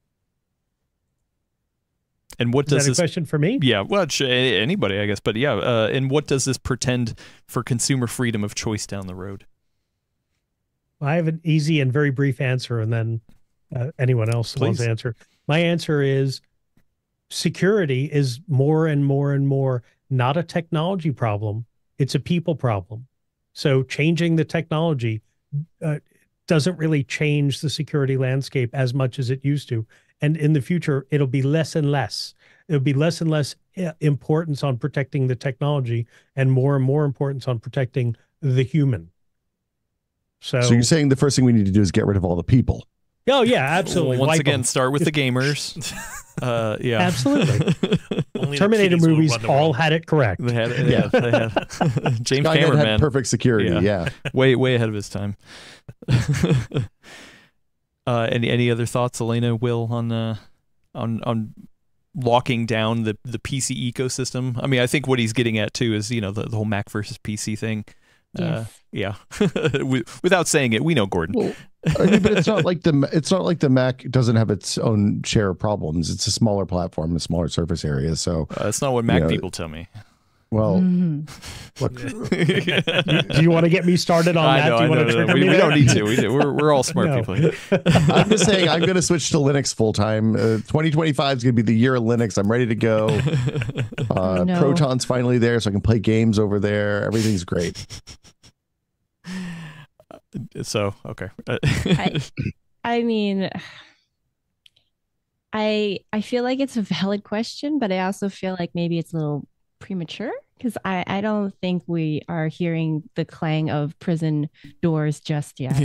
And what does this, a question for me? Yeah, well, anybody, I guess. But yeah, and what does this portend for consumer freedom of choice down the road? I have an easy and very brief answer, and then anyone else wants to answer. My answer is security is more and more and more not a technology problem. It's a people problem. So changing the technology doesn't really change the security landscape as much as it used to. And in the future, it'll be less and less. It'll be less and less importance on protecting the technology and more importance on protecting the human. So you're saying the first thing we need to do is get rid of all the people? Oh, yeah, absolutely. Once again, start with the gamers. Yeah, absolutely. Terminator movies all had it correct. They had it. Yeah, they had. James Cameron had perfect security. Yeah. way ahead of his time. Any other thoughts, Elena, Will, on locking down the PC ecosystem? I mean, I think what he's getting at too is, you know, the whole Mac versus PC thing. Yes. Yeah. Without saying it, we know Gordon. Well, I mean, but it's not like the Mac doesn't have its own share of problems. It's a smaller platform, a smaller surface area. So that's not what Mac people tell me. Well, look, do you want to get me started on that? Do you want to we don't need to. We're all smart people. I'm just saying I'm going to switch to Linux full time. 2025 is going to be the year of Linux. I'm ready to go. Proton's finally there, so I can play games over there. Everything's great. So, okay. I mean, I feel like it's a valid question, but I also feel like maybe it's a little premature, because I don't think we are hearing the clang of prison doors just yet.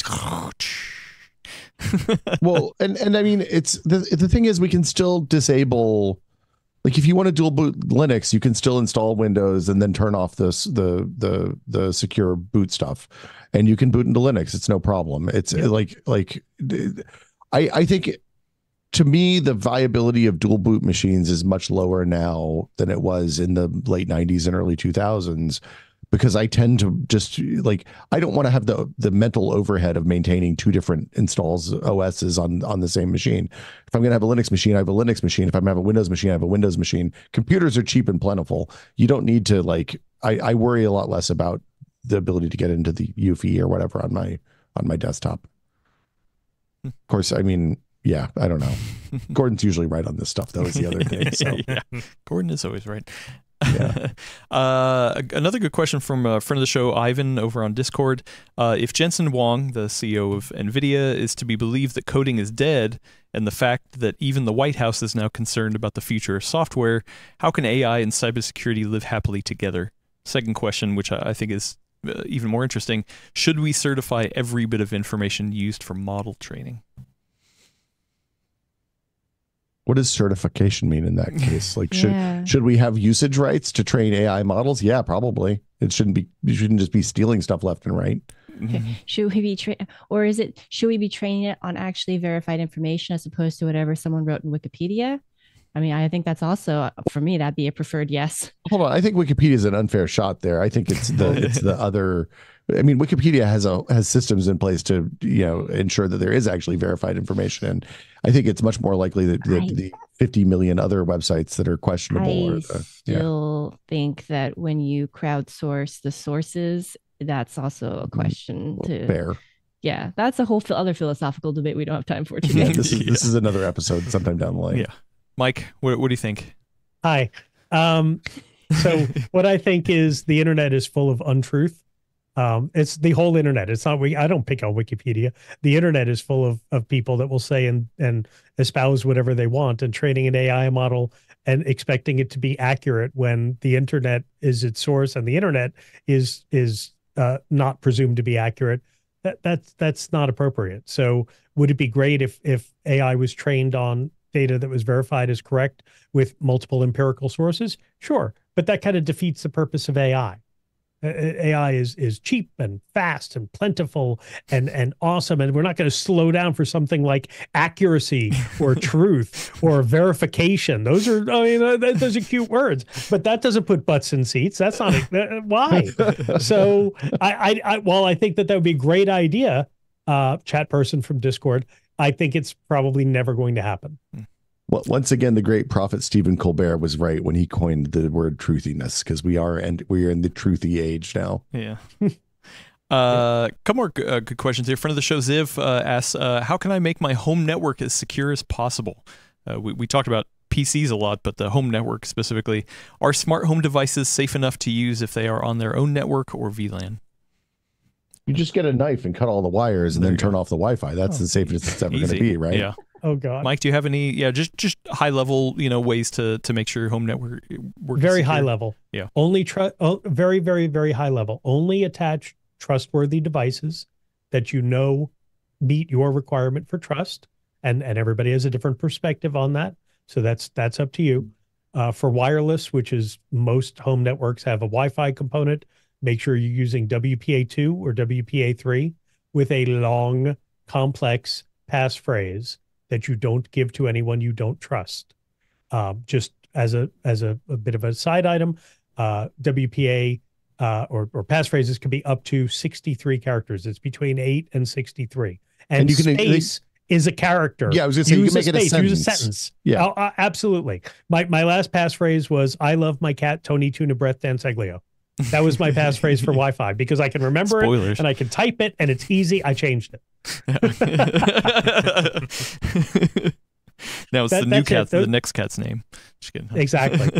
Well, and I mean, it's the thing is, we can still disable, like, if you want to dual boot Linux, you can still install Windows and then turn off the secure boot stuff, and you can boot into Linux. It's no problem. It's I think, to me, the viability of dual boot machines is much lower now than it was in the late 90s and early 2000s, because I tend to just, like, I don't want to have the mental overhead of maintaining two different installs OSs on the same machine. If I'm going to have a Linux machine, I have a Linux machine. If I'm going to have a Windows machine, I have a Windows machine. Computers are cheap and plentiful. You don't need to, like, I worry a lot less about the ability to get into the UEFI or whatever on my desktop. Of course, I mean, yeah, I don't know. Gordon's usually right on this stuff, though, is the other thing. So. Yeah. Gordon is always right. Yeah. Another good question from a friend of the show, Ivan, over on Discord. If Jensen Huang, the CEO of NVIDIA, is to be believed that coding is dead, and the fact that even the White House is now concerned about the future of software, how can AI and cybersecurity live happily together? Second question, which I think is even more interesting, should we certify every bit of information used for model training? What does certification mean in that case? Like, should we have usage rights to train AI models? Yeah, probably. You shouldn't just be stealing stuff left and right. Should we be should we be training it on actually verified information as opposed to whatever someone wrote in Wikipedia? I mean, I think that's also, for me, that'd be a preferred yes. Hold on, I think Wikipedia is an unfair shot there. I think it's the other. I mean, Wikipedia has systems in place to ensure that there is actually verified information, and I think it's much more likely that the 50 million other websites that are questionable. I still think that when you crowdsource the sources, that's also a question to fair. Yeah, that's a whole other philosophical debate we don't have time for today. This is another episode sometime down the line. Yeah, Mike, what do you think? Hi. So what I think is the internet is full of untruth. It's the whole internet. It's not I don't pick on Wikipedia. The internet is full of people that will say and espouse whatever they want, and training an AI model and expecting it to be accurate when the internet is its source and the internet is not presumed to be accurate. That's not appropriate. So would it be great if AI was trained on data that was verified as correct with multiple empirical sources? Sure, but that kind of defeats the purpose of AI. AI is cheap and fast and plentiful and awesome, and we're not going to slow down for something like accuracy or truth or verification. Those are those are cute words, but that doesn't put butts in seats. That's not why. So while I think that would be a great idea, chat person from Discord, I think it's probably never going to happen. Well, once again, the great prophet Stephen Colbert was right when he coined the word truthiness, because we are in the truthy age now. Yeah. Couple more good questions here. Friend of the show, Ziv, asks, how can I make my home network as secure as possible? We talked about PCs a lot, but the home network specifically. Are smart home devices safe enough to use if they are on their own network or VLAN? You just get a knife and cut all the wires and then turn off the Wi-Fi. That's the safest it's ever going to be, right? Yeah. Oh God, Mike, do you have any? Yeah, just high level, ways to make sure your home network works. Very high level. Yeah. Only very, very, very high level. Only attach trustworthy devices that meet your requirement for trust, and everybody has a different perspective on that. So that's up to you. For wireless, which is most home networks have a Wi-Fi component, make sure you're using WPA2 or WPA3 with a long, complex passphrase that you don't give to anyone you don't trust. Just as a bit of a side item, WPA or passphrases can be up to 63 characters. It's between 8 and 63. And you can space is a character. Yeah, I was going to say, you can make it a sentence. Use a sentence. Yeah, absolutely. My last passphrase was, I love my cat, Tony Tuna Breath Danseglio. That was my passphrase for Wi-Fi because I can remember it and I can type it and it's easy. I changed it. Now it's the next cat's name. Just kidding. Exactly.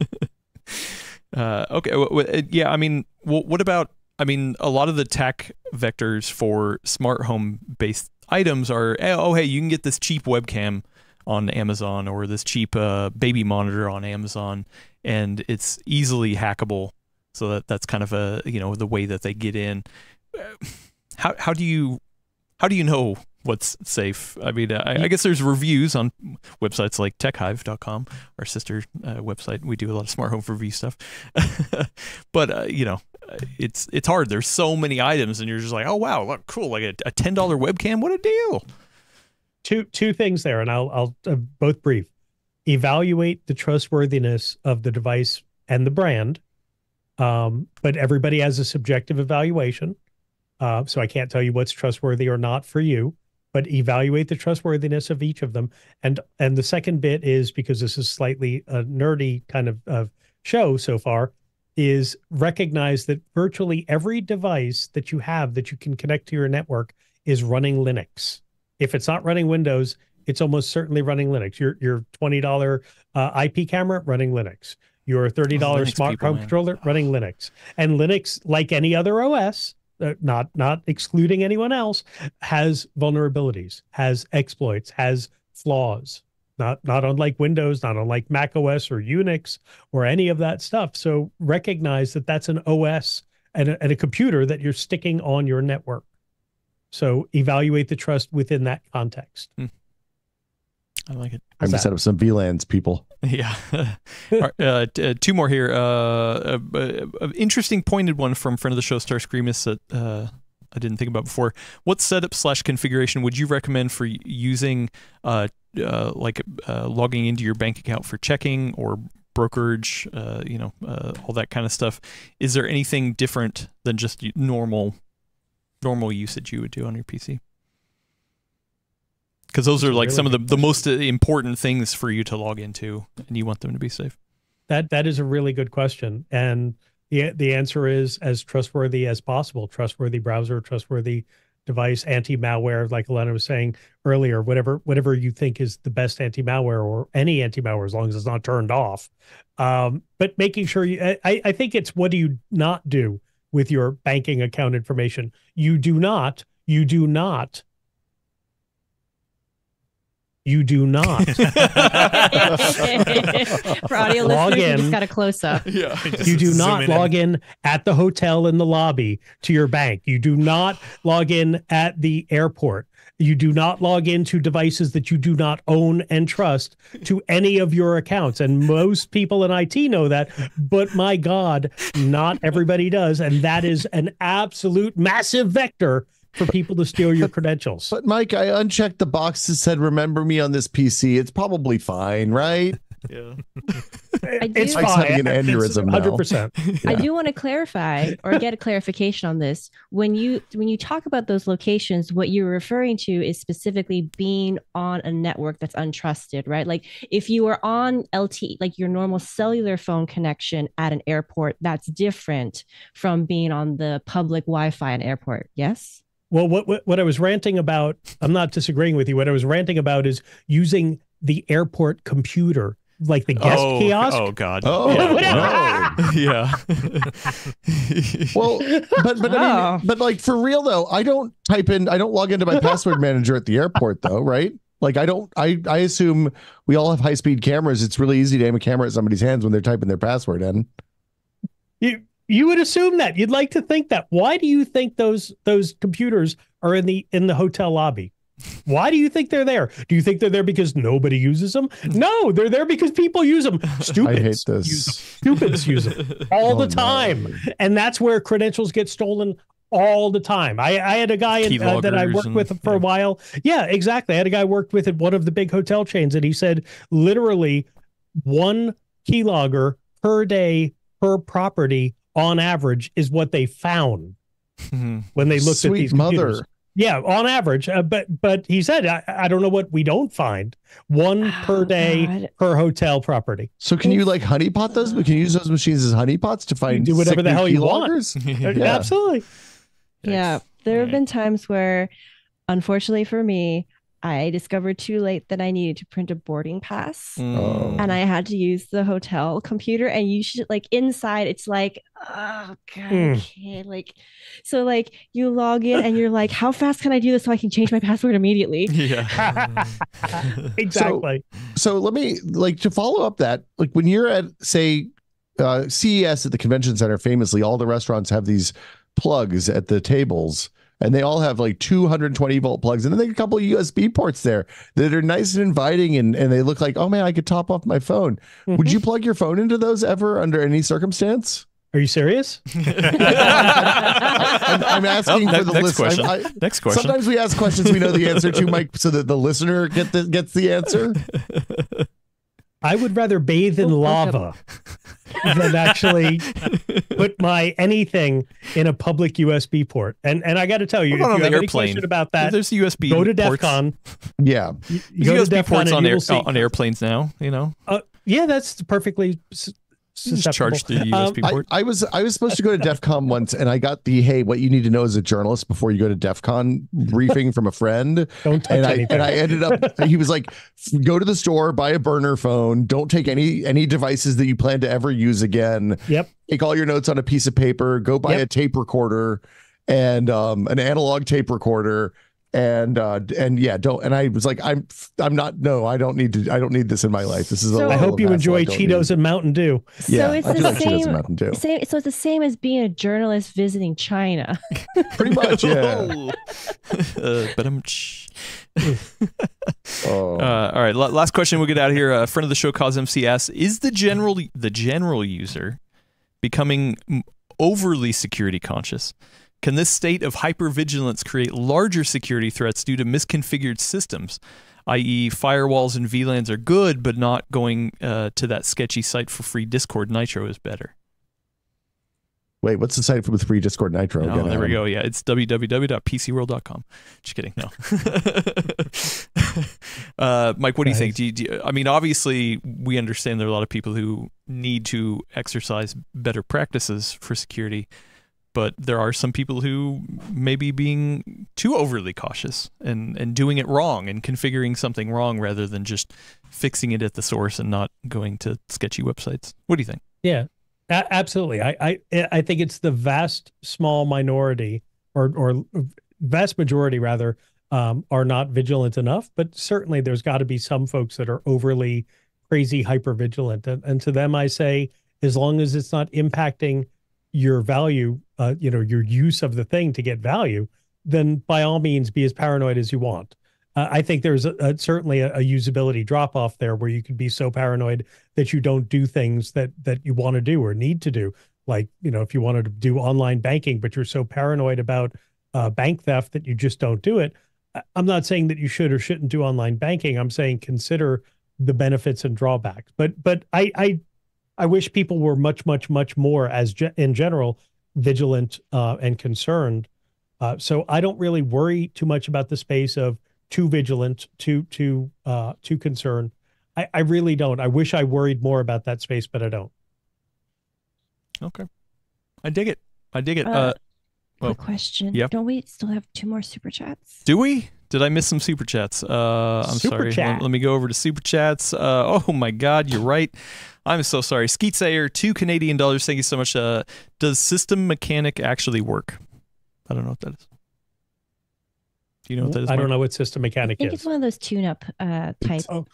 Okay. Yeah. I mean, what about? I mean, a lot of the tech vectors for smart home based items are, oh, hey, you can get this cheap webcam on Amazon or this cheap baby monitor on Amazon, and it's easily hackable. So that's kind of the way that they get in. How do you know what's safe? I mean, I guess there's reviews on websites like techhive.com, our sister website. We do a lot of smart home review stuff. But it's hard. There's so many items, and you're just like, oh wow, look cool, like a $10 webcam. What a deal! Two things there, and I'll both brief. Evaluate the trustworthiness of the device and the brand. But everybody has a subjective evaluation. So I can't tell you what's trustworthy or not for you, but evaluate the trustworthiness of each of them. And the second bit is, because this is slightly a nerdy kind of show so far, is recognize that virtually every device that you have that you can connect to your network is running Linux. If it's not running Windows, it's almost certainly running Linux. Your $20 IP camera running Linux. your $30 smart home controller running Linux. And Linux, like any other OS, not excluding anyone else, has vulnerabilities, has exploits, has flaws. Not unlike Windows, not unlike Mac OS or Unix or any of that stuff. So recognize that that's an OS and a computer that you're sticking on your network. So evaluate the trust within that context. I like it. I'm going to set up some VLANs, people. Yeah. Two more here. An interesting pointed one from friend of the show, Starscreamus, that I didn't think about before. What setup/configuration would you recommend for using, logging into your bank account for checking or brokerage, all that kind of stuff? Is there anything different than just normal usage you would do on your PC? Because those are like some of the most important things for you to log into, and you want them to be safe. That is a really good question, and the answer is as trustworthy as possible. Trustworthy browser, trustworthy device, anti-malware, like Elena was saying earlier. Whatever you think is the best anti-malware, or any anti-malware, as long as it's not turned off. But making sure I think it's, what do you not do with your banking account information? You do not for audio listeners, you just got a close up. Yeah. You do not log in at the hotel in the lobby to your bank. You do not log in at the airport. You do not log into devices that you do not own and trust to any of your accounts. And most people in IT know that, but my God, not everybody does. And that is an absolute massive vector for people to steal your credentials. But Mike, I unchecked the box that said, remember me on this PC. It's probably fine, right? Yeah. It's fine. Having an aneurysm 100%. I do want to clarify or get a clarification on this. When you talk about those locations, what you're referring to is specifically being on a network that's untrusted, right? Like if you are on LTE, like your normal cellular phone connection at an airport, that's different from being on the public Wi-Fi at an airport. Yes? Well, what I was ranting about, I'm not disagreeing with you. What I was ranting about is using the airport computer, like the guest kiosk. Oh God. Oh, yeah. Well, I mean, but like for real though, I don't log into my password manager at the airport though, right? Like I assume we all have high-speed cameras. It's really easy to aim a camera at somebody's hands when they're typing their password in. You would assume that. You'd like to think that. Why do you think those computers are in the hotel lobby? Why do you think they're there? Do you think they're there because nobody uses them? No, they're there because people use them. Stupids. I hate this. Stupids use them all the time. No. And that's where credentials get stolen all the time. I had a guy that I worked with for a while. Yeah, exactly. I had a guy worked with at one of the big hotel chains, and he said literally 1 keylogger per day per property on average is what they found when they looked at these computers. Yeah, on average. But he said, I don't know what we don't find. 1 per day per hotel property. So can you like honeypot those? We can use those machines as honeypots to find do whatever the hell you want. Yeah. Absolutely. Yeah, there have been times where, unfortunately for me, I discovered too late that I needed to print a boarding pass, and I had to use the hotel computer. And you should, like, inside, it's like, oh God, okay, like, so like you log in and you're like, how fast can I do this so I can change my password immediately? Yeah, exactly. So let me, like, to follow up that, like when you're at, say, CES at the convention center, famously, all the restaurants have these plugs at the tables. And they all have like 220 volt plugs, and then they have a couple of USB ports there that are nice and inviting, and they look like, oh man, I could top off my phone. Would you plug your phone into those ever under any circumstance? Are you serious? I'm asking for the listener. Next question. Sometimes we ask questions we know the answer to, Mike, so that the listener gets the answer. I would rather bathe in lava than actually put my anything in a public USB port. And I got to tell you, if you have any question about that, there's USB go to DEF ports. CON. Yeah. There's USB ports on airplanes now, you know? Yeah, that's perfectly charge the USB port. I was supposed to go to DEF CON once, and I got the hey, what you need to know as a journalist before you go to DEF CON briefing from a friend. Don't touch anything. And I ended up. He was like, go to the store, buy a burner phone. Don't take any devices that you plan to ever use again. Yep. Take all your notes on a piece of paper. Go buy a tape recorder and an analog tape recorder. And yeah, don't. And I was like, I'm not. No, I don't need this in my life. This is. I hope you enjoy Cheetos and Mountain Dew. So it's the same. So it's the same as being a journalist visiting China. Pretty much, yeah. All right. Last question. We'll get out of here. A friend of the show, Cause MC, asks: is the general user becoming overly security conscious? Can this state of hypervigilance create larger security threats due to misconfigured systems, i.e. firewalls and VLANs are good, but not going to that sketchy site for free Discord Nitro is better? Wait, what's the site with free Discord Nitro? Oh, there we go. Yeah, it's www.PCWorld.com. Just kidding. No. Mike, what do you think? I mean, obviously, we understand there are a lot of people who need to exercise better practices for security. But there are some people who may be being too overly cautious and doing it wrong and configuring something wrong rather than just fixing it at the source and not going to sketchy websites. What do you think? Yeah, absolutely. I think it's the vast small minority or vast majority rather are not vigilant enough. But certainly there's got to be some folks that are overly crazy hypervigilant. And to them, I say, as long as it's not impacting your value, your use of the thing to get value, then by all means be as paranoid as you want. I think there's certainly a usability drop off there where you could be so paranoid that you don't do things that you want to do or need to do. Like, if you wanted to do online banking, but you're so paranoid about bank theft that you just don't do it. I'm not saying that you should or shouldn't do online banking. I'm saying consider the benefits and drawbacks. But I wish people were much more in general vigilant and concerned. So I don't really worry too much about the space of too vigilant, too concerned. I really don't. I wish I worried more about that space, but I don't. Okay, I dig it. Quick question. Yep. Don't we still have 2 more super chats? Do we? Did I miss some super chats? I'm sorry. Let me go over to super chats. Oh my God, you're right. I'm so sorry. Skeet Sayer, $2 Canadian. Thank you so much. Does System Mechanic actually work? I don't know what that is. Do you know what that is? I don't know what System Mechanic is. I think it's one of those tune-up type. No.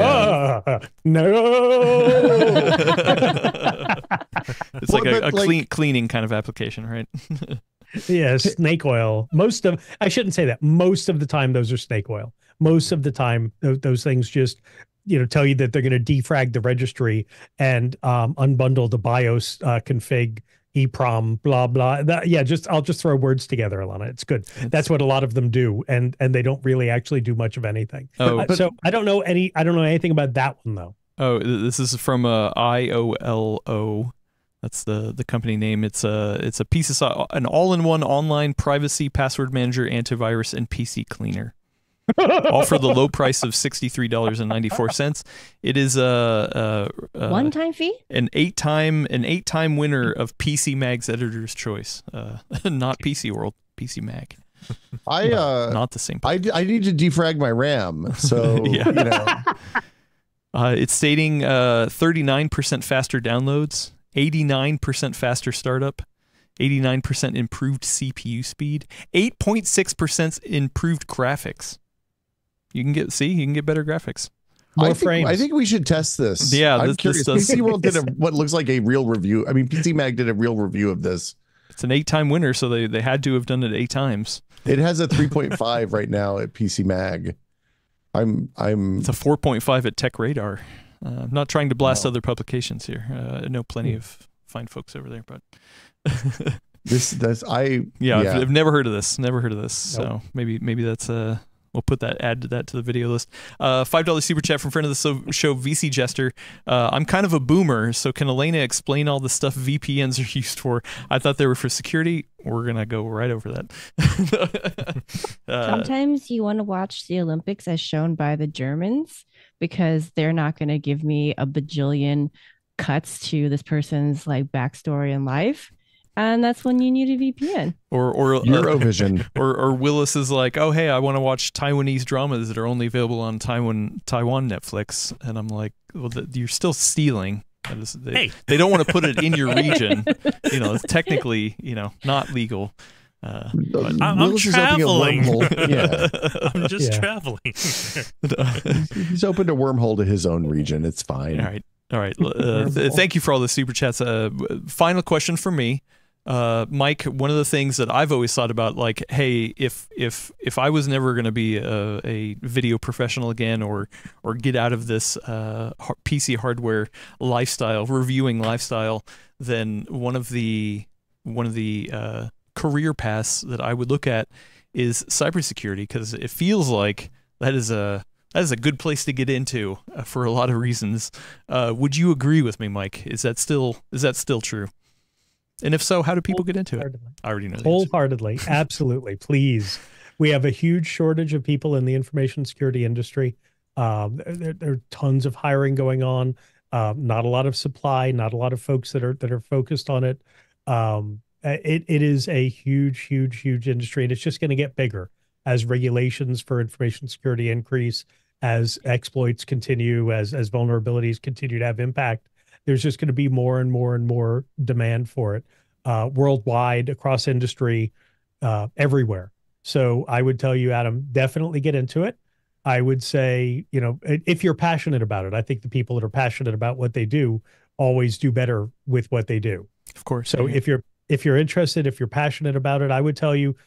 It's like a cleaning kind of application, right? Yeah, snake oil. I shouldn't say that. Most of the time, those are snake oil. Most of the time, those things just tell you that they're going to defrag the registry and unbundle the BIOS config, EEPROM, blah blah. I'll just throw words together, Alana. It's good. That's what a lot of them do, and they don't really actually do much of anything. So I don't know anything about that one though. Oh, this is from IOLO. That's the company name. It's a piece of an all-in-one online privacy password manager, antivirus, and PC cleaner. All for the low price of $63.94. It is a one-time fee. An eight-time winner of PC Mag's Editor's Choice. Not PCWorld, PC Mag. Not the same. I need to defrag my RAM, so it's stating 39% faster downloads, 89% faster startup, 89% improved CPU speed, 8.6% improved graphics. You can get better graphics. More frames. I think we should test this. Yeah, I'm curious. PCWorld did what looks like a real review. I mean, PC Mag did a real review of this. It's an 8-time winner, so they had to have done it 8 times. It has a 3.5 right now at PC Mag. It's a 4.5 at Tech Radar. I'm not trying to blast other publications here. I know plenty of fine folks over there, but I've never heard of this. Nope. So maybe that's we'll put that, add to the video list. $5 super chat from friend of the show, VC Jester. I'm kind of a boomer, so can Elena explain all the stuff VPNs are used for? I thought they were for security. We're going to go right over that. Sometimes you want to watch the Olympics as shown by the Germans because they're not going to give me a bajillion cuts to this person's like backstory in life. And that's when you need a VPN. Or Eurovision. Or Willis is like, oh, hey, I want to watch Taiwanese dramas that are only available on Taiwan Netflix. And I'm like, well, you're still stealing. They don't want to put it in your region. You know, it's technically, you know, not legal. I'm traveling. Yeah. I'm just traveling. He's opened a wormhole to his own region. It's fine. All right. Thank you for all the super chats. Final question for me. Mike, one of the things that I've always thought about, like, hey, if I was never going to be a video professional again, or get out of this PC hardware lifestyle, reviewing lifestyle, then one of the career paths that I would look at is cybersecurity, because it feels like that is a good place to get into for a lot of reasons. Would you agree with me, Mike? Is that still true? And if so, how do people get into it? I already know. Wholeheartedly, absolutely. Please, we have a huge shortage of people in the information security industry. There are tons of hiring going on. Not a lot of supply. Not a lot of folks that are focused on it. It is a huge industry, and it's just going to get bigger as regulations for information security increase, as exploits continue, as vulnerabilities continue to have impact. There's just going to be more and more demand for it worldwide, across industry, everywhere. So I would tell you, Adam, definitely get into it. I would say, you know, if you're passionate about it, I think the people that are passionate about what they do always do better with what they do. Of course. So if you're interested, if you're passionate about it, I would tell you,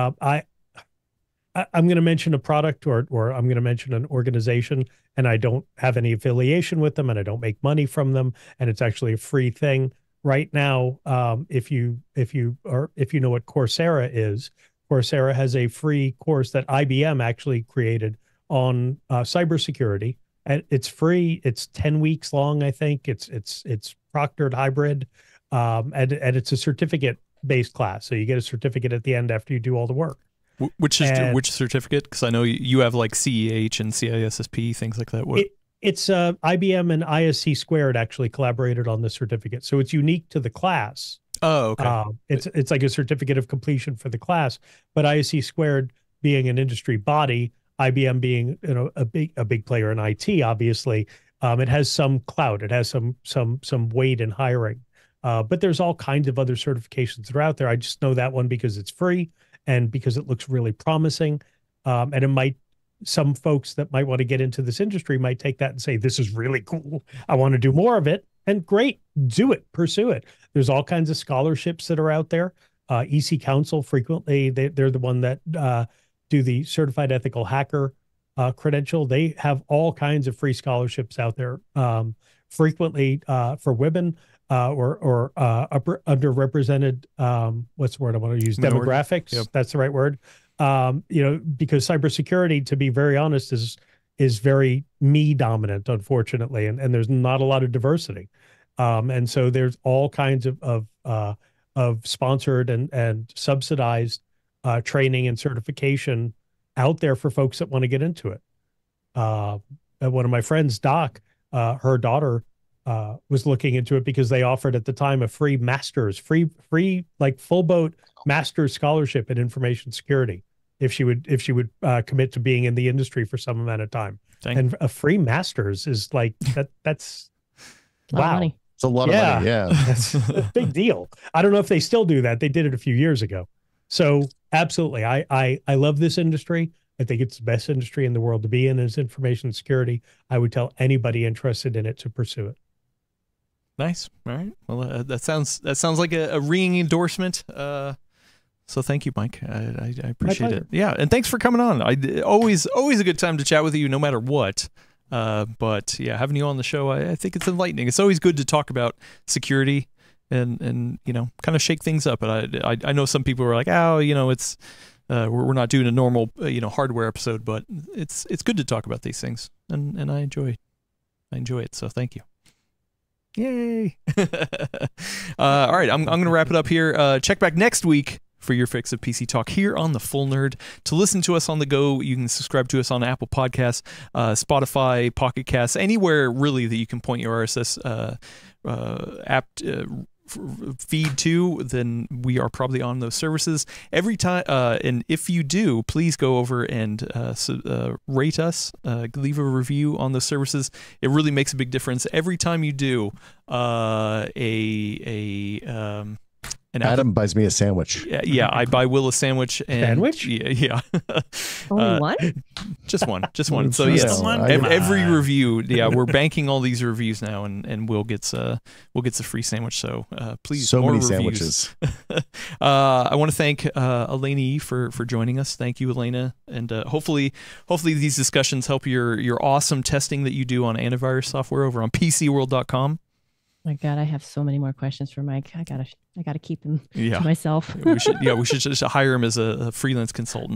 I'm going to mention a product or I'm going to mention an organization, and I don't have any affiliation with them, and I don't make money from them, and it's actually a free thing right now. If you know what Coursera is, Coursera has a free course that IBM actually created on cybersecurity, and it's free. It's 10 weeks long, I think. It's proctored hybrid, and it's a certificate-based class, so you get a certificate at the end after you do all the work. Which certificate? Because I know you have like CEH and CISSP, things like that. It's IBM and ISC² actually collaborated on the certificate, so it's unique to the class. Oh, okay. It's like a certificate of completion for the class, but ISC² being an industry body, IBM being, you know, a big player in IT, obviously, it has some clout. It has some weight in hiring. But there's all kinds of other certifications that are out there. I just know that one because it's free and because it looks really promising. And it might, some folks that might want to get into this industry might take that and say, this is really cool. I want to do more of it. And great, do it, pursue it. There's all kinds of scholarships that are out there. EC Council, frequently, they're the one that do the Certified Ethical Hacker credential. They have all kinds of free scholarships out there, frequently for women, or underrepresented, what's the word I want to use? Minority. Demographics. Yep. That's the right word. You know, because cybersecurity, to be very honest, is very me dominant, unfortunately, and there's not a lot of diversity. And so there's all kinds of sponsored and subsidized training and certification out there for folks that want to get into it. One of my friends, Doc, her daughter was looking into it because they offered at the time a free master's, free like full boat master's scholarship in information security if she would commit to being in the industry for some amount of time. And a free master's is like that's wow. Money. It's a lot of money. Yeah, that's a big deal. I don't know if they still do that. They did it a few years ago. So absolutely, I love this industry. I think it's the best industry in the world to be in is information security. I would tell anybody interested in it to pursue it. Nice. All right. Well, that sounds like a ringing endorsement. So thank you, Mike. I appreciate it. Yeah, and thanks for coming on. Always a good time to chat with you, no matter what. But yeah, having you on the show, I think it's enlightening. It's always good to talk about security and you know, kind of shake things up. And I know some people are like, oh, you know, it's we're not doing a normal you know, hardware episode, but it's good to talk about these things, and I enjoy it. So thank you. Yay. All right, I'm going to wrap it up here. Check back next week for your fix of PC Talk here on The Full Nerd. To listen to us on the go, you can subscribe to us on Apple Podcasts, Spotify, Pocket Casts, anywhere really that you can point your RSS app feed to, then we are probably on those services every time. And if you do, please go over and rate us, leave a review on those services. It really makes a big difference every time you do. Adam buys me a sandwich. Yeah, I buy Will a sandwich. Sandwich? Yeah. Only one? Just one. So yes, every review. Yeah, we're banking all these reviews now, and Will gets a free sandwich. So please, so more many reviews. sandwiches. I want to thank Elena E for joining us. Thank you, Elena, and hopefully these discussions help your awesome testing that you do on antivirus software over on PCWorld.com. My God, I have so many more questions for Mike. I gotta keep them to myself. we should just hire him as a freelance consultant.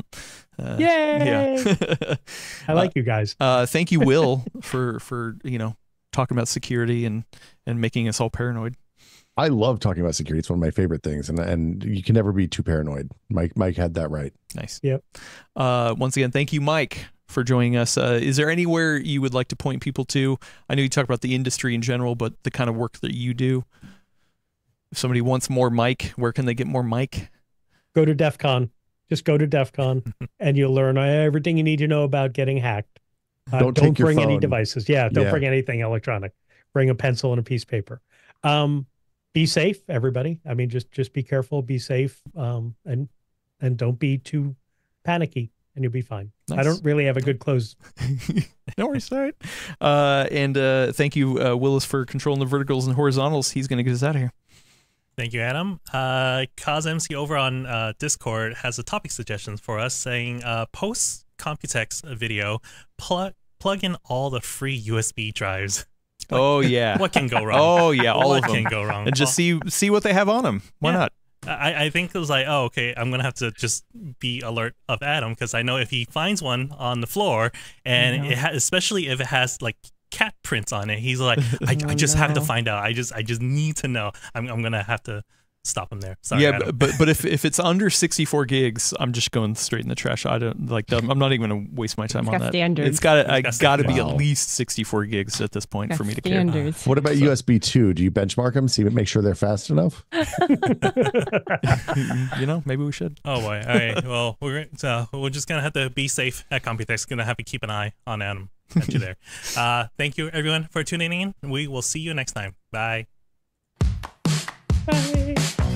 Yay! Yeah. I like you guys. Thank you, Will, for talking about security and making us all paranoid. I love talking about security. It's one of my favorite things, and you can never be too paranoid. Mike had that right. Nice. Yep. Once again, thank you, Mike, for joining us. Is there anywhere you would like to point people to? I know you talk about the industry in general, but the kind of work that you do. If somebody wants more Mike, where can they get more Mike? Go to DEF CON. Just go to DEF CON and you'll learn everything you need to know about getting hacked. Don't bring any devices. Yeah, don't bring anything electronic. Bring a pencil and a piece of paper. Be safe, everybody. I mean, just be careful, be safe, and don't be too panicky, and you'll be fine. Nice. I don't really have a good close. No worries, all right. And thank you, Willis, for controlling the verticals and horizontals. He's going to get us out of here. Thank you, Adam. CosMC over on Discord has a topic suggestions for us, saying post Computex video, plug in all the free USB drives. Oh yeah. What can go wrong? Oh yeah, all of them can go wrong. And just see what they have on them. Why not? I think it was like, oh, okay, I'm going to have to just be alert of Adam, because I know if he finds one on the floor, and especially if it has like cat prints on it, he's like, I just have to find out. I just need to know. I'm going to have to stop him there. Sorry, yeah, Adam. but if it's under 64 gigs, I'm just going straight in the trash. I don't like. I'm not even going to waste my time on that. Standards. It's got to be at least 64 gigs at this point for me to care. What about USB 2? Do you benchmark them? Make sure they're fast enough. Maybe we should. Oh boy. All right. Well, we're just gonna have to be safe at Computex. Gonna have to keep an eye on Adam. Catch you there. Thank you everyone for tuning in. We will see you next time. Bye. Bye.